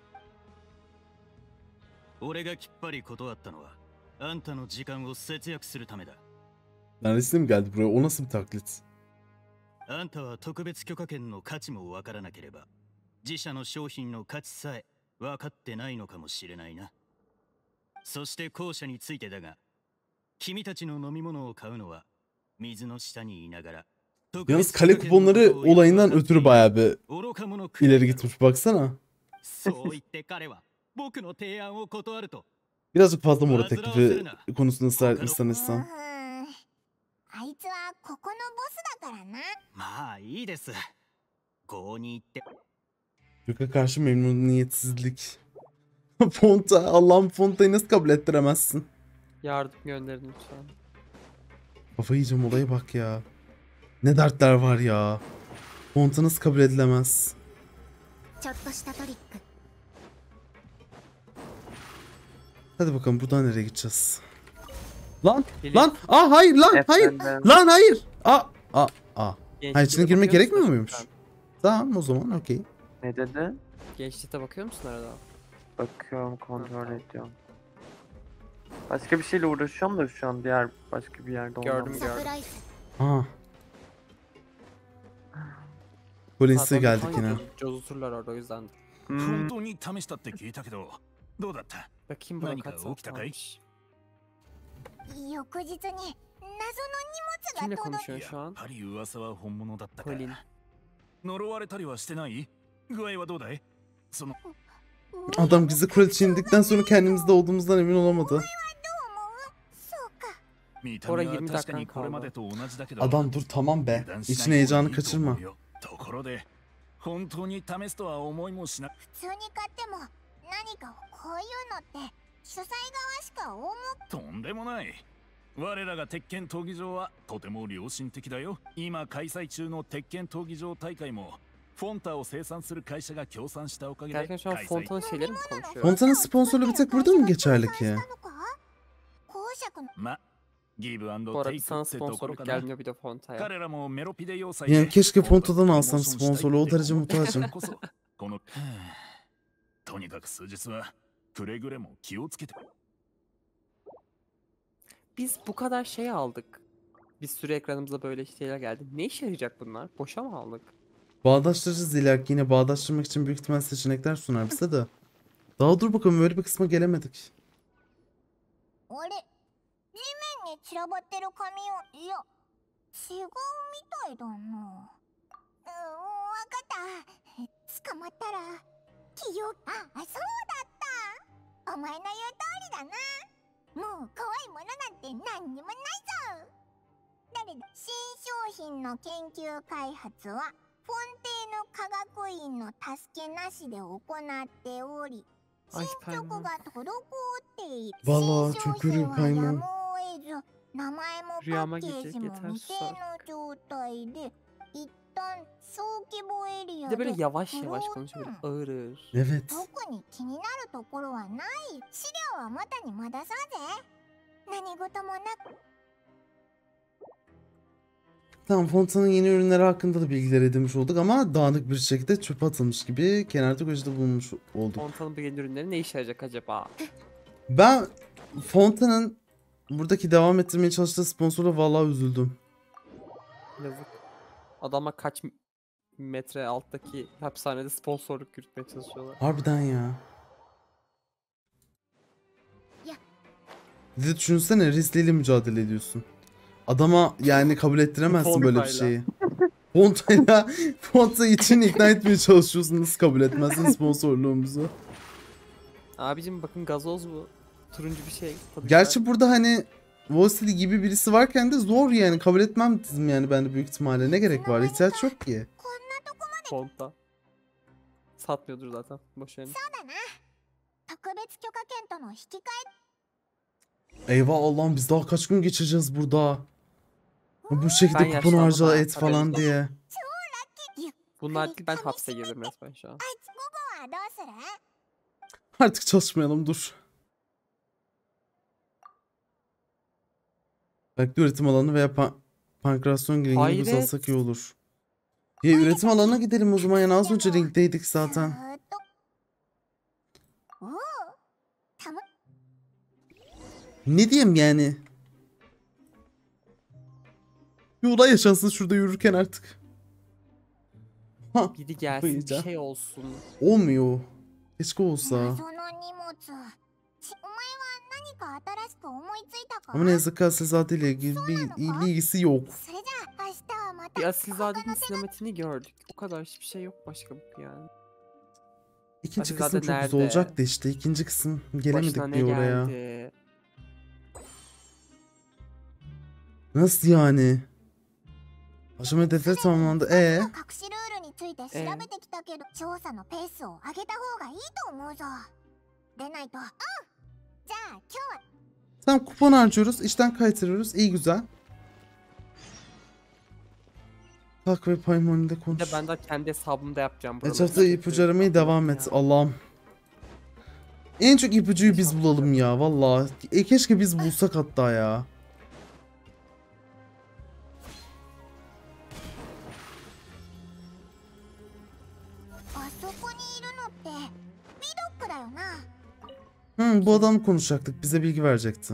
俺がきっぱり断ったのは、あんたの時間を節約するためだ。 Neresi mi geldi buraya? O nasıl bir taklit? あんたは特別許可権の価値もわからなければ、自社の商品の価値さえ分かってないのかもしれないな。そして後者についてだが、君たちの飲み物を買うのは水の下にいながら。 Yalnız kale kuponları olayından ötürü bayağı bir ileri gitmiş, baksana. そう言って彼は僕の提案を断ると。 Birazcık fazla mora teklifi konusunda ısrar etmiş sanırsam. うーんあいつはここのボスだからなまあいいです。郷に行って。 Gök'e karşı memnuniyetsizlik. Fonta, Allah'ım, Fonta'yı nasıl kabul ettiremezsin? Yardım gönderin lütfen. Kafayı yiyeceğim, olaya bak ya. Ne dertler var ya. Fonta nasıl kabul edilemez? ちょっとしたトリック Hadi bakalım, buradan nereye gideceğiz? Lan, Gelin. lan, aa hayır lan, hayır, Efendim? lan hayır. Aa, aa, aa. Gençliğe Hayır, içine girmek bakıyor gerekmiyor musun muymuş? lütfen? Tamam, o zaman okey. Ne dedi? Gençliğe bakıyor musun arada? Bakıyorum, kontrol ediyorum. Başka bir şeyle uğraşıyorum da şu an diğer başka bir yerde Gördüm olmam. gördüm. Aha. Polise Zaten geldik hangi yine. coz- Cozuturlar orada o yüzden. 本当に試したって聞いたけどどうだった Bakayım buna 何か kaç 起き saat たかい kalmış. 翌日に謎の荷 Kimle 物が届い konuşuyor や şu っ an? ぱり噂は本物だったか Colin. 呪われたりはしてない具合はどうだいその Adam gizli kraliçe indikten sonra kendimizde olduğumuzdan emin olamadı. そうか見た目は Oraya yirmi 確か dakikan にこれまで kaldı. と同じだけど Adam dur tamam be. 油断しない İçine heyecanı 方がいいと思 kaçırma. うよところで本当に試すとは思いもしない普通に買っても何かこういうのって主催側しか思うとんでもない我らが鉄拳闘技場はとても良心的だよ今開催中の鉄拳闘技場大会もフォンタを生産する会社が協賛したおかげで Gerçekten şu an 開催 Fonta'nın şeyleri mi konuşuyor? Fonta'nın sponsorluğu bir tek burada mı geçerli ki? なのか公爵のまギブアン Bu ド arada テイク sana ってところ sponsorluk かな gelmiyor bir de Fonta'ya. 彼らもメロピデ要塞 Yani で keşke フォンタと Fonta'dan プロモー alsam ションしたい sponsorluğu. O って derece 思っている muhtacım. からこそこのとにかく数日はくれぐれも気をつけて Biz bu kadar şey aldık. Bir sürü ekranımıza böyle şeyler geldi. Ne işe yarayacak bunlar? Boşa mı aldık? Bağdaştıracağız ileriki yine bağdaştırmak için büyük ihtimal seçenekler sunar bize de. Daha dur bakalım böyle bir kısma gelemedik. あれ地面に散らばってる紙をいや違うみたいだなうんわかった捕まったら記憶あそうだったお前の言う通りだなもう怖いものなんて何にもないぞ誰だ新商品の研究開発はフォンテーヌ科学院の助けなしで行っており Ay 進捗 Payman. が滞っている Vallahi 新 çok 商品 görüyor は Payman. やむを得ず名前もパ Rüyama ッケー girecek ジも yeter 未 sus 定の artık. 状態で一旦小規模エリ Bir ア de böyle で yavaş フロ yavaş ー konuşuyor. ズン Böyle ağır ağır. Evet. 特に気になるところはない資料は元に戻そうぜ何事もなく Tamam Fonta'nın yeni ürünleri hakkında da bilgiler edinmiş olduk ama dağınık bir şekilde çöpe atılmış gibi kenarda köşede bulunmuş olduk. Fonta'nın bu yeni ürünleri ne işe yarayacak acaba? Ben Fonta'nın buradaki devam ettirmeye çalıştığı sponsorla vallahi üzüldüm. Yazık. Adama kaç metre alttaki hapishanede sponsorluk yürütmeye çalışıyorlar. Harbiden ya. Ya. Bir de düşünsene Rizli ile mücadele ediyorsun. Adama yani kabul ettiremezsin böyle bir Fonta'yla. şeyi. Fonta'yla Fonta için ikna etmeye çalışıyorsun. Nasıl kabul etmezsin sponsorluğumuzu? Abicim bakın gazoz bu. Turuncu bir şey. Tadı Gerçi güzel. burada hani Wolseley gibi birisi varken de zor yani kabul etmem dedim yani ben de büyük ihtimalle. Ne gerek var? İhtiyaç yok ki. Fonta. Satmıyordur zaten. Boş verin. そうだな特別許可権との引き換 Eyvah Allah'ım biz daha kaç gün geçireceğiz burada. Bu şekilde Ben kupon yaşlandım harca ha, et falan haberiniz diye. Bunlar değil ben hapse girdim resmen şu an. えあいつ午後はどうする Artık çalışmayalım dur. Belki de üretim alanı veya pan pankrasyon ringini Hayret. uzatsak iyi olur. Ya üretim alanına gidelim o zaman yani az önce ringdeydik zaten. ずーっとおおたま Ne diyeyim yani? Bir olay yaşansın şurada yürürken artık. Ha, Biri gelsin bir yiyeceğim. şey olsun. olmuyor. Keşke olsa. 謎の荷物ちお前は何か新しく思いついたか Ama ne yazık ki Asilzade ile ilgili bir ilgisi yok. それじゃあ明日はまた Bir Asilzade'nin sinematiğini gördük. O kadar hiçbir şey yok başka yani. İkinci Asilzade kısım çok güzel nerede? olacaktı işte. İkinci kısım gelemedik Başına bir ne oraya. geldi? Nasıl yani? Aşama hedefleri tamamlandı. E 隠しルールについて調べてきたけど、調査のペースを上げた方がいいと思うぞ。でないと。うん。じゃあ今日は Tamam kupon harcıyoruz. İşten kaytırıyoruz. İyi güzel. Tak ve Paymon'da Bir konuş. de ben de kendi hesabımda yapacağım buraları. Etrafta ipucu aramaya devam et. Allah'ım. En çok ipucuyu biz bulalım ya. Vallahi. E, keşke biz bulsak hatta ya. Hı, bu adam konuşacaktık. Bize bilgi verecekti.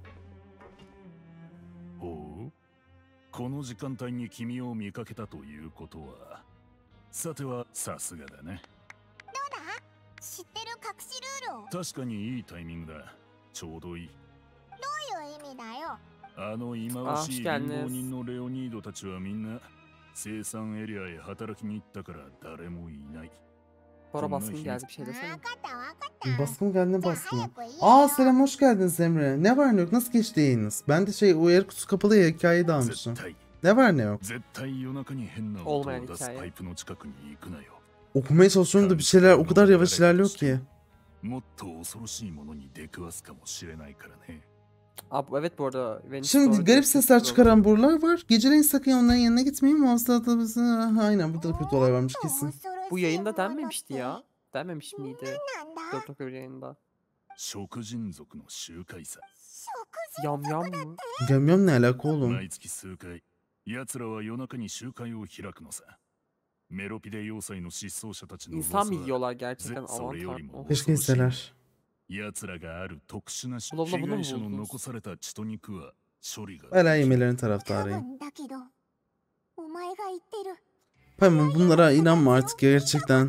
ほう、この時間帯に君を見かけたということは、さてはさすがだね。 どうだ、知ってる隠しルールを。 確かにいいタイミングだ。ちょうどいい。 どういう意味だよ。 あの忌まわしい貧乏人のレオニードたちはみんな生産エリアへ働きに行ったから誰もいない。 Bora baskın geldi, bir şey desene. わかったわかった。 Baskın geldi ne baskını? 早く言えよ。 Aa selam hoş geldiniz Emre. Ne var ne yok nasıl geçti yayınız? Ben de şey uyarı kutusu kapalı ya hikayeyi de almışım. 絶対 Ne var ne yok? 絶対夜中に変な音を出すパイプの近くに行くなよ。 Okumaya çalışıyorum da bir şeyler o kadar yavaş ilerliyor ki. もっと恐ろしいものに出くわすかもしれないからね。 Abi, evet bu arada. Venice Şimdi doğru garip diyorsun. sesler çıkaran borular var. Geceleyin sakın onların yanına gitmeyin. Muhasebada bizi... Aynen burada da kötü olay varmış kesin. Bu yayında denmemişti ya. Denmemiş miydi? なんだ。 dört nokta bir yayında. 食人族の集会さ。 Yam yam mı? Yamyam ne alaka oğlum? 毎月数回、奴らは夜中に集会を開くのさ。メロピデ要塞の失踪者たちの İnsan mı 噂は yiyorlar gerçekten? それより Aman も tanrım. Keşke hisseler. 奴らがある特殊な被 Bulalım, bunu mu 害者の buldunuz? 残された血と肉は処理が Hala できる yemelerin 多 taraftarıyım. 分だけど、お前が言ってる。 Payman bunlara inanma artık ya gerçekten.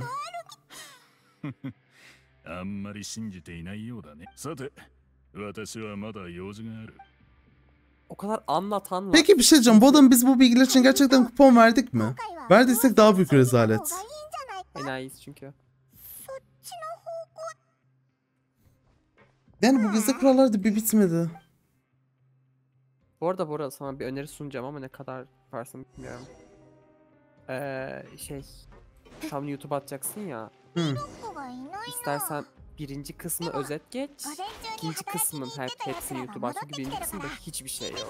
あんまり信じていないようだね。さて、私はまだ用事がある。 O kadar anlatan var. Peki bir şey diyeceğim. Bu adamı biz bu bilgiler için gerçekten kupon verdik mi? Verdiysek daha büyük rezalet. いいんじゃないか。 Enayiyiz çünkü. そっちの方向。 Yani bu gizli kurallar da bir bitmedi. Bu arada bu arada sana bir öneri sunacağım ama ne kadar yaparsın bilmiyorum. Ee, şey... Tam YouTube atacaksın ya. Hı. 子がいないな。 İstersen birinci kısmı özet geç. 午前中に İkinci 働き kısmın に行っ hep てた奴 hepsini らが YouTube 戻 aç. っ Çünkü てきて birinci るか kısımda ら。 hiçbir şey yok.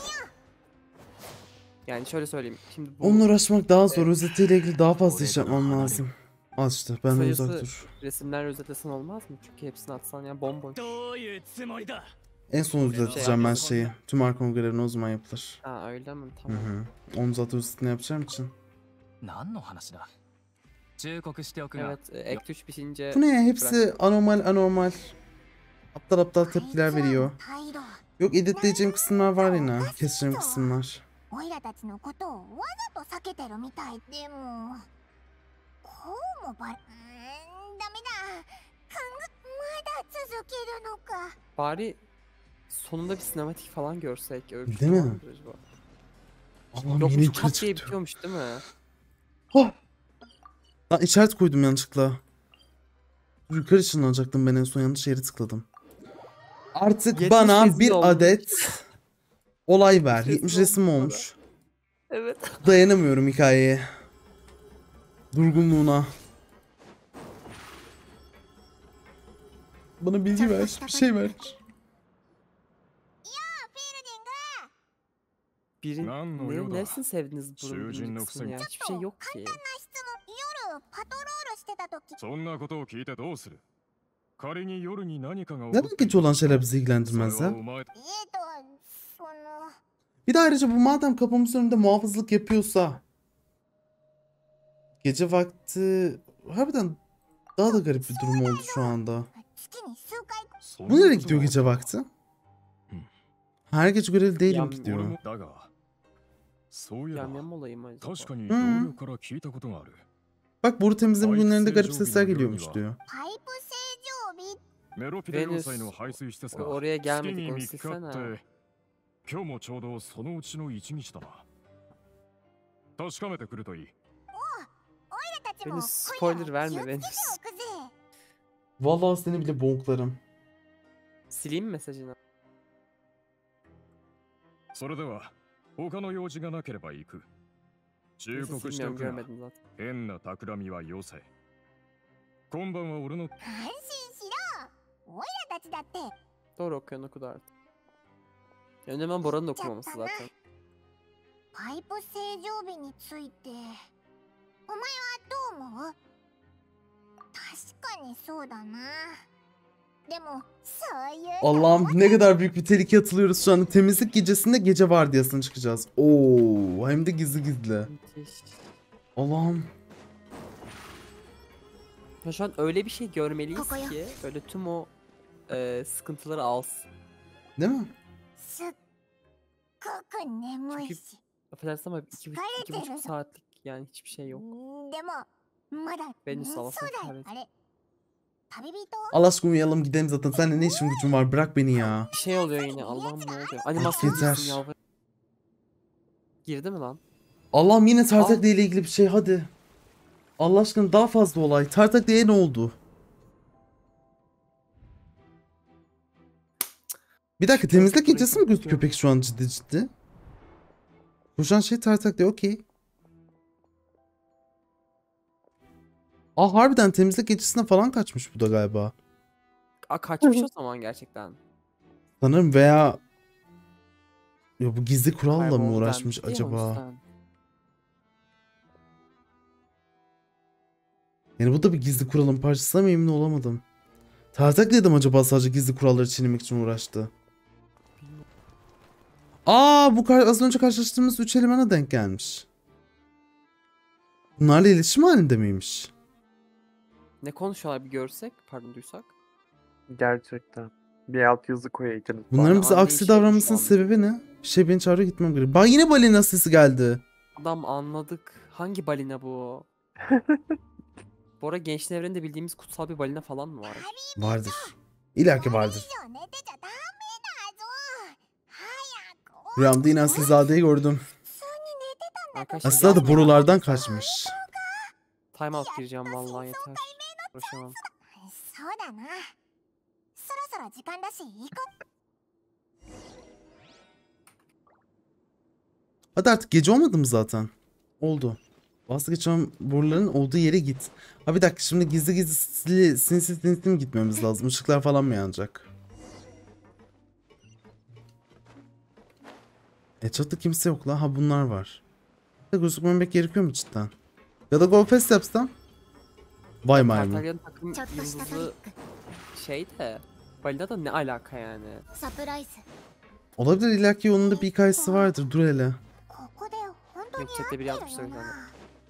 Yani şöyle söyleyeyim. Şimdi bu Onunla uğraşmak daha zor. Özetiyle ilgili daha fazla iş yapmam lazım. Al işte benden sayısı uzak dur. resimler özetlesen olmaz mı? Çünkü hepsini atsan ya bomboş. どういうつもりだ。 En son uzatacağım ben şeyi. Tüm arka kongrelerine o zaman yapılır. Ha öyle mi? Hı Tamam. hı. Onu zaten üstüne yapacağım için. 何の話だ。忠告しておくが、 Evet, e, Act üç bitince Bu ne ya? Hepsi anormal anormal. Aptal aptal tepkiler veriyor. 態度。 Yok editleyeceğim kısımlar var yine. Keseceğim kısımlar. オイラたちのことをわざと避けてるみたい。でもこうもばうーんダメだ。かんがまだ続けるのか。 bari sonunda bir sinematik falan görsek. Öyle bir Değil şey mi? var mıdır acaba? Allah'ım Yok yeni bu yukarı kat diye çıktı. bitiyormuş değil mi? Oh. Lan işaret koydum yanlışlıkla. Yukarı ışınlanacaktım ben en son yanlış yere tıkladım. Artık yetmiş bana resim bir olmuş. adet olay ver. resim yetmiş resim olmuş olmuş. Evet. Dayanamıyorum hikayeye. Durgunluğuna. Bana bilgi ver. Bir şey ver. Birin, 何の ne, 用だ。 neresini sevdiniz bunun 囚人 birinci のく kısmını せに ya? Hiçbir şey yok ki. 簡単な質問。夜パトロールしてた時。 そんなことを聞いてどうする。仮に夜に何かが起こ Neden ってい gece た olan としたら şeyler bizi それ ilgilendirmez は ya? お前えーとその。 Bir de ayrıca bu madem kapımızın önünde muhafızlık yapıyorsa gece vakti harbiden daha da garip bir durum oldu şu anda. 月に数回。 そん Bu な nereye こと gidiyor は gece vakti? Her gece görevli değilim Yam- ki 俺 diyor. もだがそういえば Yam yam olayı mı acaba? 確かに Hmm. 同僚から聞いたことがある。 Bak boru temizleme Ay, günlerinde garip Seyirci sesler Obi'nin geliyormuş yorumuyla. diyor. パイプ正常日。 メロピデ要塞の排水施設が Oraya 月 gelmedik に onu みっかって silsene. 今日もちょうどそのうちのいちにちだな。確かめてくるといい。 オイラたちも Beni spoiler verme 気をつけ beni. ておくぜ。 Vallahi seni bile bonklarım. Sileyim mi mesajını? それでは他の用事がなければ行く。忠 Neyse 告してお silmiyorum くが görmedim zaten. 変な企みはよせ。今晩は俺の安心しろ。オイラたちだって Doğru okuyorsun okudu artık. Yani hemen Bora'nın okumaması zaten. パイプ正常日についてお前はどう思う？確かにそうだな。でもそういう Allah'ım ne kadar büyük bir tehlike atılıyoruz şu anda. Temizlik gecesinde gece vardiyasına çıkacağız. Oo, hem de gizli gizli. Müthiş. Allah'ım. Ya şu an öyle bir şey görmeliyiz Kokoya. ki böyle tüm o e, sıkıntıları alsın. Değil mi? すっごく眠い Çünkü し affedersin ama iki, buçuk- iki buçuk Kaliteli. saatlik yani hiçbir şey yok. でもまだ Beni そう salasın だ evet. あれ旅人 Allah aşkına uyuyalım gidelim zaten. Seninle ne işim gücüm var? Bırak beni ya. Bir şey oluyor yine. Allah'ım ne oluyor? Animasyon yeter. girsin yalvar. Girdi mi lan? Allah'ım yine Tartakya ile ilgili bir şey hadi. Allah aşkına daha fazla olay. Tartakya'ya ne oldu? Bir dakika temizlik gecesi mi gözüküyor peki şu an ciddi ciddi? Koşan şey Tartakya okey. Aa harbiden temizlik gecesine falan kaçmış bu da galiba. Aa, kaçmış o zaman gerçekten. Sanırım veya... Ya bu gizli kuralla mı Kayboldu uğraşmış dendi ya, o acaba? yüzden. Yani bu da bir gizli kuralın parçası mı emin olamadım. Tartakya'da mı acaba sadece gizli kuralları çiğnemek için uğraştı? Aa bu kar- az önce karşılaştığımız üç elemana denk gelmiş. Bunlarla iletişim halinde miymiş? Ne konuşuyorlar bir görsek, pardon duysak. Gerçekten. Bir alt yazı koyaydınız. Bunların Bana bize anlayış aksi yok şu davranmasının an. sebebi ne? Bir şey beni çağırıyor gitmem gerekiyor. Bak yine balina sesi geldi. Adam anladık. Hangi balina bu? Bu arada Gençlerin Evreni'nde bildiğimiz kutsal bir balina falan mı var? Vardır. İlla ki vardır. 以上寝てちゃダメだぞ早く Rüyamda yine Asilzade'yi gördüm. Arkadaşlar Aslında da yapmayın. borulardan kaçmış. Time out gireceğim vallahi yeter. Uğraşamam. そうだなそろそろ時間だし行こう Hadi artık gece olmadı mı zaten? Oldu. Vazgeçen boruların olduğu yere git. Ha bir dakika şimdi gizli gizli sinsi sinsi sinsi mi gitmemiz lazım? Işıklar falan mı yanacak? E çatıda kimse yok la. Ha bunlar var. Ya gözükmemek gerekiyor mu cidden? Ya da Go Fest yapsam? Vay maymun. Tartarya'nın takım ちょっとしたトリッ yıldızı ク şey de balina da ne alaka yani? サプライズ Olabilir illaki onun da bir hikayesi vardır. Dur hele. ここで本当に Yok 合 chatte って biri る yazmışlar よ bir tane. な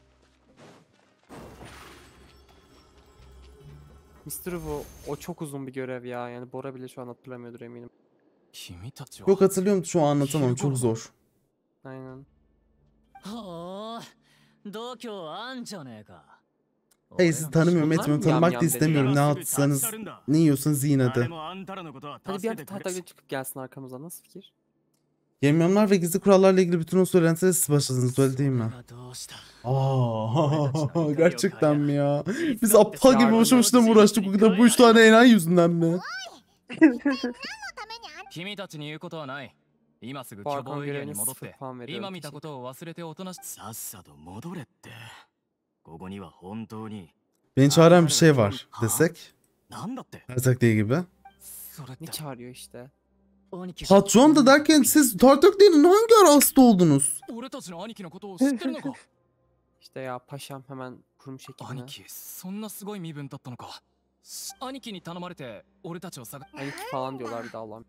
mister Wu o çok uzun bir görev ya. Yani Bora bile şu an hatırlamıyordur eminim. 君たちは Yok hatırlıyorum şu an anlatamam. Çok zor. Aynen. ほう度胸あんじゃねえか Hey sizi tanımıyorum Bunlar etmiyorum. mı Tanımak yam da yam istemiyorum. Ne dediler? yapsanız ne yiyorsanız yiyin hadi. 誰もあんたらのことは Hadi bir 助け anda てくれ Tartaglia çıkıp gelsin arkamızdan. Nasıl fikir? Yemyamlar ve gizli kurallarla ilgili bütün o söylentileri siz başladınız öyle değil mi? どうした Aa, gerçekten mi ya? Biz aptal gibi boşu boşuna mı uğraştık o kadar bu üç tane enayi yüzünden mi? 君たちに言うことはない今すぐ Bu 巨 arkan 望エリア görevine に戻っ sıfır て puan veriyorum. 今見たことを忘れておとなしさっさと戻れってここには本当に Beni çağıran bir şey var desek. なんだって Tartakya gibi. それっ Ne て çağırıyor işte. 兄貴 Patron da derken siz Tartakya'nın hangi ara hasta oldunuz? 俺たちの兄貴のことを知ってるのか İşte ya paşam hemen kurmuş ekibine. 兄貴そんなすごい身分だったのか兄貴に頼まれて俺たちを探 Ayık falan diyorlar bir de Allah'ım.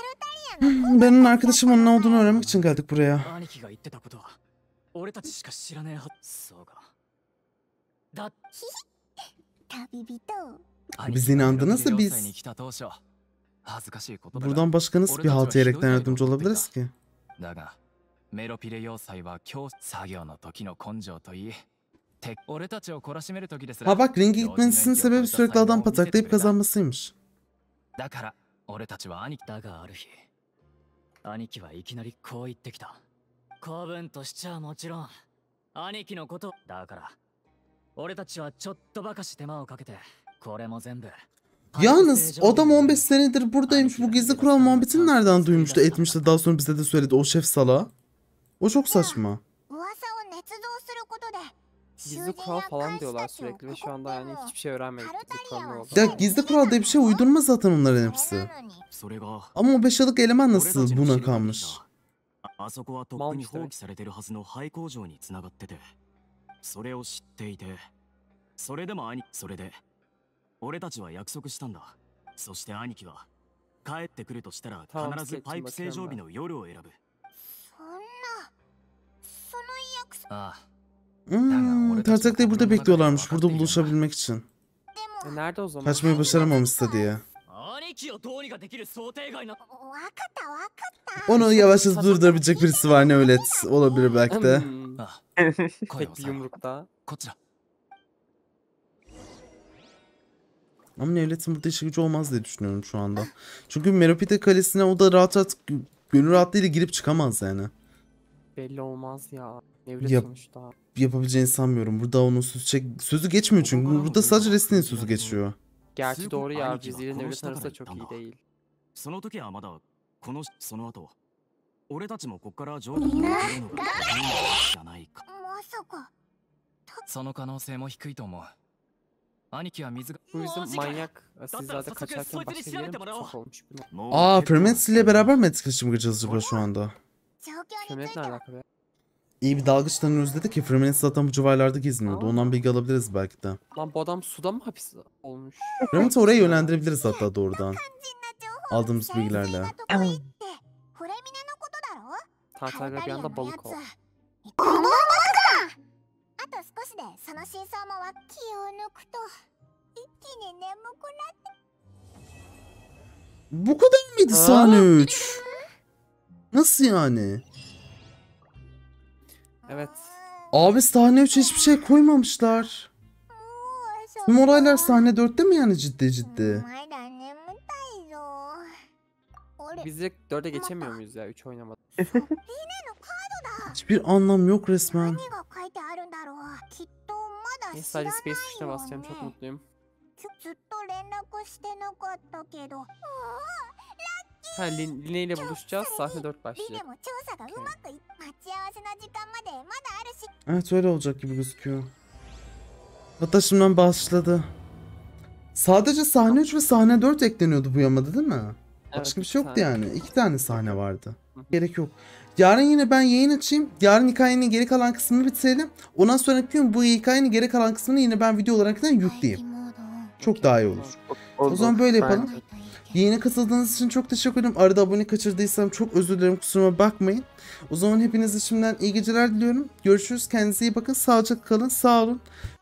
Benim arkadaşım onun ne olduğunu öğrenmek için geldik buraya. 兄貴が言ってたことは俺たちしか知らねえはそうかだ旅人 Biz inandınız da biz に来た当初恥ずかしいことだが buradan başka nasıl bir halt yerekten yardımcı olabiliriz ki? だがメロピレ要塞は今日作業の時の根性といいて俺たちを懲らしめる時ですら Ha bak ringe gitmesinin sebebi sürekli adam pataklayıp kazanmasıymış. だから俺たちは兄貴だがある日兄貴はいきなりこう言ってきた子分としちゃもちろん兄貴のことだから俺たちはちょっとばかし手間をかけてこれも全部 Yalnız adam on beş senedir buradaymış. Bu gizli kural muhabbetini nereden duymuştu etmişti daha sonra bize de söyledi o şef sala. O çok saçma. 噂を捏造することで Gizli kural falan diyorlar sürekli ve şu anda yani hiçbir şey öğrenmedik. Gizli kural ne oldu? Ya gizli kural diye bir şey uydurma zaten onların hepsi. それが Ama o beş yıllık eleman 俺た nasıl ちの知 buna る限り kalmış? じゃああそこはとっくに放棄されてるはずの廃工場に繋がっててそれを知っていてそれでも兄それで俺たちは約束したんだそして兄貴は帰ってくるとしたら必ずパイプ正常日の夜を選ぶそんなその約束ああ Hmm, Tartakya'yı burada bekliyorlarmış burada buluşabilmek için. E nerede o zaman? Kaçmayı başaramamışsa diye. 兄兄貴をどうにかできる想定外な。 わかったわかった。 Onu yavaşça durdurabilecek birisi var, ne öyle olabilir belki de. Hmm, あ、 tek bir yumrukta. こっちだ。 Ama Nevlet'in burada işi gücü olmaz diye düşünüyorum şu anda. Çünkü Meropide Kalesi'ne o da rahat rahat gönül rahatlığıyla girip çıkamaz yani. Belli olmaz ya. Nevlet Yap- sonuçta. Yapabileceğini sanmıyorum. Burada onun sözü, çek... sözü geçmiyor çünkü. Burada sadece Reslin'in sözü geçiyor. Gerçi doğru ya. Aniki Viziyle wa Nevlet konuşta arasında kara çok gittan iyi da. değil. その時はまだこのその後俺たちもこっから上陸に行けるのがじゃないか。 まさか。 その可能性も低いと思う。兄貴は水が。 Bu yüzden manyak sizlerde Zaten kaçarken soytarı başka bir işaret yere mi bana o. tutsak olmuş buna? もう Aa, 結構 Frementis ile beraber mi etkileşim gireceğiz acaba şu anda? 状況につ Kemet い ne ては alaka be? İyi bir dalgıçtan özledi ki Frementis zaten bu civarlarda geziniyordu. Ondan bilgi alabiliriz belki de. Lan bu adam suda mı hapis olmuş? Frementis'i oraya yönlendirebiliriz hatta doğrudan. Aldığımız bilgilerle. 先生が得意ってフレミネのことだろ。 Tartarya bir anda balık ol. このバカか。あと少しでその真相もわ気を抜くと一気に眠くなって。 Bu kadar mıydı sahne üç? Nasıl yani? Evet. Abi sahne üçe hiçbir şey koymamışlar. Tüm olaylar sahne dörtte mi yani ciddi ciddi? まだ眠たいぞ。俺 Biz direkt dörde geçemiyor muyuz ya? üç oynamadık. Hiçbir anlam yok resmen. 何が書いてあるんだろう。きっとまだ Neyse 知ら sadece ない space tuşuna よ basacağım. Çok ね。 mutluyum. ずっと連絡してなかったけど。 Ha Lin Line ile buluşacağız. Sahne dört リ başlayacak. ネも調査がうまくいっ待ち合わせの時間までまだあるし。 Evet öyle olacak gibi gözüküyor. Hatta şimdiden başladı. Sadece sahne üç ve sahne dört ekleniyordu bu yamada değil mi? Evet, Başka bir iki şey yoktu tane. yani. İki tane sahne vardı. Hı hı. Gerek yok. Yarın yine ben yayın açayım. Yarın hikayenin geri kalan kısmını bitirelim. Ondan sonraki gün bu hikayenin geri kalan kısmını yine ben video olarak da yükleyeyim. Çok daha iyi olur. O zaman böyle yapalım. Bence. Yayına katıldığınız için çok teşekkür ederim. Arada abone kaçırdıysam çok özür dilerim, kusuruma bakmayın. O zaman hepinize şimdiden iyi geceler diliyorum. Görüşürüz. Kendinize iyi bakın. Sağlıcakla kalın. Sağ olun.